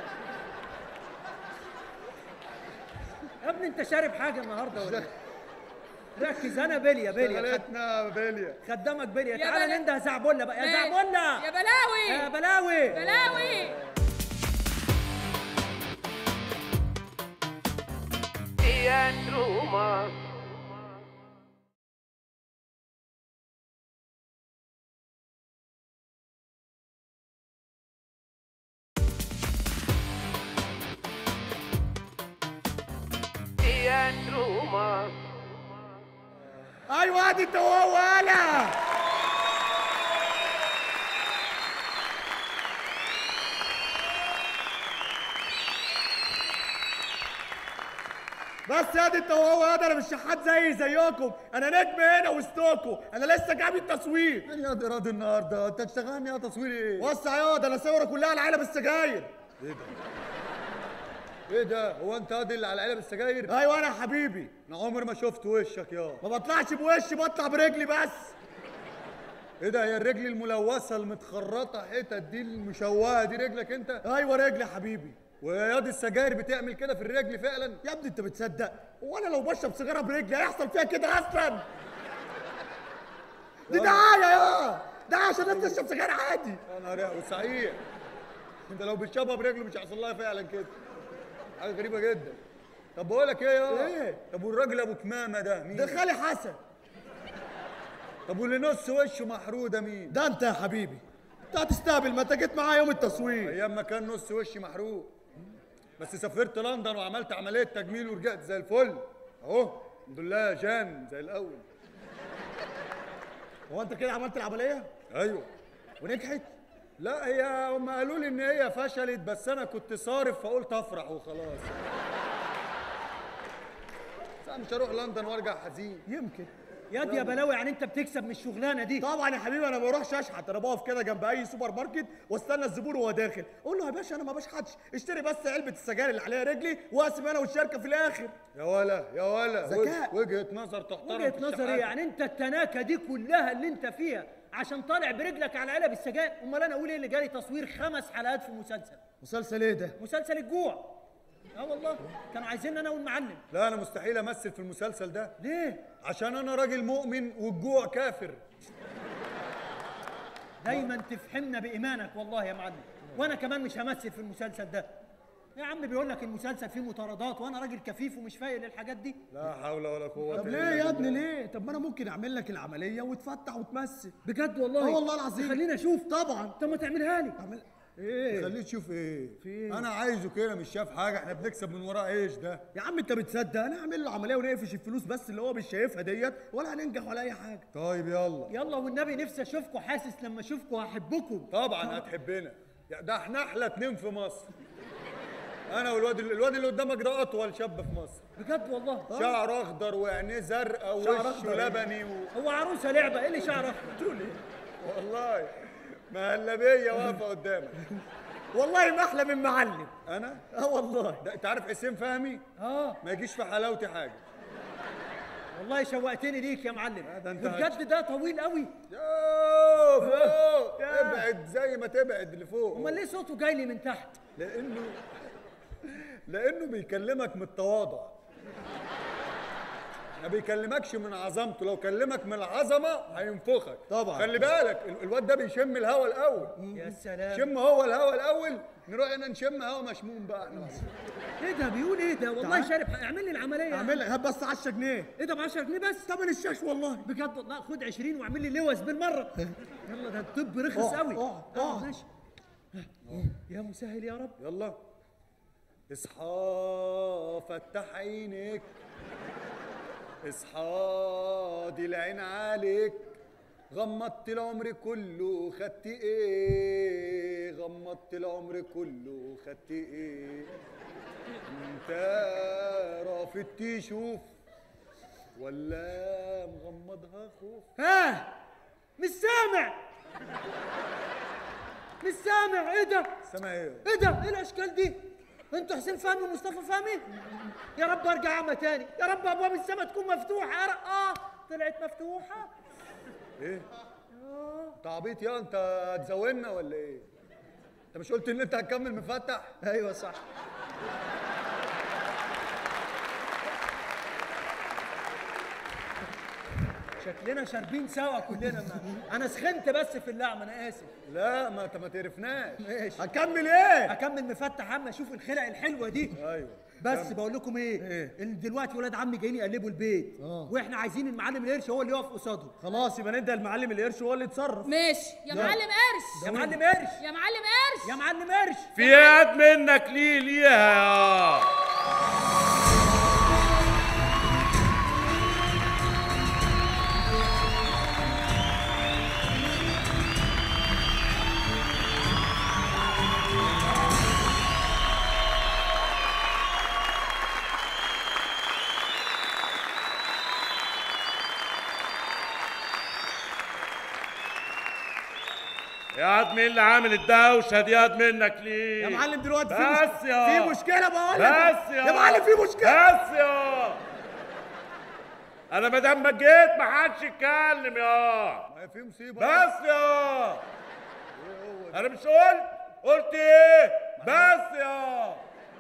يا ابني انت شارب حاجه النهارده ولا؟ ركز. انا بليه شغلتنا بليه. خدامك بليه. تعالى ننده زعبولة بقى. يا زعبولة يا بلاوي. يا بلاوي. بلاوي. تياترو مصر. تياترو مصر. ايوه ادي انت وهو انا. بس يا دي انت وهو يا ده، انا مش شحات زيكم، انا نجم هنا وسطكم، انا لسه جايب التصوير. يا دي راضي النهارده انت تشتغلني يا تصوير ايه؟ وسع يا ده، انا صورة كلها على علب السجاير. ايه ده؟ ايه ده؟ هو انت قاضي اللي على علب السجاير؟ ايوه انا يا حبيبي. انا عمري ما شفت وشك يا ما بطلعش بوشي، بطلع برجلي بس. ايه ده؟ هي الرجل الملوثه المتخرطه حتت دي المشوهه دي رجلك انت؟ ايوه رجلي يا حبيبي. ويا دي السجاير بتعمل كده في الرجل فعلا؟ يا ابني انت بتصدق؟ هو انا لو بشرب سيجاره برجلي هيحصل فيها كده اصلا؟ دي دعايه يا دعايه عشان الناس تشرب سجاير عادي. يا نهار وصحيح انت لو بتشربها برجله مش هيحصل لها فعلا كده. حاجه غريبه جدا. طب بقول لك ايه يا ايه؟ طب والراجل ابو كمامه ده مين؟ ده خالي حسن. طب واللي نص وشه محروق ده مين؟ ده انت يا حبيبي. انت هتستقبل، ما انت جيت معايا يوم التصوير. ايام ما كان نص وشي محروق، بس سافرت لندن وعملت عمليه تجميل ورجعت زي الفل اهو الحمد لله يا جان زي الاول. هو انت كده عملت العمليه؟ ايوه. ونجحت؟ لا هي هم قالوا لي ان هي فشلت، بس انا كنت صارف فقلت افرح وخلاص. بس انا مش هروح لندن وارجع حزين. يمكن. ياد يا بلاوي، يعني انت بتكسب من الشغلانه دي؟ طبعا يا حبيبي، انا ما بروحش اشحت، انا بقف كده جنب اي سوبر ماركت واستنى الزبون وهو داخل، اقول له يا باشا انا ما بشحتش، اشتري بس علبه السجاير اللي عليها رجلي واقسم انا والشركه في الاخر. يا ولا يا ولا ذكاء. وجهه نظر تحترم. وجهه نظر ايه؟ يعني انت التناكه دي كلها اللي انت فيها عشان طالع برجلك على علب السجاير؟ امال انا اقول ايه اللي جالي تصوير 5 حلقات في مسلسل. مسلسل ايه ده؟ مسلسل الجوع. والله كانوا عايزين انا والمعلم. لا انا مستحيل امثل في المسلسل ده. ليه؟ عشان انا راجل مؤمن والجوع كافر. دايما تفهمنا بايمانك والله يا معلم، وانا كمان مش همثل في المسلسل ده. يا عم بيقول لك المسلسل فيه مطاردات وانا راجل كفيف ومش فايق للحاجات دي. لا حول ولا قوه طب ليه يا ابني ليه؟ طب ما انا ممكن اعمل لك العمليه وتفتح وتمثل. بجد والله؟ والله العظيم. خليني اشوف. طبعا. طب ما تعملها لي. اعمل ايه؟ خليه تشوف ايه؟ في ايه؟ انا عايزه كده مش شايف حاجه، احنا بنكسب من وراه ايش ده؟ يا عم انت بتصدق؟ انا هعمل له عمليه ونقفش الفلوس بس اللي هو مش شايفها ديت، ولا هننجح ولا اي حاجه. طيب يلا والنبي نفسي اشوفكم، حاسس لما اشوفكم هحبكم. طبعا هتحبنا، ده احنا احلى 2 في مصر. انا والواد اللي قدامك ده اطول شاب في مصر. بجد والله؟ شعر اخضر وعينيه زرقاء ووشه لبني هو عروسه لعبه؟ ايه اللي شعر اخضر؟ تقول ايه؟ والله مهلبيه واقفه قدامك. والله ما احلى من معلم. انا؟ والله. ده انت عارف حسين فهمي؟ ما يجيش في حلاوتي حاجه. والله شوقتني ليك يا معلم. ده انت بجد ده طويل قوي. فوق ابعد زي ما تبعد لفوق. امال ليه صوته جاي لي من تحت؟ لانه بيكلمك من التواضع، ما بيكلمكش من عظمته. لو كلمك من العظمه هينفخك. طبعا. خلي بالك الواد ده بيشم الهوا الاول. يا سلام. شم هو الهوا الاول، نروح هنا نشم هوا مشموم بقى احنا. ايه ده بيقول ايه ده؟ والله شارب. اعمل لي العمليه. اعمل هات بس 10 جنيه. ايه ده ب 10 جنيه بس؟ ثمن الشاش والله. بجد والله. خد 20 واعمل لي لوز بالمره. يلا ده الطب رخص قوي. ماشي. يا مسهل يا رب. يلا اصحى فتح عينك، اصحى دي العين عليك، غمضت العمر كله خدت ايه؟ غمضت العمر كله خدت ايه؟ انت رافض تشوف ولا مغمضها خوف؟ مش سامع. مش سامع. ايه ده؟ سامع ايه؟ ايه ده؟ ايه الاشكال دي؟ انتوا حسين فهمي ومصطفى فهمي؟ يا رب ارجع اعمى تاني، يا رب ابواب السما تكون مفتوحه. طلعت مفتوحه. ايه؟ انت عبيط يا انت هتزودنا ولا ايه؟ انت مش قلت ان انت هتكمل مفتح؟ ايوه صح. شكلنا شاربين سوا كلنا. انا سخنت بس في اللعبه، انا اسف. لا ما انت ما تعرفناش. ماشي. هكمل ايه؟ هكمل مفتح عم اشوف الخلع الحلوه دي. ايوه. بس بقول لكم ايه؟ ان دلوقتي ولاد عمي جايين يقلبوا البيت، واحنا عايزين المعلم القرش هو اللي يقف قصادهم. خلاص يبقى ندي المعلم القرش هو اللي يتصرف. ماشي يا معلم قرش. يا معلم قرش. يا معلم قرش. يا معلم قرش. في يد منك ليها. يا واد مين اللي عامل الدوشه دي؟ ياد منك ليه؟ يا معلم دلوقتي بس يا في مشكله بقول لك. بس يا معلم في مشكله. بس يا انا ما دام ما جيت ما حدش يتكلم يا. ما في مصيبه. بس يا انا مش قلت ايه؟ بس يا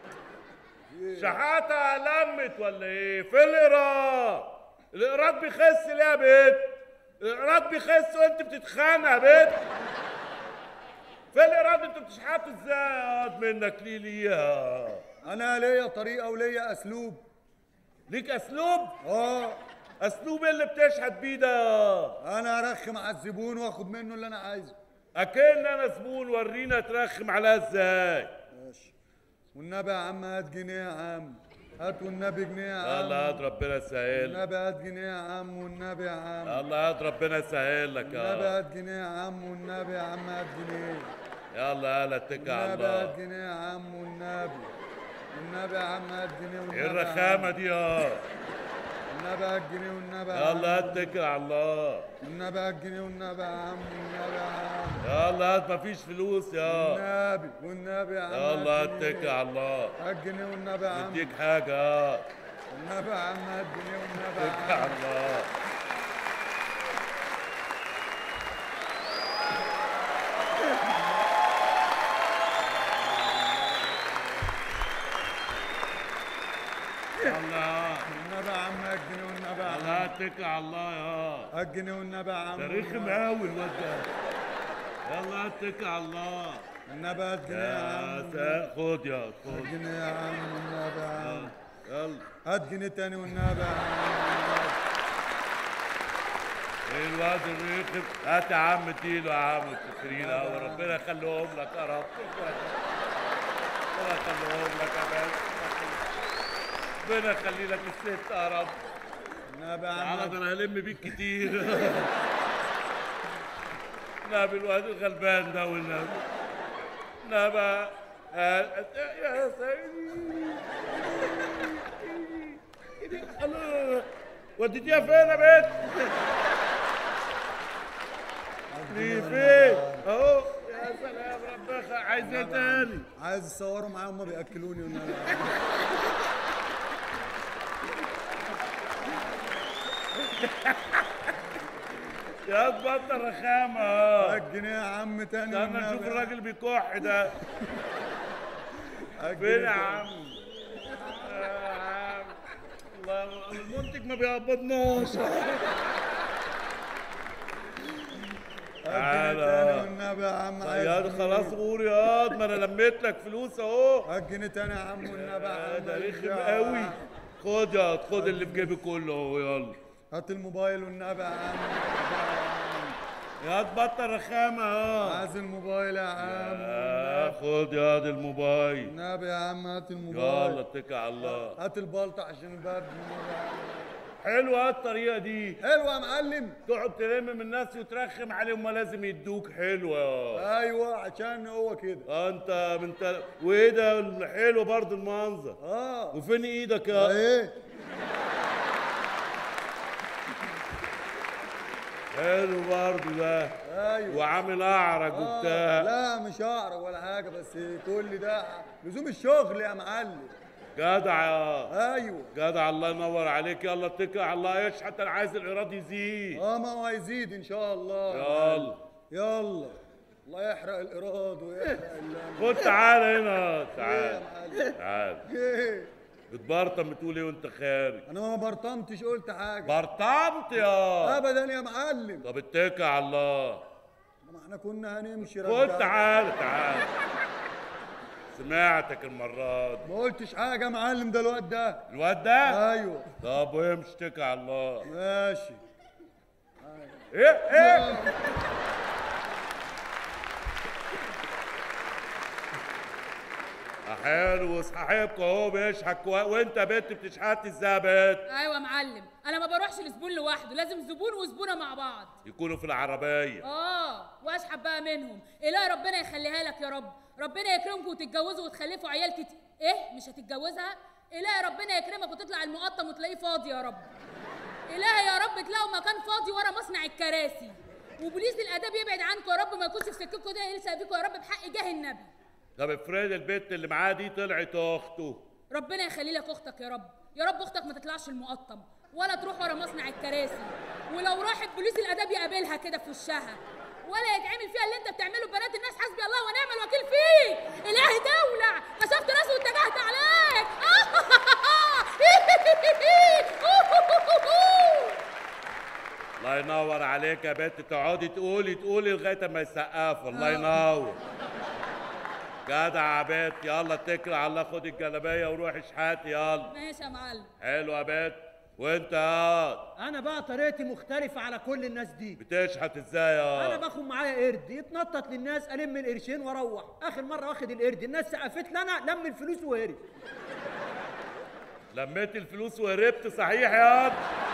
شحاته لمت ولا ايه؟ في الايراد بيخس ليه يا بنت؟ الايراد بيخس وانت بتتخانق يا بنت. في الايراد انتوا بتشحتوا ازاي منك ليها؟ انا ليا طريقه وليا اسلوب. ليك اسلوب؟ اه. اسلوب اللي بتشحت بيه ده؟ انا ارخم على الزبون واخد منه اللي انا عايزه. اكن انا زبون، ورينا ترخم عليها ازاي. ماشي. والنبي يا عم هات جنيه يا عم. هات والنبي جنيه يا عم. الله هات ربنا يسهل. والنبي هات جنيه يا عم والنبي يا عم. الله هات ربنا يسهل لك يا والنبي هات جنيه يا عم والنبي يا عم هات جنيه. يلا يلا اتكل على والنبي الله. هات جنيه يا عم والنبي. والنبي يا عم هات جنيه والنبي. ايه الرخامه دي يا؟ والنبي هات جنيه والنبي يا عم. يلا اتكل على الله. والنبي هات جنيه والنبي يا عم والنبي يا عم. يلا هات مفيش فلوس يا. والنبي يا عم. يلا اتكل على الله. هات جنيه والنبي يا عم. اديك حاجه. والنبي يا عم هات جنيه والنبي يا عم. اتكل على الله. الله والنبي يا عم هات جنيه والنبي يا عم. الله اتكل على الله يا. هات جنيه والنبي يا عم. ده رخم قوي الواد ده. يلا اتكل على الله. النبي هات جنيه يا عم. خد يا خد. هات جنيه يا عم والنبي يا عم. يلا هات جنيه تاني والنبي يا عم. ايه الواد الرخم؟ هات يا عم اديله يا عم التكريم اهو. ربنا يخليهم لك يا رب. ربنا يخليهم لك يا باشا. ربنا يخلي لك الست يا رب. النبي يا عم. تعالى ده انا هلم بيك كتير. نبي الواد الغلبان ده والنبي. نبي يا سيدي. الله وديتيها فين يا بنت؟ ليه فين؟ اهو يا سلام ربنا. عايز ايه تاني؟ عايز يصوروا معايا هما بياكلوني والنبي. يا تبطل رخامة. هات جنيه يا عم تاني. استنى نشوف الراجل بيكح ده. فين يا عم؟ الله المنتج ما بيقبضناش. تعالى والنبي يا عم. يا خلاص قول ياض، ما انا لميت لك فلوس اهو. هات جنيه تاني يا عم والنبي يا عم. ده رخم قوي. خد ياض خد اللي في جيبي كله اهو. يلا هات الموبايل والنبي يا عم. ياض بطل رخامه اهو. عايز الموبايل يا عم. خد ياض الموبايل. النبي يا عم هات الموبايل. يلا اتكل على الله. هات البلطة عشان البرد. حلوه الطريقه دي. حلوه يا معلم. تقعد تلم من الناس وترخم عليهم، ما لازم يدوك. حلوه. ايوه عشان هو كده. انت وايه ده الحلو برضه المنظر. وفين ايدك يا ايه؟ حلو برضه ده. ايوه. وعامل اعرج وبتاع. لا مش اعرج ولا حاجه، بس كل ده لزوم الشغل يا معلم. جدع يا. ايوه جدع الله ينور عليك. يلا اتكل على الله. ايش حتى انا عايز الايراد يزيد. ما هو هيزيد ان شاء الله. يلا يلا. الله يحرق الايراد ويحرق خد تعالى هنا. تعال ايه تعال. ايه بتبرطم بتقول ايه وانت خارج؟ انا ما برطمتش قلت حاجه. برطمت يا. ابدا يا معلم. طب اتكل على الله. ما احنا كنا هنمشي. خد تعالى تعالى. سمعتك المرة دي. ما قلتش حاجة يا معلم. ده الواد ده. الواد ده؟ ايوه. طب وامشي اتكل على الله. ماشي. ايه؟ حلو صاحبكوا اهو بيشحك وانت يا بنت بتشحتي ازاي يا بنت؟ ايوه يا معلم، انا ما بروحش لزبون لوحده، لازم زبون وزبونه مع بعض. يكونوا في العربيه. واشحت بقى منهم. الهي ربنا يخليها لك يا رب، ربنا يكرمكم وتتجوزوا وتخلفوا عيال كتير. ايه مش هتتجوزها؟ الهي ربنا يكرمك وتطلع المقطم وتلاقيه فاضي يا رب. الهي يا رب تلاقوا مكان فاضي ورا مصنع الكراسي. وبوليس الاداب يبعد عنكم يا رب، ما يكونش في سكتكم ده يلسق فيكم يا رب بحق جاه النبي. طب افرض البت اللي معاه دي طلعت اخته. ربنا يخلي لك اختك يا رب، يا رب اختك ما تطلعش المقطم ولا تروح ورا مصنع الكراسي، ولو راحت بوليس الاداب يقابلها كده في وشها، ولا يتعمل فيها اللي انت بتعمله ببنات الناس. حسبي الله ونعم الوكيل فيك. الهي دولع، كشفت راسه واتجهت عليك. الله ينور عليك يا بنت، تقعدي تقولي لغايه ما يسقفوا. الله ينور. جدع يا بنت، يلا اتكل على الله، خد الجلابيه وروح اشحاتي يلا. ماشي يا معلم. حلو يا بنت. وانت يا انا بقى طريقتي مختلفه على كل الناس دي. بتشحت ازاي يا انا باخد معايا قرد يتنطط للناس، الم القرشين واروح. اخر مره واخد القرد الناس سقفت لي، انا لم الفلوس وهرب. لميت الفلوس وهربت صحيح يا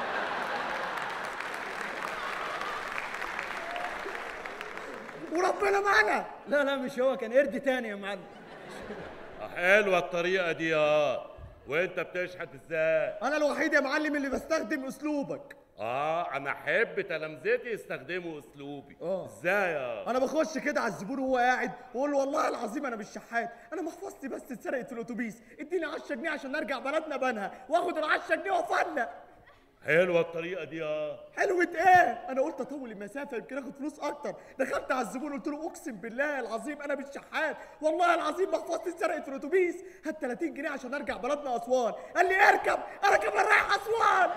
وربنا معانا. لا مش هو، كان قرد تاني يا معلم. حلوه الطريقه دي يا. وانت بتشحت ازاي؟ انا الوحيد يا معلم اللي بستخدم اسلوبك. انا احب تلامذتي يستخدموا اسلوبي. ازاي يا؟ انا بخش كده على الزبون وهو قاعد واقول له والله العظيم انا مش شحات، انا محفظتي بس اتسرقت في الاتوبيس، اديني 10 جنيه عشان ارجع بلدنا بنها واخد ال 10 جنيه وافلق. حلوه الطريقه دي يا. حلوه ايه؟ انا قلت اطول المسافه يمكن اخد فلوس اكتر. دخلت على الزبون قلت له اقسم بالله العظيم انا مش شحات، والله العظيم محفظتي اتسرقت في الاتوبيس، هات 30 جنيه عشان ارجع بلدنا اسوان. قال لي اركب كمان رايح اسوان.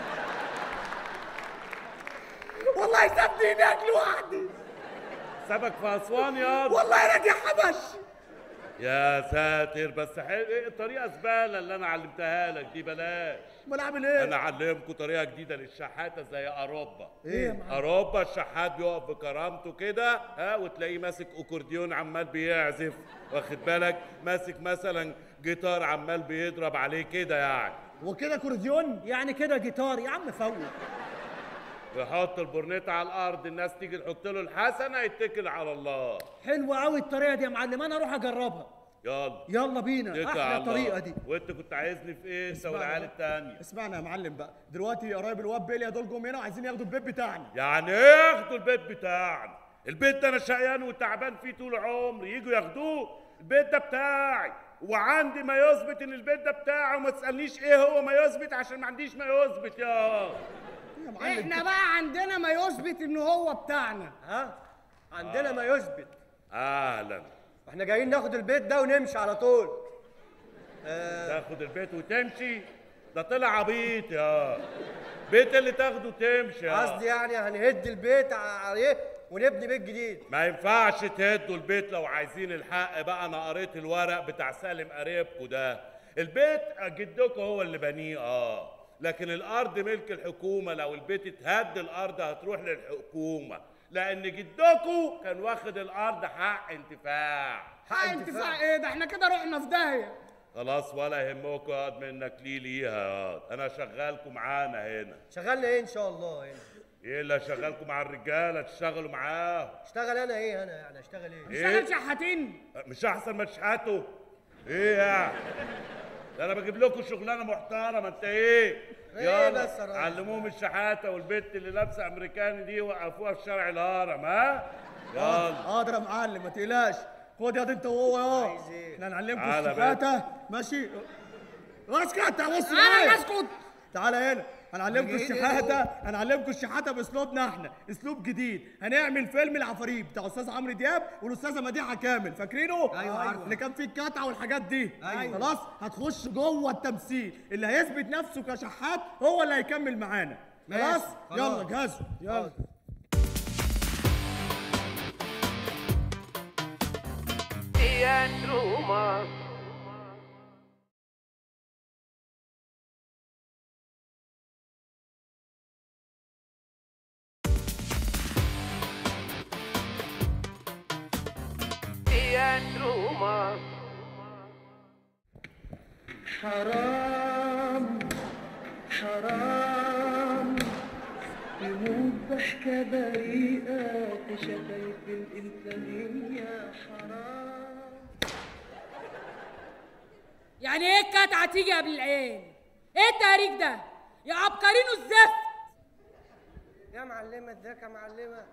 والله سابني هناك لوحدي. سابك في اسوان يا والله راجع حبش. يا ساتر، بس ايه الطريقه زباله اللي انا علمتها لك دي؟ بلاش. امال اعمل ايه؟ انا اعلمكم طريقه جديده للشحاته زي اوروبا. ايه يا معلم؟ اوروبا الشحات بيقف بكرامته كده وتلاقيه ماسك اكورديون عمال بيعزف، واخد بالك؟ ماسك مثلا جيتار عمال بيضرب عليه كده يعني. وكده كورديون يعني كده جيتار يا عم فوق. ويحط البورنيطه على الارض، الناس تيجي تحط له الحسنه يتكل على الله. حلوه قوي الطريقه دي يا معلم، انا اروح اجربها. يلا بينا، احلى الطريقه دي. وانت كنت عايزني في ايه انت والعيال التانيه؟ اسمعنا يا معلم بقى، دلوقتي قرايب الواد بيليا دول جم هنا وعايزين ياخدوا البيت بتاعنا. يعني ايه ياخدوا البيت بتاعنا؟ البيت ده انا شقيان وتعبان فيه طول عمري، يجوا ياخدوه؟ البيت ده بتاعي وعندي ما يثبت ان البيت ده بتاعي، وما تسالنيش ايه هو ما يثبت عشان ما عنديش ما يثبت يا احنا بقى عندنا ما يثبت ان هو بتاعنا. عندنا ما يثبت. اهلا. احنا جايين ناخد البيت ده ونمشي على طول. تاخد البيت وتمشي؟ ده طلع عبيط يا. بيت اللي تاخده تمشي يا. قصدي يعني هنهد البيت عليه ونبني بيت جديد. ما ينفعش تهدوا البيت لو عايزين الحق بقى. انا قريت الورق بتاع سالم قريبكوا ده. البيت جدكوا هو اللي بنيه لكن الارض ملك الحكومه. لو البيت اتهد الارض هتروح للحكومه، لان جدكوا كان واخد الارض حق انتفاع. حق انتفاع ايه ده؟ احنا كده رحنا في داهيه. خلاص ولا يهمكوا ياض منك ليها. انا شغالكم معانا هنا. شغالنا ايه ان شاء الله هنا؟ ايه اللي شغالكم مع الرجاله تشتغلوا معاهم؟ اشتغل انا ايه؟ انا يعني اشتغل ايه؟ اشتغل شحاتين. مش احسن ما تشحتوا؟ ايه يعني؟ ده انا بجيب لكم شغلانه محترمه. انت ايه؟ ايه بس يا راجل؟ علموهم الشحاته، والبت اللي لابسه امريكاني دي وقفوها في شارع الهرم. يلا. حاضر يا معلم ما تقلقش. خد ياض انت وهو عايز ايه؟ احنا هنعلمكم الشحاته ماشي؟ اسكت بص انا اسكت. تعالى هنا هنعلمكم الشحاته. هنعلمكم الشحاته باسلوبنا احنا، اسلوب جديد. هنعمل فيلم العفاريت بتاع استاذ عمرو دياب والاستاذه مديحه كامل، فاكرينه؟ ايوه عارفه. اللي كان فيه الكتعه والحاجات دي. ايوه. خلاص هتخش جوه التمثيل، اللي هيثبت نفسه كشحات هو اللي هيكمل معانا. خلاص؟ يلا جهزوا يلا. تياترو مصر. تياترو مصر. حرام حرام تموت ضحكة بريئة تشتت الإنسانية. حرام. يعني ايه الكتعه تيجي قبل العين؟ ايه التهريج ده يا عبقرين الزفت؟ يا معلمه ازيك يا معلمه؟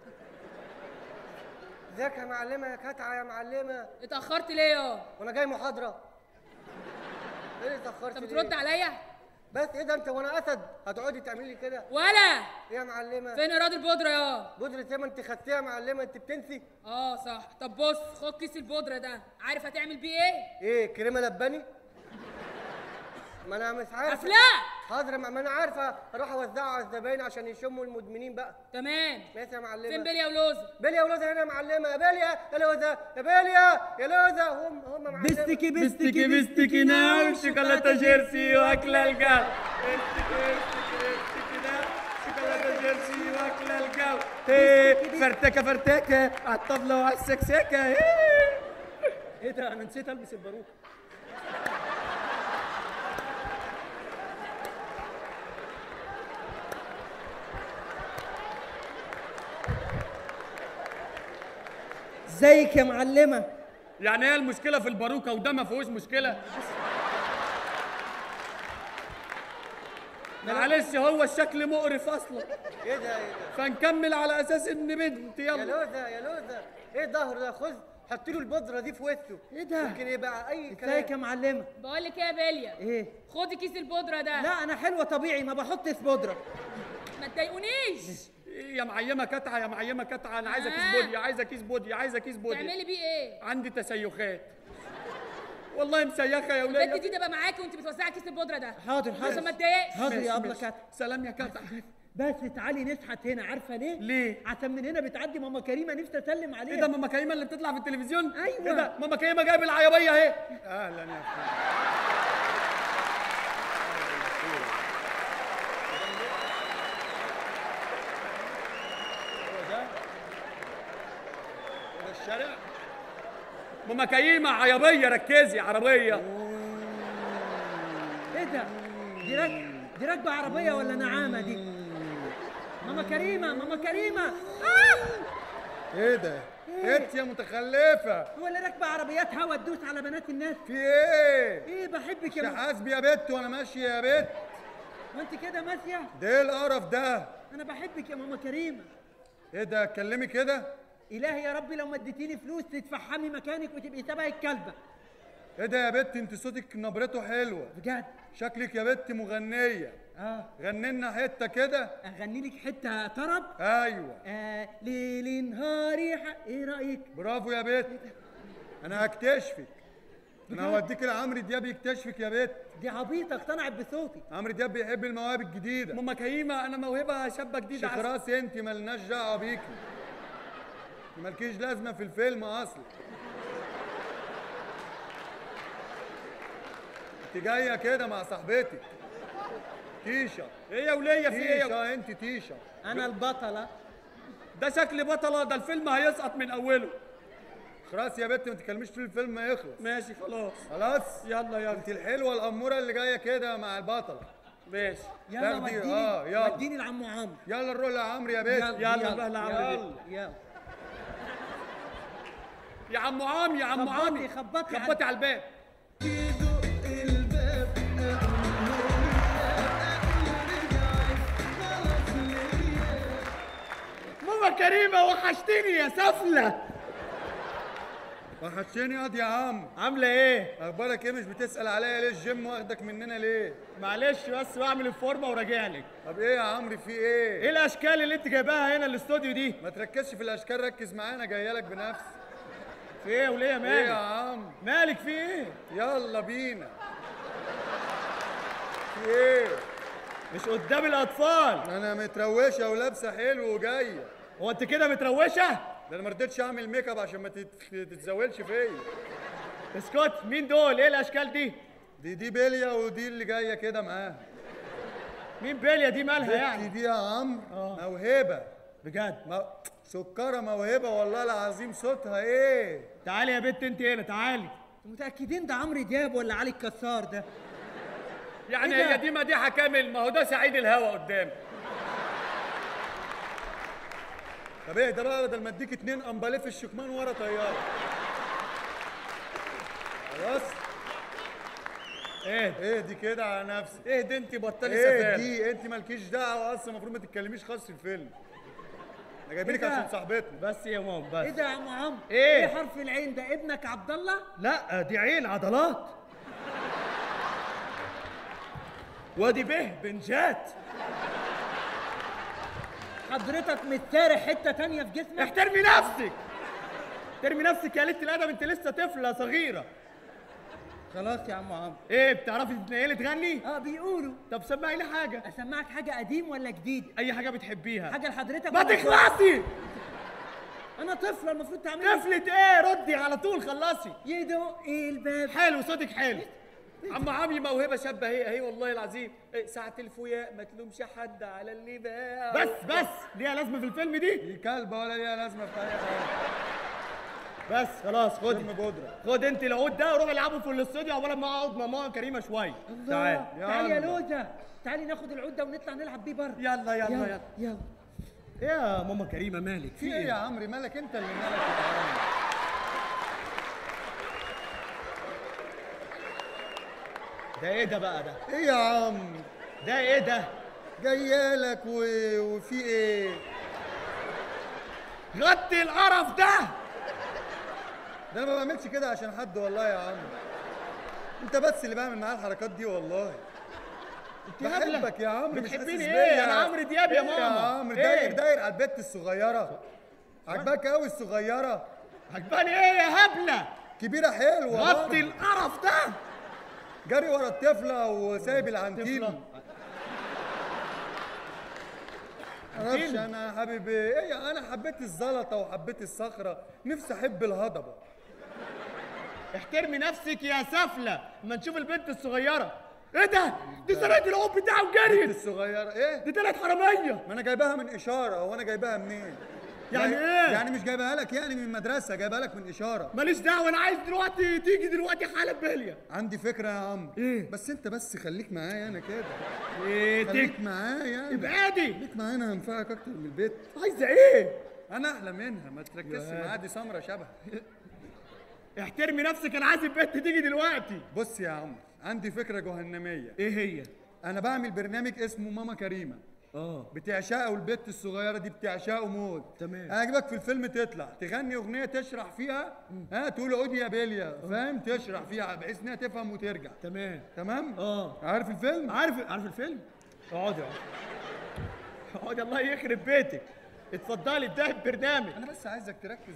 ازيك يا معلمه يا كتعه يا معلمه؟ اتاخرت ليه يا؟ وانا جاي محاضره. ايه اللي اتاخرت انت ليه؟ بترد عليا؟ بس ايه ده انت وانا اسد هتقعدي تعملي لي كده؟ ولا ايه يا معلمه؟ فين ايراد البودره يا؟ بودره ايه؟ ما انت خدتيها يا معلمه، انت بتنسي؟ اه صح. طب بص، خد كيس البودره ده، عارف هتعمل بيه ايه؟ ايه كريمه لباني؟ ما انا مش عارف. افلاق. حاضر، ما انا عارفه اروح اوزعه على الزباين عشان يشموا المدمنين بقى. تمام. ماشي يا معلمه. فين بليا ولوزه؟ بليا ولوزه هنا يا معلمه. يا بليا يا لوزه يا بليا يا لوزه. هم معلمه. بستكي بستكي بستكي ناو شوكولاته جيرسي واكله الجو. بستكي ناو شوكولاته جيرسي واكله الجو. فرتكه فرتكه على الطبله وعلى السكسكه. ايه ده انا نسيت البس الباروكه. ازيك يا معلمه؟ يعني ايه المشكله في الباروكه وده ما فيهوش مشكله؟ معلش هو الشكل مقرف اصلا. ايه ده ايه ده؟ فنكمل على اساس ان بنت. يلا يا لوزه يا لوزه. ايه الظهر ده؟ خذ حط له البودره دي في وشه. ايه ده؟ ممكن يبقى اي كلام. ازيك يا معلمه؟ بقول لك ايه يا بليا؟ ايه؟ خدي كيس البودره ده. لا انا حلوه طبيعي، ما بحطش بودره. ما تضايقونيش. يا معيمه كتعه يا معيمه كتعه، انا عايزه كيس بودي، عايزه كيس بودي، عايزه كيس بودي. تعملي بيه ايه؟ عندي تسيخات والله مسيخه يا وليه. البنت دي تبقى معاكي وانت بتوزعي كيس البودره ده. حاضر حاضر عشان ما تضايقش. حاضر يا ابله كتعه. سلام يا كتعه. بس تعالي نشحت هنا، عارفه ليه؟ ليه؟ عشان من هنا بتعدي ماما كريمه، نفسي اسلم عليها. ايه ده ماما كريمه اللي بتطلع في التلفزيون؟ ايوه. ايه ده ماما كريمه جايب العيبيه اهي. اهلا يا اخويا. الشارع ماما كريمه عيبيه، ركزي عربيه. ايه ده؟ دي راكبه عربيه ولا نعامه دي؟ ماما كريمه ماما كريمه. ايه ده؟ انت يا متخلفه. هو اللي راكبه عربيات هوا تدوس على بنات الناس؟ في ايه؟ ايه بحبك يا حاسبي يا بت وانا ماشي يا بت. وانت كده ماشيه؟ ده ايه القرف ده؟ انا بحبك يا ماما كريمه. ايه ده؟ اتكلمي كده؟ الهي يا ربي لو ما اديتيني فلوس تتفحمي مكانك وتبقي شبه الكلبه. ايه ده يا بت؟ انت صوتك نبرته حلوه بجد. شكلك يا بت مغنيه. غني لنا حته كده. اغني لك حته طرب؟ ايوه. ليل نهاري ايه رايك؟ برافو يا بت. انا هكتشفك. انا هوديك لعمرو دياب يكتشفك يا بت. دي عبيطه اقتنعت بصوتي. عمرو دياب بيحب المواهب الجديده. ماما كريمه انا موهبه شابه جديده. شيخ راسي انت مالناش دعوه بيكي. مالكيش لازمه في الفيلم اصلا. انت جايه كده مع صاحبتك تيشا. ايه يا وليه في ايه؟ تيشا انت تيشا. انا البطله. ده شكل بطله، ده الفيلم هيسقط من اوله. خلاص يا بت ما تكلميش طول الفيلم ما يخلص. ماشي خلاص. خلاص يلا يلا. انت الحلوه الاموره اللي جايه كده مع البطله. ماشي. يلا وديني يلا وديني لعمو عمرو. يلا نروح لعمرو يا بت. يلا نروح لعمرو. يلا يا عم عمي يا عم عمي. خبطي على الباب. ماما كريمه وحشتني يا سفله. وحشتني يا عم. عامله ايه؟ اخبارك ايه؟ مش بتسال عليا ليه؟ الجيم واخدك مننا ليه؟ معلش بس بعمل الفورمه وراجع لك. طب ايه يا عمرو في ايه؟ ايه الاشكال اللي انت جايباها هنا الاستوديو دي؟ ما تركزش في الاشكال، ركز معانا، جايه لك بنفسي. في ايه وليه مالك؟ ايه يا عم؟ مالك في ايه؟ يلا بينا. في ايه؟ مش قدام الاطفال. انا متروشه ولابسه حلو وجايه. هو انت كده متروشه؟ ده انا ما رضيتش اعمل ميك اب عشان ما تتزاولش فيا. اسكت. مين دول؟ ايه الاشكال دي؟ دي بيليا ودي اللي جايه كده معاها. مين بيليا دي؟ مالها يعني؟ دي يا عمرو موهبه بجد. سكره موهبه والله العظيم. صوتها ايه؟ تعالي يا بنت انت هنا تعالي. متاكدين ده عمرو دياب ولا علي الكسار ده؟ يعني هي دي مديحه كامل؟ ما هو ده سعيد الهوا قدام. طب ايه ده بقى؟ بدل ما اديك 2 امباليه في الشكمان ورا طياره. خلاص. ايه دي كده على نفسك. ايه دي؟ انت بطلي ايه سفاله. دي؟ انت مالكيش دعوه اصلا، المفروض ما تتكلميش خالص في الفيلم. جايبينك عشان صاحبتنا. بس يا ماما بس. ايه ده يا عم عمرو؟ ايه؟ ايه حرف العين ده؟ ابنك عبد الله؟ لا دي عين عضلات. وادي به بنجات. حضرتك متسارح حته تانية في جسمك؟ احترمي نفسك. احترمي نفسك يا قلة الادب، انت لسه طفله صغيره. خلاص يا عم عمرو. ايه بتعرفي تتنيلي تغني؟ بيقولوا. طب سمعي لي حاجه. اسمعك حاجه قديم ولا جديد؟ اي حاجه بتحبيها. حاجه لحضرتك. ما تخلصي. انا طفله المفروض تعملي. طفلة ايه؟ ردي على طول خلصي. يدق الباب. حلو صوتك حلو. عم عمي موهبه شابه اهي والله العظيم. ساعة الفوياء ما تلومش حد على اللي باع. بس ليها لازمه في الفيلم دي كلبه ولا ليها لازمه في اي حاجه. بس خلاص خد انت العود ده وروح العبه في الاستوديو عقبال ما اقعد مع ماما كريمه شويه. تعالي يا لوزه، تعالي ناخد العود ده ونطلع نلعب بيه بره. يلا يلا. ايه يا ماما كريمه مالك؟ في ايه يا عمري؟ مالك انت اللي مالك يا عمري؟ ده ايه ده بقى ده؟ ايه يا عم؟ ده ايه ده؟ جايالك وفي ايه؟ غطي القرف ده انا ما بعملش كده عشان حد والله يا عم. انت بس اللي بعمل معاه الحركات دي والله. بحبك يا عم. بتحبيني ايه؟ انا عمرو دياب يا ماما. يا عم داير على البت الصغيره. عجباك قوي الصغيره. عجباني ايه يا هبله؟ كبيره حلوه. غطي القرف ده. جري ورا الطفله وسايب العنتيل. معرفش انا يا حبيبي ايه. انا حبيت الزلطه وحبيت الصخره، نفسي احب الهضبه. احترمي نفسك يا سفله اما نشوف البنت الصغيره. ايه ده؟ دي سرقت العود بتاعه وجريت. البنت الصغيره ايه؟ دي طلعت حراميه. ما انا جايباها من اشاره. هو انا جايباها منين؟ يعني ايه؟ يعني مش جايبها لك يعني من المدرسه، جايبها لك من اشاره. ماليش دعوه، انا عايز دلوقتي تيجي دلوقتي حالا بليا. عندي فكره يا عم. ايه؟ بس انت بس خليك معايا انا كده. ايه خليك معايا. ابعدي. خليك معايا انا هنفعك اكتر من البيت. عايزه ايه؟ انا احلى منها، ما تركزش معايا، دي سمره شبه. احترمي نفسك، انا عايز البنت تيجي دلوقتي. بص يا عم، عندي فكره جهنميه. ايه هي؟ انا بعمل برنامج اسمه ماما كريمه. بتعشقه، والبت الصغيره دي بتعشقه موت. تمام. هيعجبك في الفيلم تطلع تغني اغنيه تشرح فيها. تقول عودي يا بيليا، فاهم؟ تشرح فيها بحيث انها تفهم وترجع. تمام. عارف الفيلم؟ عارف الفيلم. اقعدي اقعدي الله يخرب بيتك. اتفضلي ابدأي البرنامج. انا بس عايزك تركز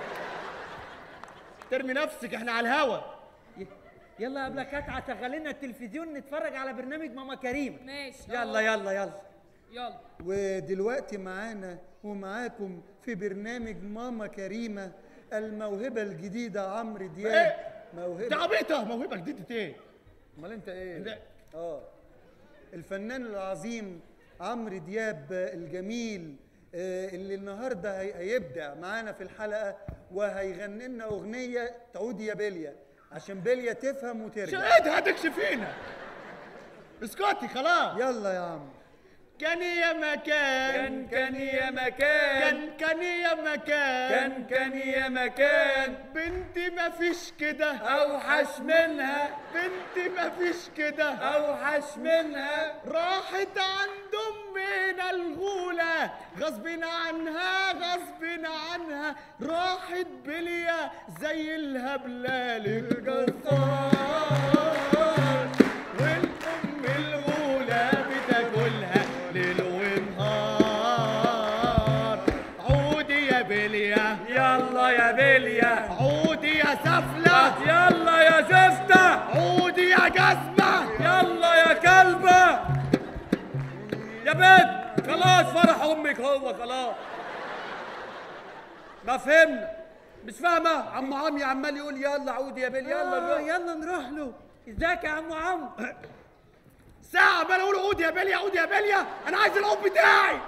ترمي نفسك، احنا على الهوا. يلا قبل كتعه شغل لنا التلفزيون نتفرج على برنامج ماما كريمه. ماشي. يلا. ودلوقتي معانا ومعاكم في برنامج ماما كريمه الموهبه الجديده عمرو دياب. موهبه. ده عبيطه. موهبه جديده ايه؟ امال انت ايه؟ الفنان العظيم عمرو دياب الجميل، اللي النهارده هيبدع معانا في الحلقه وهيغني لنا اغنيه تعود يا بيليا عشان بيليا تفهم وترجع. ايه ده هتكشفينا؟ اسكتي خلاص. يلا يا عم. كان يا مكان كان يا مكان كان يا مكان كان يا مكان بنتي مفيش كده اوحش منها. بنتي مفيش كده اوحش منها. راحت عند امنا الغولة غصب عنها راحت بليا زي الهبلة للجزار، والام الغولة بتاكلها ليل ونهار. عودي يا بليا يلا يا بليا. عودي يا سفلة يلا يا زفتة. عودي يا جزمة يلا يا كلبة. يا بنت خلاص فرح امك هو خلاص. ما فهمنا. مش فاهمة؟ عم عمي عمال يقول يلا عودي يا بليا. يلا نروح له. ازيك يا عم عمرو؟ ساعة عمال اقول عودي يا بليا عودي يا بليا. انا عايز العود بتاعي.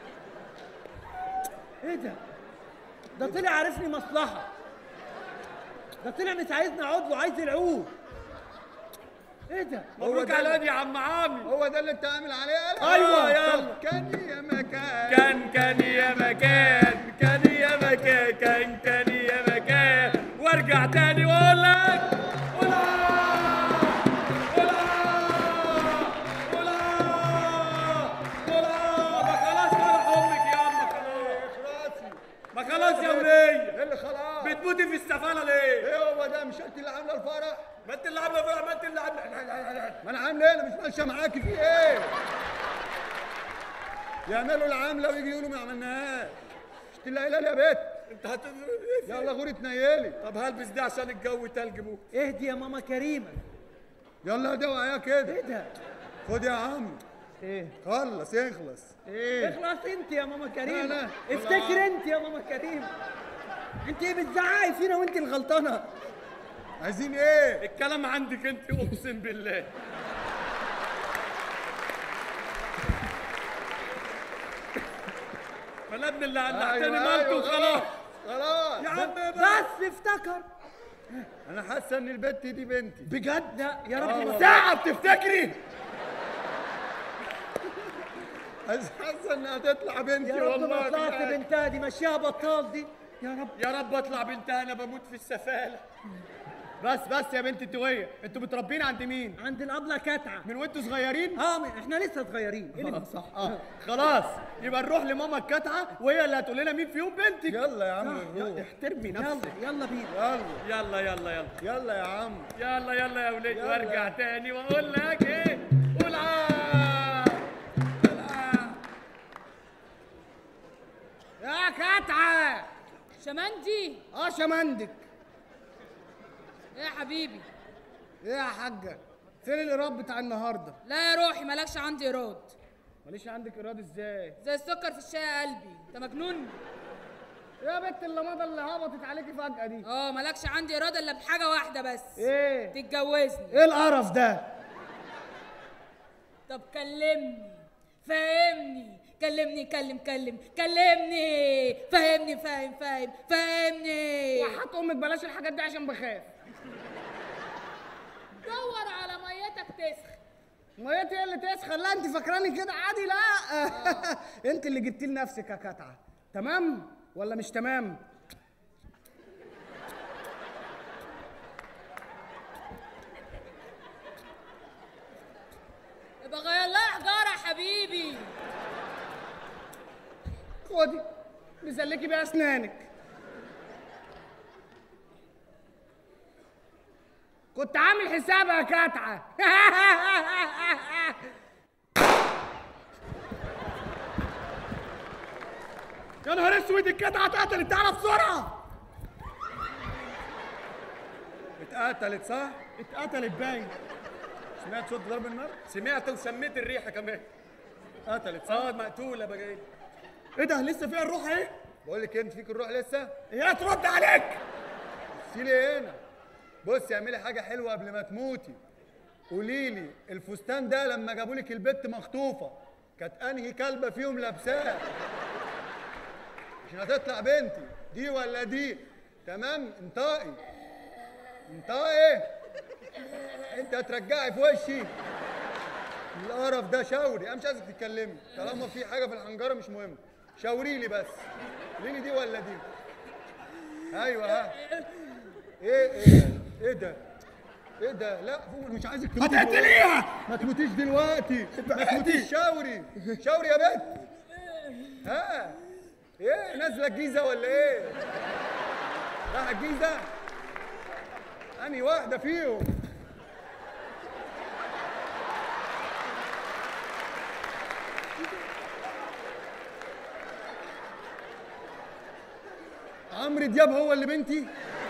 ايه ده طلع عارفني مصلحة. ده طلع مش عايزني اقعد له، عايز العود. ايه ده؟ مبروك على العود يا عم عمي. هو ده اللي انت عامل عليه؟ ايوه يلا. كان يا مكان كان يا مكان كان يا مكان كان يا مكان. وارجع تاني واقول لك قفله ليه؟ ايه هو ده؟ مش انت اللي عامله الفرح؟ ما انت اللي عامله فرح، ما انت اللي عامله. ما انا عامله ايه؟ انا مش ماشيه معاكي في ايه؟ يعملوا العامله ويجي يقولوا ما عملناهاش. مش اللي قايله لي يا بت؟ انت يلا غوري تنيلي. طب هلبس ده عشان الجو تلج موت. اهدي يا ماما كريمه. يلا ده وعيا كده. ايه ده؟ خد يا عم. ايه؟ خلص اخلص. ايه؟ اخلص انت يا ماما كريمه. لا. افتكر انت يا ماما كريمه. انت ايه بتزعقي فينا وانت الغلطانه؟ عايزين ايه؟ الكلام عندك انت اقسم بالله. فلا ابن اللي علقتني مالته خلاص. خلاص يا عم بس افتكر. انا حاسه ان البت دي بنتي. بجد؟ لا يا رب. ساعة بتفتكري؟ حاسه انها تطلع بنتي. يا رب ما والله طلعت بجد. بنتها دي ماشيها بطال دي. يا رب يا رب اطلع بنتها، انا بموت في السفالة. بس يا بنت انتوا انتوا متربين عند مين؟ عند الابله كتعه. من وانتوا صغيرين؟ احنا لسه صغيرين. ايه اللي صح. خلاص يبقى نروح لماما الكتعه وهي اللي هتقول لنا مين فيهم بنتك. يلا يا عم نروح. احترمي نفسك. يلا بينا. يلا يلا يا عم. يلا يا ولاد، وارجع تاني واقول لك ايه؟ قول يا كتعه. شمندي. شمندك. ايه يا حبيبي؟ ايه يا حاجه؟ فين الايراد بتاع النهارده؟ لا يا روحي مالكش عندي ايراد. ماليش عندك ايراد ازاي؟ زي السكر في الشاي يا قلبي، انت مجنون؟ يا بنت اللمضه اللي هبطت عليكي فجأة دي. مالكش عندي ايراد الا بحاجه واحده بس. ايه؟ تتجوزني. ايه القرف ده؟ طب كلمني، فهمني، كلمني كلمني فهمني. وحط امك بلاش الحاجات دي عشان بخاف. دور على ميتك تسخن. ميتي هي اللي تسخن؟ لا انت فاكراني كده عادي؟ لا. انت اللي جبتي لنفسك يا كتعه. تمام ولا مش تمام؟ يبقى غير لها حجاره يا حبيبي. خدي نسلكي بيها اسنانك. كنت عامل حسابها يا كتعه. يا نهار اسود، الكتعه اتقتلت. تعالى بسرعه. اتقتلت صح؟ اتقتلت باين. سمعت صوت ضرب النار؟ سمعت وسميت الريحه كمان. اتقتلت صح؟ مقتوله بقى. ايه ده؟ لسه فيها الروح اهي. بقول لك انت فيك الروح لسه؟ هي ترد عليك. سيلي هنا. بصي اعملي حاجه حلوه قبل ما تموتي. قولي لي الفستان ده لما جابوا لك البت مخطوفه كانت انهي كلبه فيهم لابساه؟ عشان هتطلع بنتي دي ولا دي؟ تمام؟ انطقي انت هترجعي في وشي القرف ده. شاوري، انا مش عايزك تتكلمي طالما في حاجه في الحنجره مش مهم. شاوري لي بس، قولي لي دي ولا دي؟ ايوه ها. ايه ده؟ لا فوق، مش عايزك تموتي. هتقتليها. ما تموتيش دلوقتي، ما تموتيش. شاوري يا بنت. ها ايه نازله الجيزه ولا ايه؟ رايحه الجيزه؟ انهي واحده فيهم؟ عمرو دياب هو اللي بنتي؟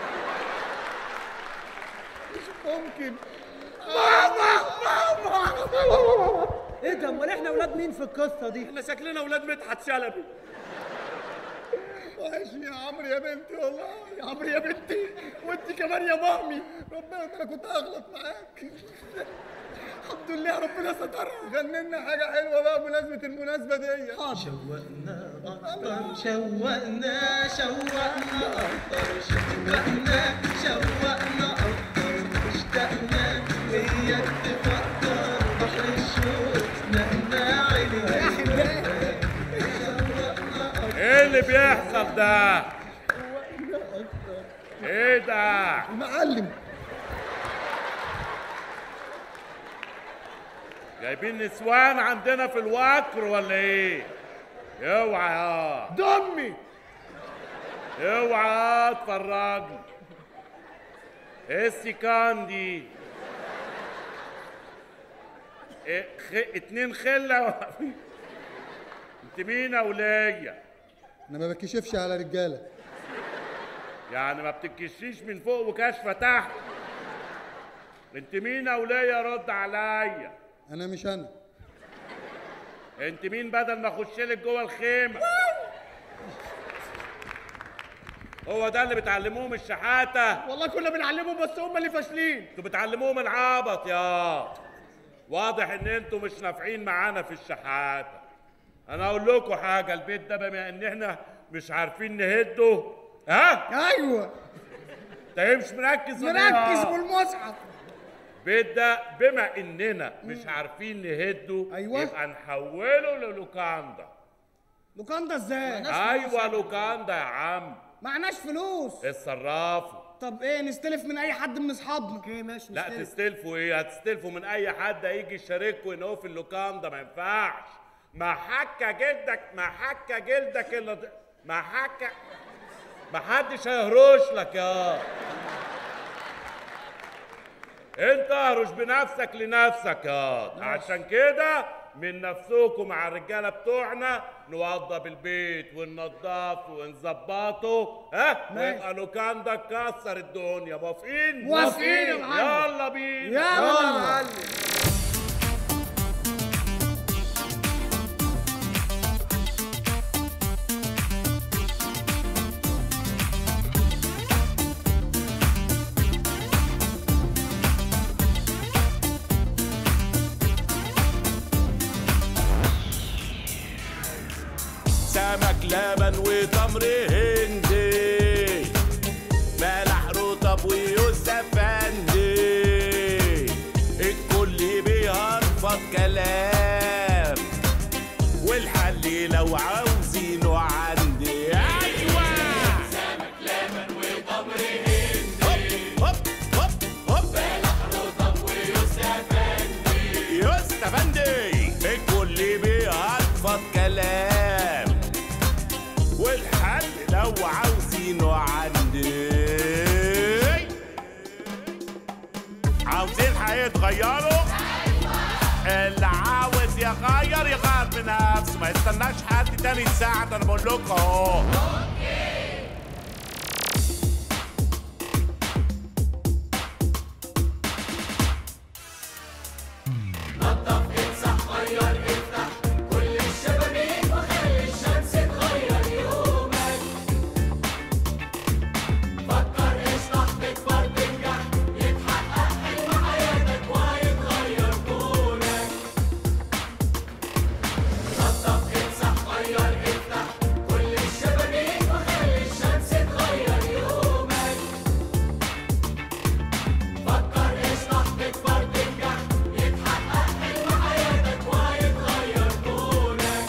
مش ممكن. ماما. ايه ده؟ امال احنا اولاد مين في القصه دي؟ احنا شكلنا اولاد مدحت شلبي. وحشني يا عمرو يا بنتي والله. يا عمرو يا بنتي، وانت كمان يا مامي. ربنا انا كنت هغلط معاك. الحمد لله ربنا سترها. غني لنا حاجه حلوه بقى بمناسبه المناسبه دي. شوقنا أكتر، شوقنا أكتر، شوقنا أكتر، اشتقنا وياك تفكر بحر الشوق نقنا عينينا. ايه اللي بيحصل ده؟ ايه ده؟ المعلم جايبين نسوان عندنا في الوكر ولا ايه؟ اوعى دمي. اوعى تفرجني. السكاندي 2 خله انت مين يا ولية؟ انا ما بكشفش على رجاله. يعني ما بتكشيش من فوق وكشفه تحت؟ انت مين يا ولية؟ رد عليا. انا مش انا. انت مين بدل ما اخش لك جوه الخيمه؟ هو ده اللي بتعلموهم الشحاته؟ والله كنا بنعلمهم بس هم اللي فاشلين. انتوا بتعلموهم العبط يا. واضح ان انتوا مش نافعين معانا في الشحاته. انا اقول لكم حاجه، البيت ده بما ان احنا مش عارفين نهده. ها؟ ايوه. انت مش مركز مركز والمصحف. البيت ده بما اننا مش عارفين نهده، أيوة. يبقى نحوله للوكاندا. لوكاندا ازاي؟ ايوه لوكاندا يا عم. معناش فلوس. اتصرفوا. طب ايه، نستلف من اي حد من اصحابنا؟ اوكي ماشي. لا تستلفوا ايه؟ هتستلفوا من اي حد هيجي يشارككم ان هو في اللوكاندا، ما ينفعش. ما حكه جلدك الا ما حدش هيهرش لك يا. انت اهرش بنفسك لنفسك يا. عشان كده من نفسكم مع الرجاله بتوعنا نوضب البيت وننضفه ونظبطه. ها؟ ويبقى لوكاندا تكسر الدنيا. موافقين؟ موافقين يا معلم. يلا بينا. يلا يا معلم. سمك لبن وتمر هندي، ملح رطب ويوسف فندي، الكل بيهرفض كلام، والحل لو عاوزينه عندي. ايوه سمك لبن وتمر هندي، هوب هوب هوب، ملح رطب ويوسف فندي، يوسف فندي، الكل بيهرفض كلام، والحل لو عاوزينه عندي. عاوزين هيتغيروا؟ اللي عاوز يغير بنفسه، ما يستناش حد تاني يساعد. انا بقول لكم اهو. نضف امسح غير افتح كل الشبابيك وخلي الشمس تغير يومك. فكر اشرح تكبر تنجح يتحقق حلم حياتك وهيتغير كونك. نضف امسح غير افتح كل الشبابيك وخلي الشمس تغير يومك. فكر اشرح تكبر تنجح يتحقق حلم حياتك وهيتغير كونك.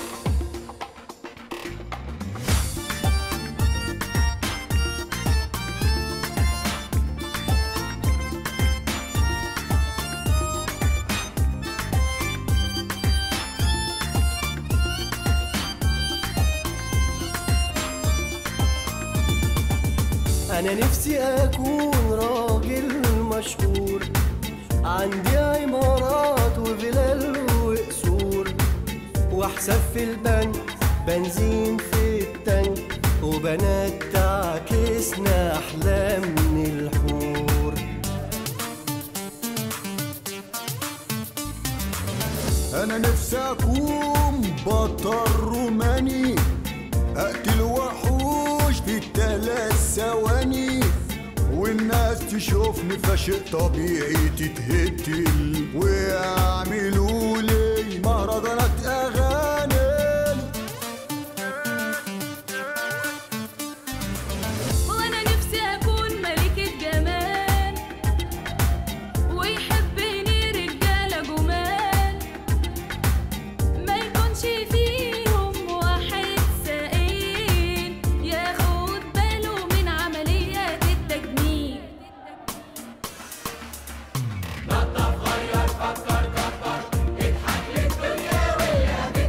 أنا نفسي أكون راجل مشهور، عندي عمارات وفلل وقصور، وحساب في البنك، بنزين في التانك، وبنات تعكسنا أحلام من الحور. انا نفسي اكون بطل روماني، اقتل وحوش في ال3 ثواني، والناس تشوفني فشيء طبيعي تتهتل، ويعملوا لي مهرجانات اغاني. وانا نفسي اكون ملكة جمال، ويحبني رجالة جمال، ما يكونش فيهم واحد سائل ياخد باله من عمليات التجميل. نضف غير فكر كبر اضحك للدنيا واللي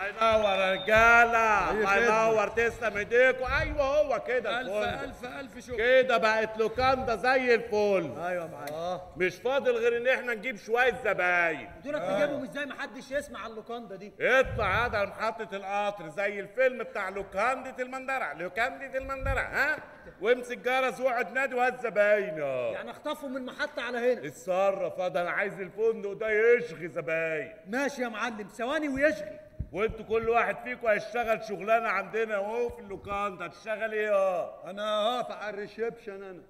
ينور يا رجاله، الله ينور، تسلم ايديكوا. ايوه هو كده الف الف شكر. كده بقت لوكاندا زي الفل. ايوه يا معلم. مش فاضل غير ان احنا نجيب شويه زباين. دولك تجيبهم ازاي محدش يسمع عن اللوكاندا دي؟ اطلع هذا محطة القطر زي الفيلم بتاع لوكاندة المندرة، لوكاندة المندرة، ها؟ وامسك جرس واقعد نادي وهات زباين. يعني اخطفهم من محطة على هنا. اتصرف، هذا انا عايز الفندق ده يشغي زباين. ماشي يا معلم، ثواني ويشغي. وانتوا كل واحد فيكم هيشتغل شغلانة عندنا اهو في اللوكاندا. هتشتغل ايه؟ انا هقف على الريسبشن. انا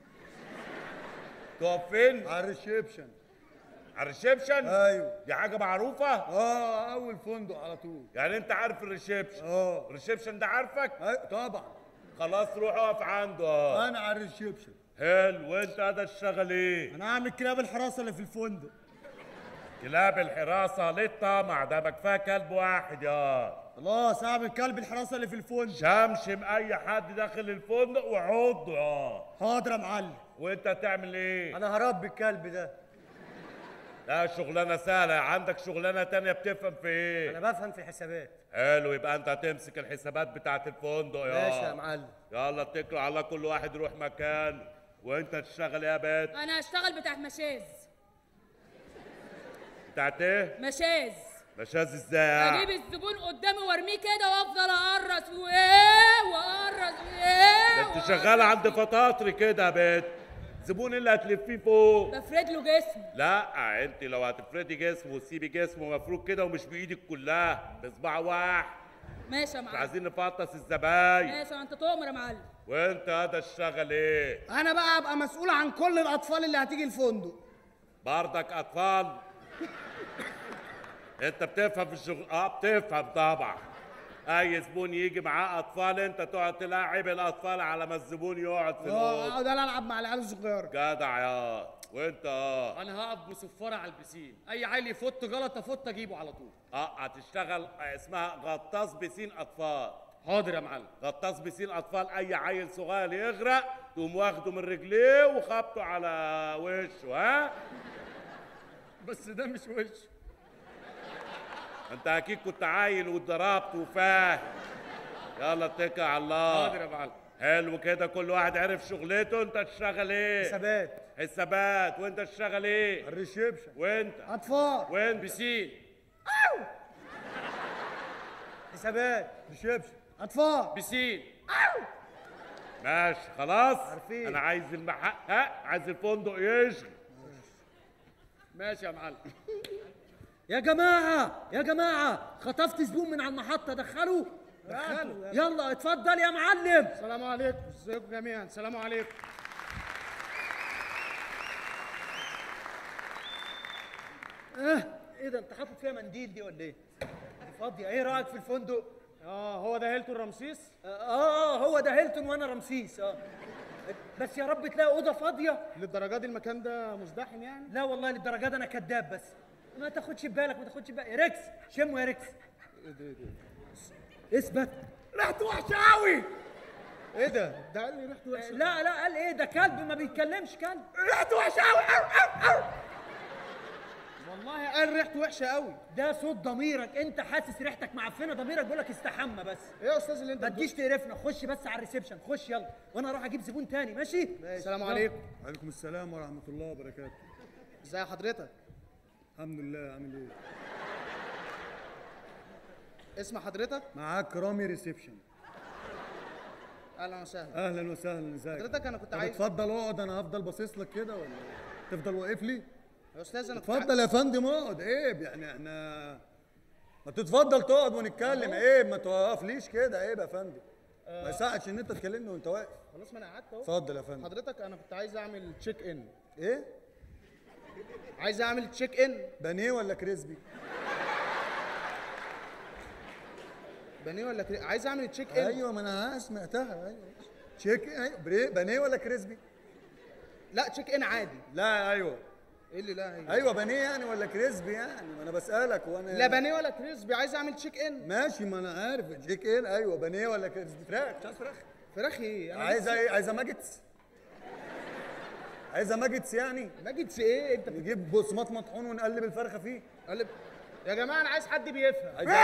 تقف فين؟ على الريسبشن. على الريسبشن؟ ايوه. دي حاجة معروفة؟ اول فندق على طول. يعني انت عارف الريسبشن؟ الريسبشن ده عارفك؟ طبعا. خلاص روح اقف عنده. انا على الريسبشن. حلو. وانت هذا تشتغل ايه؟ انا هعمل كلاب الحراسه اللي في الفندق. كلاب الحراسه ليه الطمع ده؟ ما كفايه كلب واحد يا. خلاص هعمل كلب الحراسه اللي في الفندق. شمشم اي حد داخل الفندق وعضه يا. حاضر يا معلم. وانت هتعمل ايه؟ انا هربي الكلب ده. لا شغلانه سهله. عندك شغلانه تانية بتفهم في ايه؟ انا بفهم في الحسابات. حلو، يبقى انت هتمسك الحسابات بتاعت الفندق يا. ماشي يا معلم. يلا اتكلوا على الله، كل واحد يروح مكانه. وانت تشتغل ايه يا بنت؟ انا هشتغل بتاعت مشاز. بتاعت ايه؟ مشاز. مشاز ازاي؟ اجيب الزبون قدامي وارميه كده وافضل اقرص وايه واقرص وايه. ده انت شغاله عند فطاطري كده يا بنت. الزبون اللي هتلفيه فوق بفرد له جسم. لا انت لو هتفردي جسمه وتسيبي جسمه مفروض كده ومش بايدك كلها، بصباع واحد. ماشي يا معلم. عايزين نفطس الزباين. ماشي، انت تؤمر يا معلم. وانت هذا تشتغل ايه؟ انا بقى ابقى مسؤول عن كل الاطفال اللي هتيجي الفندق. بردك اطفال؟ انت بتفهم في الشغل؟ بتفهم طبعا. اي زبون يجي معاه اطفال انت تقعد تلاعب الاطفال على ما الزبون يقعد في الاوضه. اقعد العب مع العيال الصغيره. جدع يا. وانت انا هقف بصفاره على البسين، اي عيل يفوت غلط افوت اجيبه على طول. هتشتغل اسمها غطاس بسين اطفال. حاضر يا معلم. غطاس بسين اطفال، اي عيل صغير يغرق تقوم واخده من رجليه وخبطه على وشه. ها؟ بس ده مش وش. انت اكيد كنت عايل واتضربت وفاهم. يلا اتكل على الله. حاضر يا معلم. حلو كده، كل واحد عرف شغلته. انت تشتغل ايه؟ حسابات. حسابات. وانت تشتغل ايه؟ الريسبشن. وانت؟ اطفال. وانت؟ بسين. حسابات. ريسبشن. اطفال. بسين. ماشي خلاص. عارفين. انا عايز عايز الفندق يشغل. ماشي يا معلم. يا جماعة يا جماعة، خطفت زبون من على المحطة، دخلوا. يلا اتفضل يا معلم. السلام عليكم. ازيكم جميعا؟ السلام عليكم. ايه ده، انت حاطط فيها منديل دي ولا ايه؟ دي فاضية. ايه رأيك في الفندق؟ هو ده هيلتون رمسيس؟ هو ده هيلتون وانا رمسيس. بس يا رب تلاقي أوضة فاضية. للدرجة دي المكان ده مزدحم يعني؟ لا والله للدرجة دي انا كداب. بس ما تاخدش بالك، ما تاخدش بالك يا ريكس. شمه يا ريكس. اثبت. ريحته وحشة قوي. ايه ده؟ ده قال لي ريحته وحشة. لا قال ايه ده؟ كلب ما بيتكلمش كلب. ريحته وحشة قوي. والله قال ريحته وحشة قوي. ده صوت ضميرك، انت حاسس ريحتك معفنه، ضميرك بيقول لك استحمى بس. ايه يا استاذ اللي انت ما تجيش تقرفنا، خش بس على الريسبشن، خش يلا وانا اروح اجيب زبون تاني. ماشي؟ السلام عليكم. وعليكم السلام ورحمه الله وبركاته. ازي حضرتك؟ الحمد لله. عامل ايه؟ اسم حضرتك؟ معاك رامي ريسبشن. اهلا وسهلا. اهلا وسهلا. ازيك؟ حضرتك انا كنت عايز. اتفضل اقعد، انا هفضل باصص لك كده ولا تفضل واقف لي؟ يا استاذ انا اتفضل يا فندم اقعد. عيب يعني احنا ما تتفضل تقعد ونتكلم. عيب ما توقفليش كده. عيب يا فندم. ما يساعدش ان انت تكلمني وانت واقف. خلاص ما انا قعدت اهو. اتفضل يا فندم. حضرتك انا كنت عايز اعمل تشيك ان. ايه؟ عايز اعمل تشيك ان. بانيه ولا كريسبي؟ بانيه ولا عايز اعمل تشيك ان. ايوه ما انا سمعتها. ايوه تشيك. ايوه بانيه ولا كريسبي؟ لا تشيك ان عادي. لا ايوه. ايه اللي لا ايوه بانيه يعني ولا كريسبي يعني؟ ما انا بسالك. وانا لا بانيه ولا كريسبي، عايز اعمل تشيك ان. ماشي ما انا عارف تشيك ان. ايوه بانيه ولا كريسبي؟ فراخ. مش عايز فراخ. فراخ ايه؟ انا عايزه ايه؟ عايزه ماجتس؟ عايزه ماجتس يعني؟ ماجتس ايه؟ انت نجيب بصمات مطحون ونقلب الفرخه فيه. قلب. يا جماعه انا عايز حد بيفهم. عايز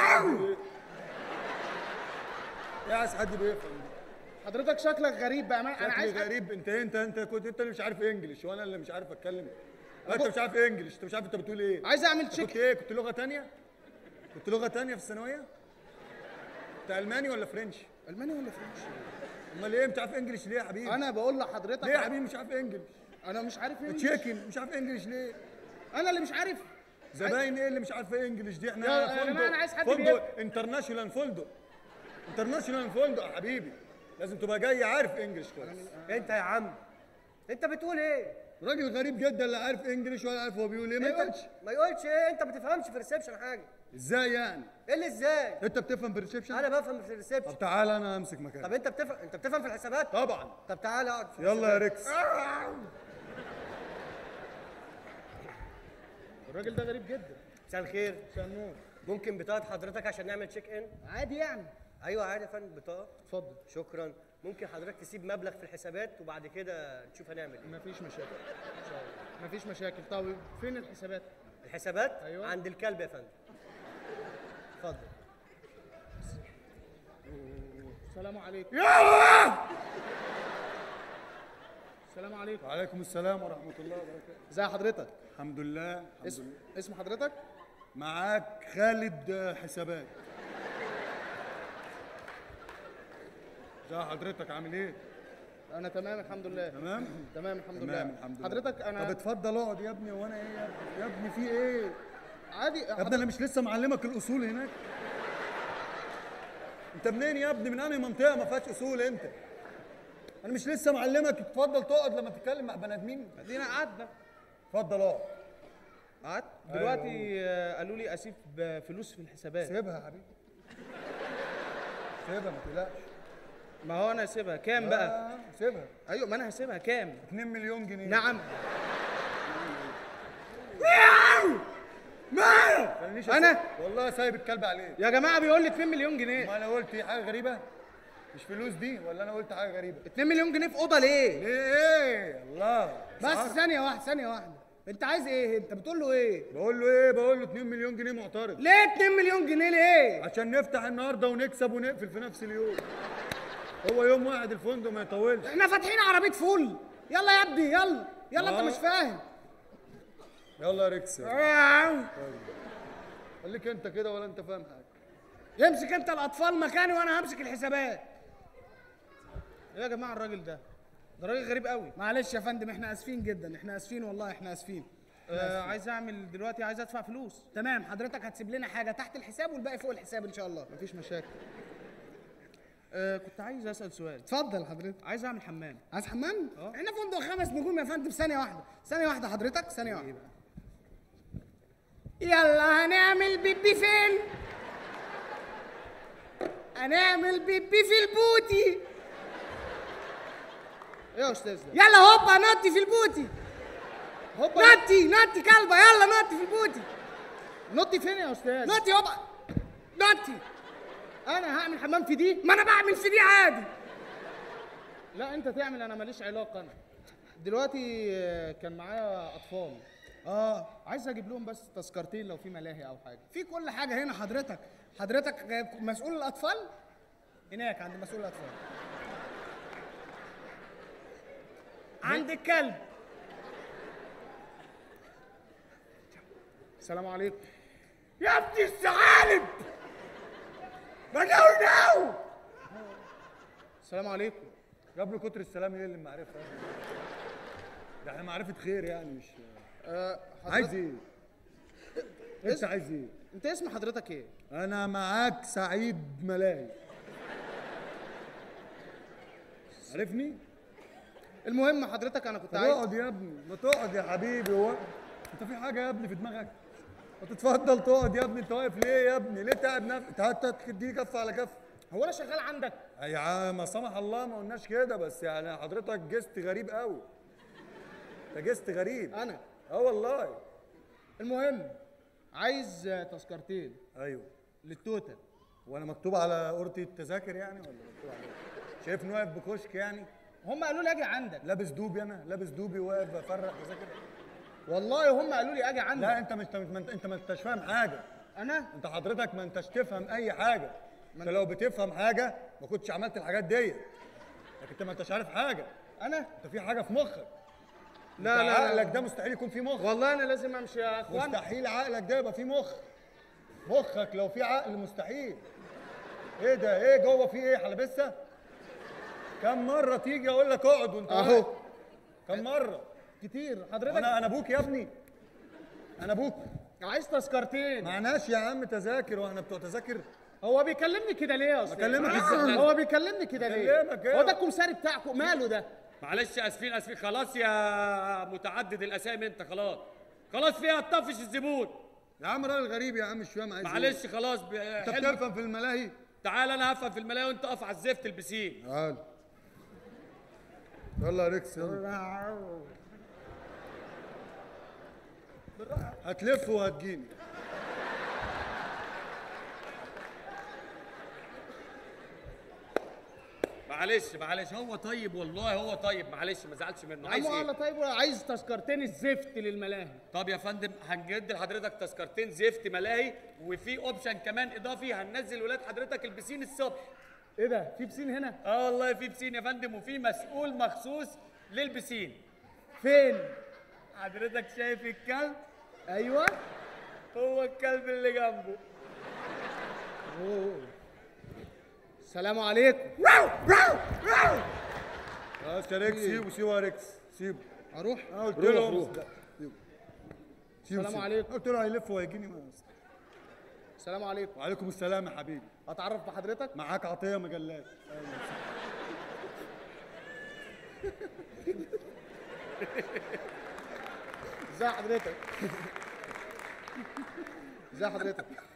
حد بيفهم. حضرتك شكلك غريب بقى. انا عايز شكلي غريب. انت كنت انت اللي مش عارف انجلش وانا اللي مش عارف اتكلم. انت مش عارف انجلش، انت مش عارف انت بتقول ايه. عايز اعمل تشيك. كنت ايه؟ كنت لغه تانية؟ كنت لغه تانية في الثانويه؟ انت الماني ولا فرنش؟ الماني ولا فرنش؟ امال ايه مش عارف انجلش ليه يا حبيبي؟ انا بقول لحضرتك ليه يا حبيبي مش عارف انجلش؟ انا مش عارف انجلش. تشيكن مش عارف انجلش ليه؟ انا اللي مش عارف. زباين ايه اللي مش عارفه انجلش دي؟ احنا يا جماعه انا عايز حد فندق انترناشونال فندق يا حبيبي، لازم تبقى جاي عارف انجلش كويس. انت يا عم انت بتقول ايه؟ راجل غريب جدا لا عارف انجلش ولا عارف هو بيقول ايه. ما يقولش ايه، انت ما بتفهمش في الريسبشن حاجه. ازاي يعني؟ ايه اللي ازاي؟ انت بتفهم في الريسبشن؟ انا بفهم في الريسبشن. طب تعالى انا امسك مكانك. طب انت بتفهم في الحسابات؟ طبعا. طب تعالى اقعد في يلا يا ريكس. الراجل ده غريب جدا. مساء الخير. مساء النور. ممكن بطاقه حضرتك عشان نعمل تشيك ان؟ عادي يعني. ايوه عادي يا فندم بطاقه. اتفضل. شكرا. ممكن حضرتك تسيب مبلغ في الحسابات وبعد كده نشوف هنعمل ايه. مفيش مشاكل ان شاء الله. مفيش مشاكل. طيب فين الحسابات؟ الحسابات؟ ايوه عند الكلب يا فندم. اتفضل. السلام عليكم. السلام عليكم. وعليكم السلام ورحمه الله وبركاته. ازي حضرتك؟ الحمد لله. اسم حضرتك؟ معاك خالد حسابات. ازي حضرتك عامل ايه؟ انا تمام الحمد لله. تمام الحمد لله. الحمد لله. حضرتك انا طب اتفضل اقعد يا ابني. وانا ايه يا ابني في ايه؟ عادي يا ابني انا مش لسه معلمك الاصول هناك؟ انت منين يا ابني؟ من انهي منطقه ما فيهاش اصول انت؟ انا مش لسه معلمك اتفضل تقعد لما تتكلم مع بني ادمين؟ ادينا قعدنا. اتفضل اقعد. قعدت دلوقتي. قالوا لي اسيب فلوس في الحسابات. سيبها يا حبيبي، سيبها ما تقلقش. ما هو انا هسيبها كام بقى؟ سيبها. ايوه ما انا هسيبها كام؟ 2 مليون جنيه. نعم. انا والله سايب الكلب عليه. يا جماعه بيقول لي 2 مليون جنيه. ما انا قلت ايه حاجه غريبه؟ مش فلوس دي ولا انا قلت حاجه غريبه؟ 2 مليون جنيه في اوضه ليه؟ ليه ايه؟ الله. بس ثانيه واحده. انت عايز ايه؟ انت بتقول له ايه؟ بقول له 2 مليون جنيه معترض. ليه 2 مليون جنيه ليه؟ عشان نفتح النهارده ونكسب ونقفل في نفس اليوم. هو يوم واحد الفندق ما يطولش. احنا فاتحين عربيه فول. يلا يا ابني يلا انت مش فاهم. يلا يا ريكس. خليك انت كده ولا انت فاهم حاجه. يمسك انت الاطفال مكاني وانا همسك الحسابات. ايه يا جماعه الراجل ده راجل غريب قوي. معلش يا فندم احنا اسفين جدا. احنا اسفين والله احنا اسفين. عايز اعمل دلوقتي عايز ادفع فلوس. تمام حضرتك هتسيب لنا حاجه تحت الحساب والباقي فوق الحساب ان شاء الله. مفيش مشاكل. كنت عايز اسال سؤال. اتفضل حضرتك. عايز اعمل حمام. عايز حمام؟ احنا فندق 5 نجوم يا فندم. ثانيه واحده حضرتك. ثانيه واحده. يلا هنعمل بيبي فين؟ هنعمل بيبي في البوتي. ايه يا استاذ ده؟ يلا هوبا نطي في البوتي. هوبا نطي كلبه. يلا نطي في البوتي. نطي فين يا استاذ؟ نطي هوبا نطي. انا هعمل حمام في دي؟ ما انا بعمل في دي عادي. لا انت تعمل انا ماليش علاقه. انا دلوقتي كان معايا اطفال. عايز اجيب لهم بس تذكرتين لو في ملاهي او حاجه. في كل حاجه هنا حضرتك مسؤول الاطفال؟ هناك عند مسؤول الاطفال. عند الكلب. السلام عليكم. يا ابني الثعالب. نو. السلام عليكم. يا ابني كتر السلام ايه اللي المعرفه؟ ده احنا معرفه خير يعني مش عايز ايه؟ انت عايز ايه؟ انت اسم حضرتك ايه؟ انا معاك سعيد ملاهي. عارفني؟ المهم حضرتك انا كنت عايز اقعد يا ابني. ما تقعد يا حبيبي. هو انت في حاجه يا ابني في دماغك؟ ما تتفضل تقعد يا ابني. انت واقف ليه يا ابني؟ ليه تعب نفسك؟ حتى تديني كف على كف. هو انا شغال عندك؟ يا ما سمح الله ما قلناش كده، بس يعني حضرتك جست غريب قوي. انت جست غريب. انا والله. المهم عايز تذكرتين. ايوه للتوتال. وانا مكتوب على قرطي التذاكر يعني ولا مكتوب على ايه؟ شايفني واقف بكشك يعني؟ هم قالوا لي اجي عندك. لابس دوبي؟ انا لابس دوبي واقف بفرق تذاكر؟ والله هم قالوا لي اجي عندك. لا انت ما انتش فاهم حاجه. انا انت حضرتك ما انتش تفهم اي حاجه. انت لو بتفهم حاجه ما كنتش عملت الحاجات دي. لكن انت ما انتش عارف حاجه. انا انت في حاجه في مخك. لا لا عقلك ده مستحيل يكون فيه مخ. والله انا لازم امشي يا اخوان. مستحيل عقلك ده يبقى فيه مخ. مخك لو فيه عقل مستحيل. ايه ده؟ ايه جوه فيه ايه حلبسه؟ كم مره تيجي اقول لك اقعد وانت اهو. كم مره؟ كتير حضرتك. انا ابوك يا ابني. انا ابوك. عايز تذكرتين. معناش يا عم تذاكر واحنا بتوع تذاكر. هو بيكلمني كده ليه يا استاذ؟ بكلمك ازاي؟ هو بيكلمني كده ليه؟ بكلمك ايه؟ هو ده الكمساري بتاعكم ماله ده؟ معلش اسفين خلاص يا متعدد الاسامي انت خلاص فيها تطفش الزبون. يا عم راجل غريب يا عم مش فاهم عايز معلش خلاص انت بتفهم في الملاهي؟ تعال انا هفهم في الملاهي وانت اقف على الزفت البسين. تعال يلا يا ريكس يلا. هتلف وهتجيني. معلش هو طيب والله هو طيب معلش ما زعلش منه. عايز ايه؟ ايه؟ طيب عايز تذكرتين الزفت للملاهي. طب يا فندم هنجد لحضرتك تذكرتين زفت ملاهي وفي اوبشن كمان اضافي هننزل ولاد حضرتك البسين الصبح. ايه ده؟ في بسين هنا؟ اه والله في بسين يا فندم وفي مسؤول مخصوص للبسين. فين؟ حضرتك شايف الكلب؟ ايوه هو الكلب اللي جنبه. اوه السلام عليكم. خلاص يا ريكس سيبه يا ريكس سيبه. اروح؟ قلت له السلام عليكم. قلت له هيلف وهيجيني. السلام عليكم. وعليكم السلام يا حبيبي. اتعرف بحضرتك؟ معاك عطيه مجلات. ازي حضرتك؟ ازي حضرتك؟